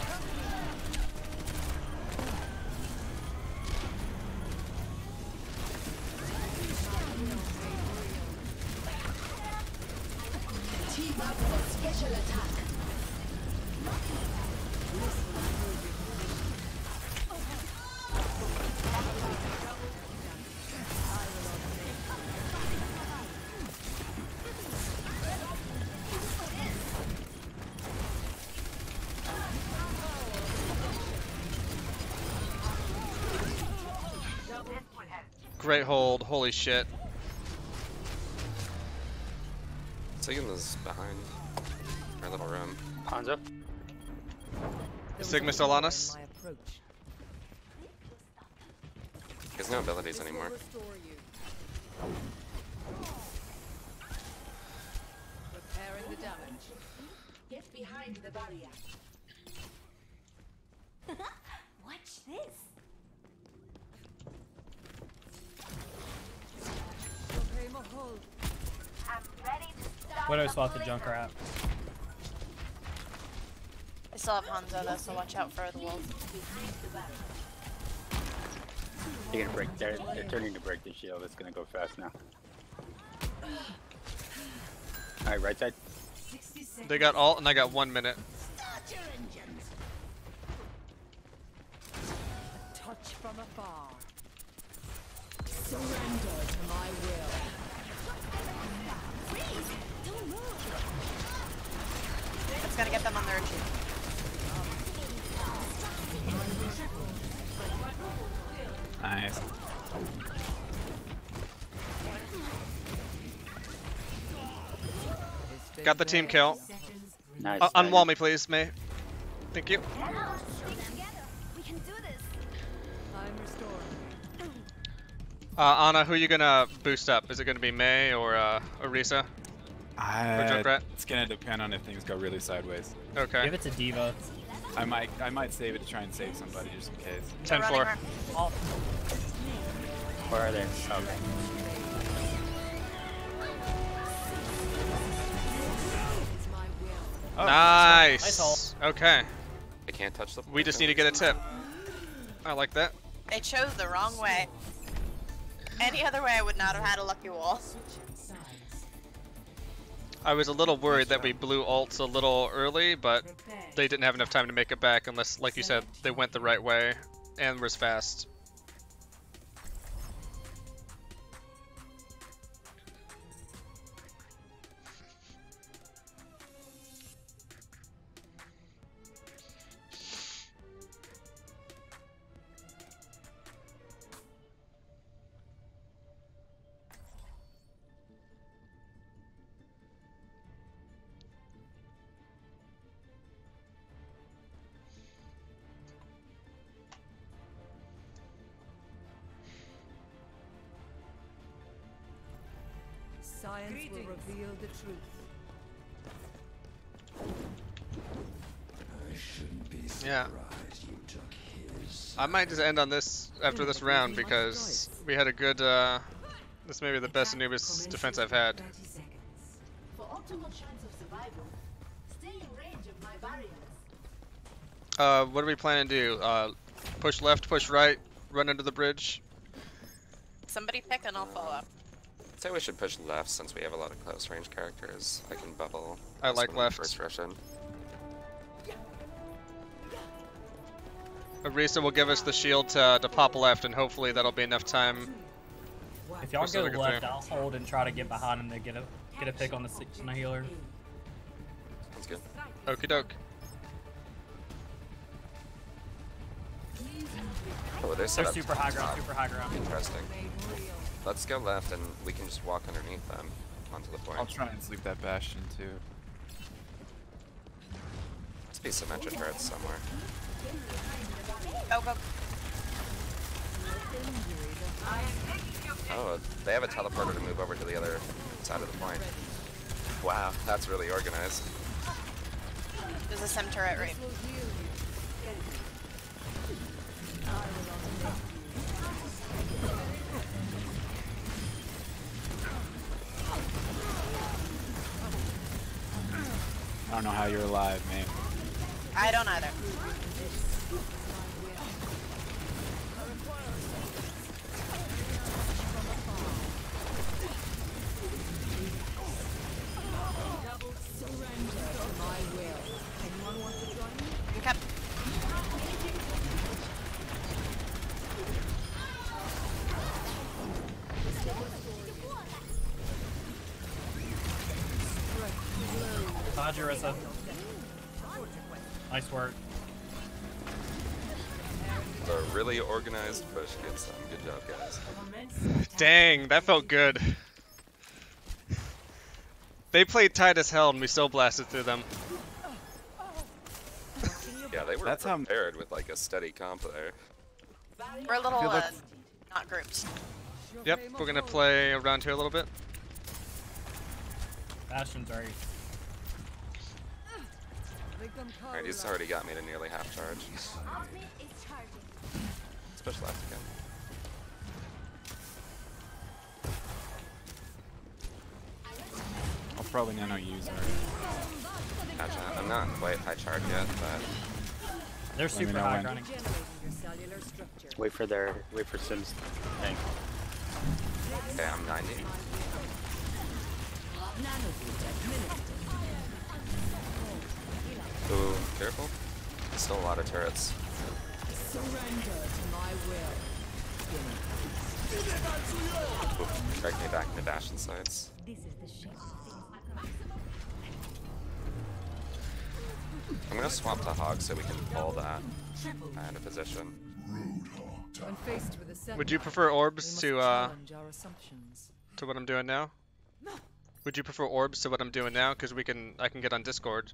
Team up for special attack. Great hold. Holy shit. Sigma's behind our little room. Hanzo. Is Sigma still on us? He has no abilities anymore. Repairing the damage. Get behind the barrier. Watch this. Shohei Mahol. I'm ready to start. Widow swap the Junker out. I still have Hanzo though, so watch out for the wolves. They're gonna break. They're turning to break the shield. It's gonna go fast now. All right, right side. They got ult and I got 1 minute. Start your engines. Touch from afar. Surrender to my will. Freeze! Don't move. It's gonna get them on the retreat. Nice. Got the team kill. Nice. Unwall me, please, May. Thank you. We can do this. I'm restoring. Anna, who are you gonna boost up? Is it gonna be May or Orisa? Junkrat? It's gonna depend on if things go really sideways. Okay. Give it to Diva. I might save it to try and save somebody just in case. 10-4. Where are they? Okay. Oh, Nice. Okay. They can't touch the. We just need to get a tip. I like that. They chose the wrong way. Any other way I would not have had a lucky wall. I was a little worried that we blew ults a little early, but they didn't have enough time to make it back unless, like you said, they went the right way and was fast. Science will reveal the truth. Yeah. I might just end on this after this round because we had a good. This may be the best Anubis defense I've had. For optimal chance of survival, stay in range of my barriers. What do we plan to do? Push left, push right, run under the bridge. Somebody pick and I'll follow up. I'd say we should push left since we have a lot of close range characters. I can bubble. I like left. First Russian. Arisa will give us the shield to pop left, and hopefully that'll be enough time. If y'all for go us to left, get I'll hold and try to get behind him to get a pick on the healer. Sounds good. Okie doke. Oh, they're set They're up super high ground, super high ground. Interesting. Let's go left and we can just walk underneath them onto the point. I'll try and sleep that Bastion too. Must be Symmetra turrets somewhere. Go, go. Oh, they have a teleporter to move over to the other side of the point. Wow, that's really organized. There's a Sem turret right. I don't know how you're alive, man. I don't either. Okay. Dodge, Arisa. Nice work. A really organized push gets them. Good job, guys. Dang, that felt good. They played tight as hell and we still blasted through them. Yeah, they were prepared with like a steady comp there. We're a little, like- not grouped. Yep, we're gonna play around here a little bit. Bastion's right. Alright, he's already got me to nearly half charge. Let's push left again. I'll probably nano use her. Gotcha. I'm not quite high charge yet, but They're Let me super know high when. grounding. Wait for Sims thing. okay, I'm 90. Ooh, careful. Still a lot of turrets. Ooh, drag me back into Bastion sites. I'm gonna swap to Hog so we can pull that into position. When faced with a setup, Would you prefer orbs we must to challenge our assumptions. what I'm doing now? Would you prefer orbs to what I'm doing now? Because I can get on Discord.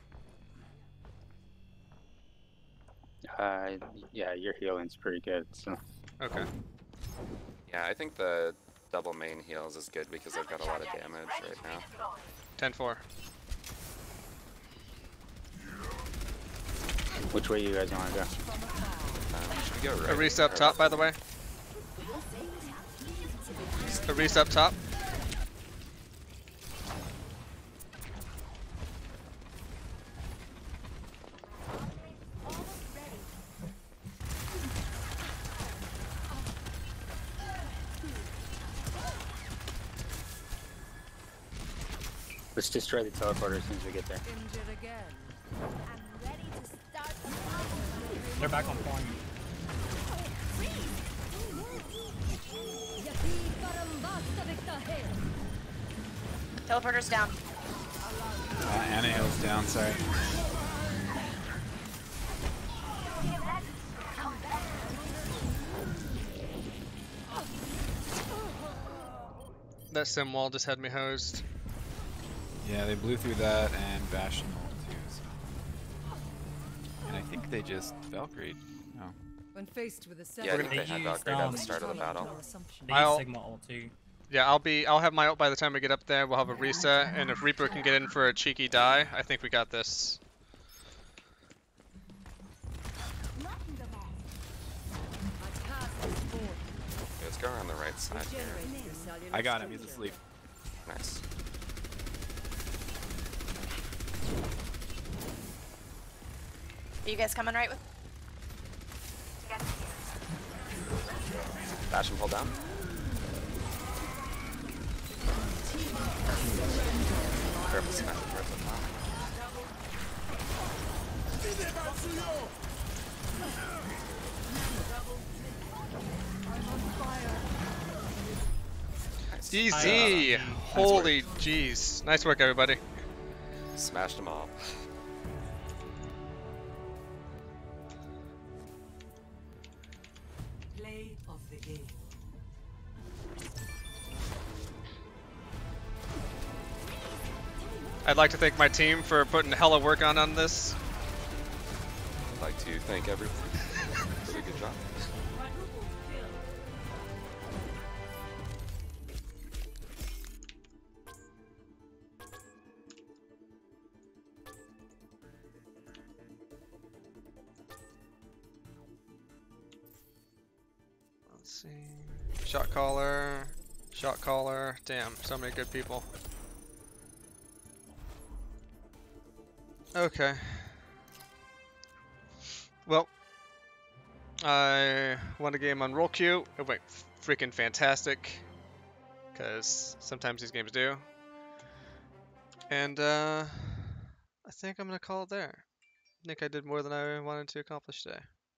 Yeah, your healing's pretty good, so. Okay. Yeah, I think the double main heals is good because they've got a lot of damage right now. 10-4. Which way you guys want to go? Should we go right? Arisa up top, by the way. Arisa up top. Let's destroy the teleporter as soon as we get there. Injured again. They're back on point. Teleporter's down. Anna Hill's down, sorry. That sim wall just had me hosed. Yeah, they blew through that and Bastion ult too, so. And I think they just Valkyrie. No. When faced with a setup, Yeah, I think they had Valkyrie at the start of the battle. They use Sigma ult too. Yeah, I'll have my ult by the time we get up there. We'll have a reset, and if Reaper can get in for a cheeky die, I think we got this. right side here. I got him. He's asleep. Nice. Are you guys coming right with? Dash and pull down. Careful, smash it towards the top. Easy! Holy jeez. Nice work, everybody. Smashed them all. Play of the game. I'd like to thank my team for putting hella work on this. I'd like to thank everyone for the good job. Let's see. Shot caller. Shot caller. Damn, so many good people. Okay. Well, I won a game on Roll Queue. It went freaking fantastic, because sometimes these games do. And I think I'm gonna call it there. I think I did more than I wanted to accomplish today.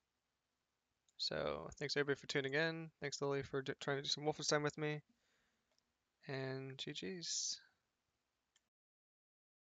So thanks everybody for tuning in. Thanks Lily for trying to do some Wolfenstein with me. And GG's.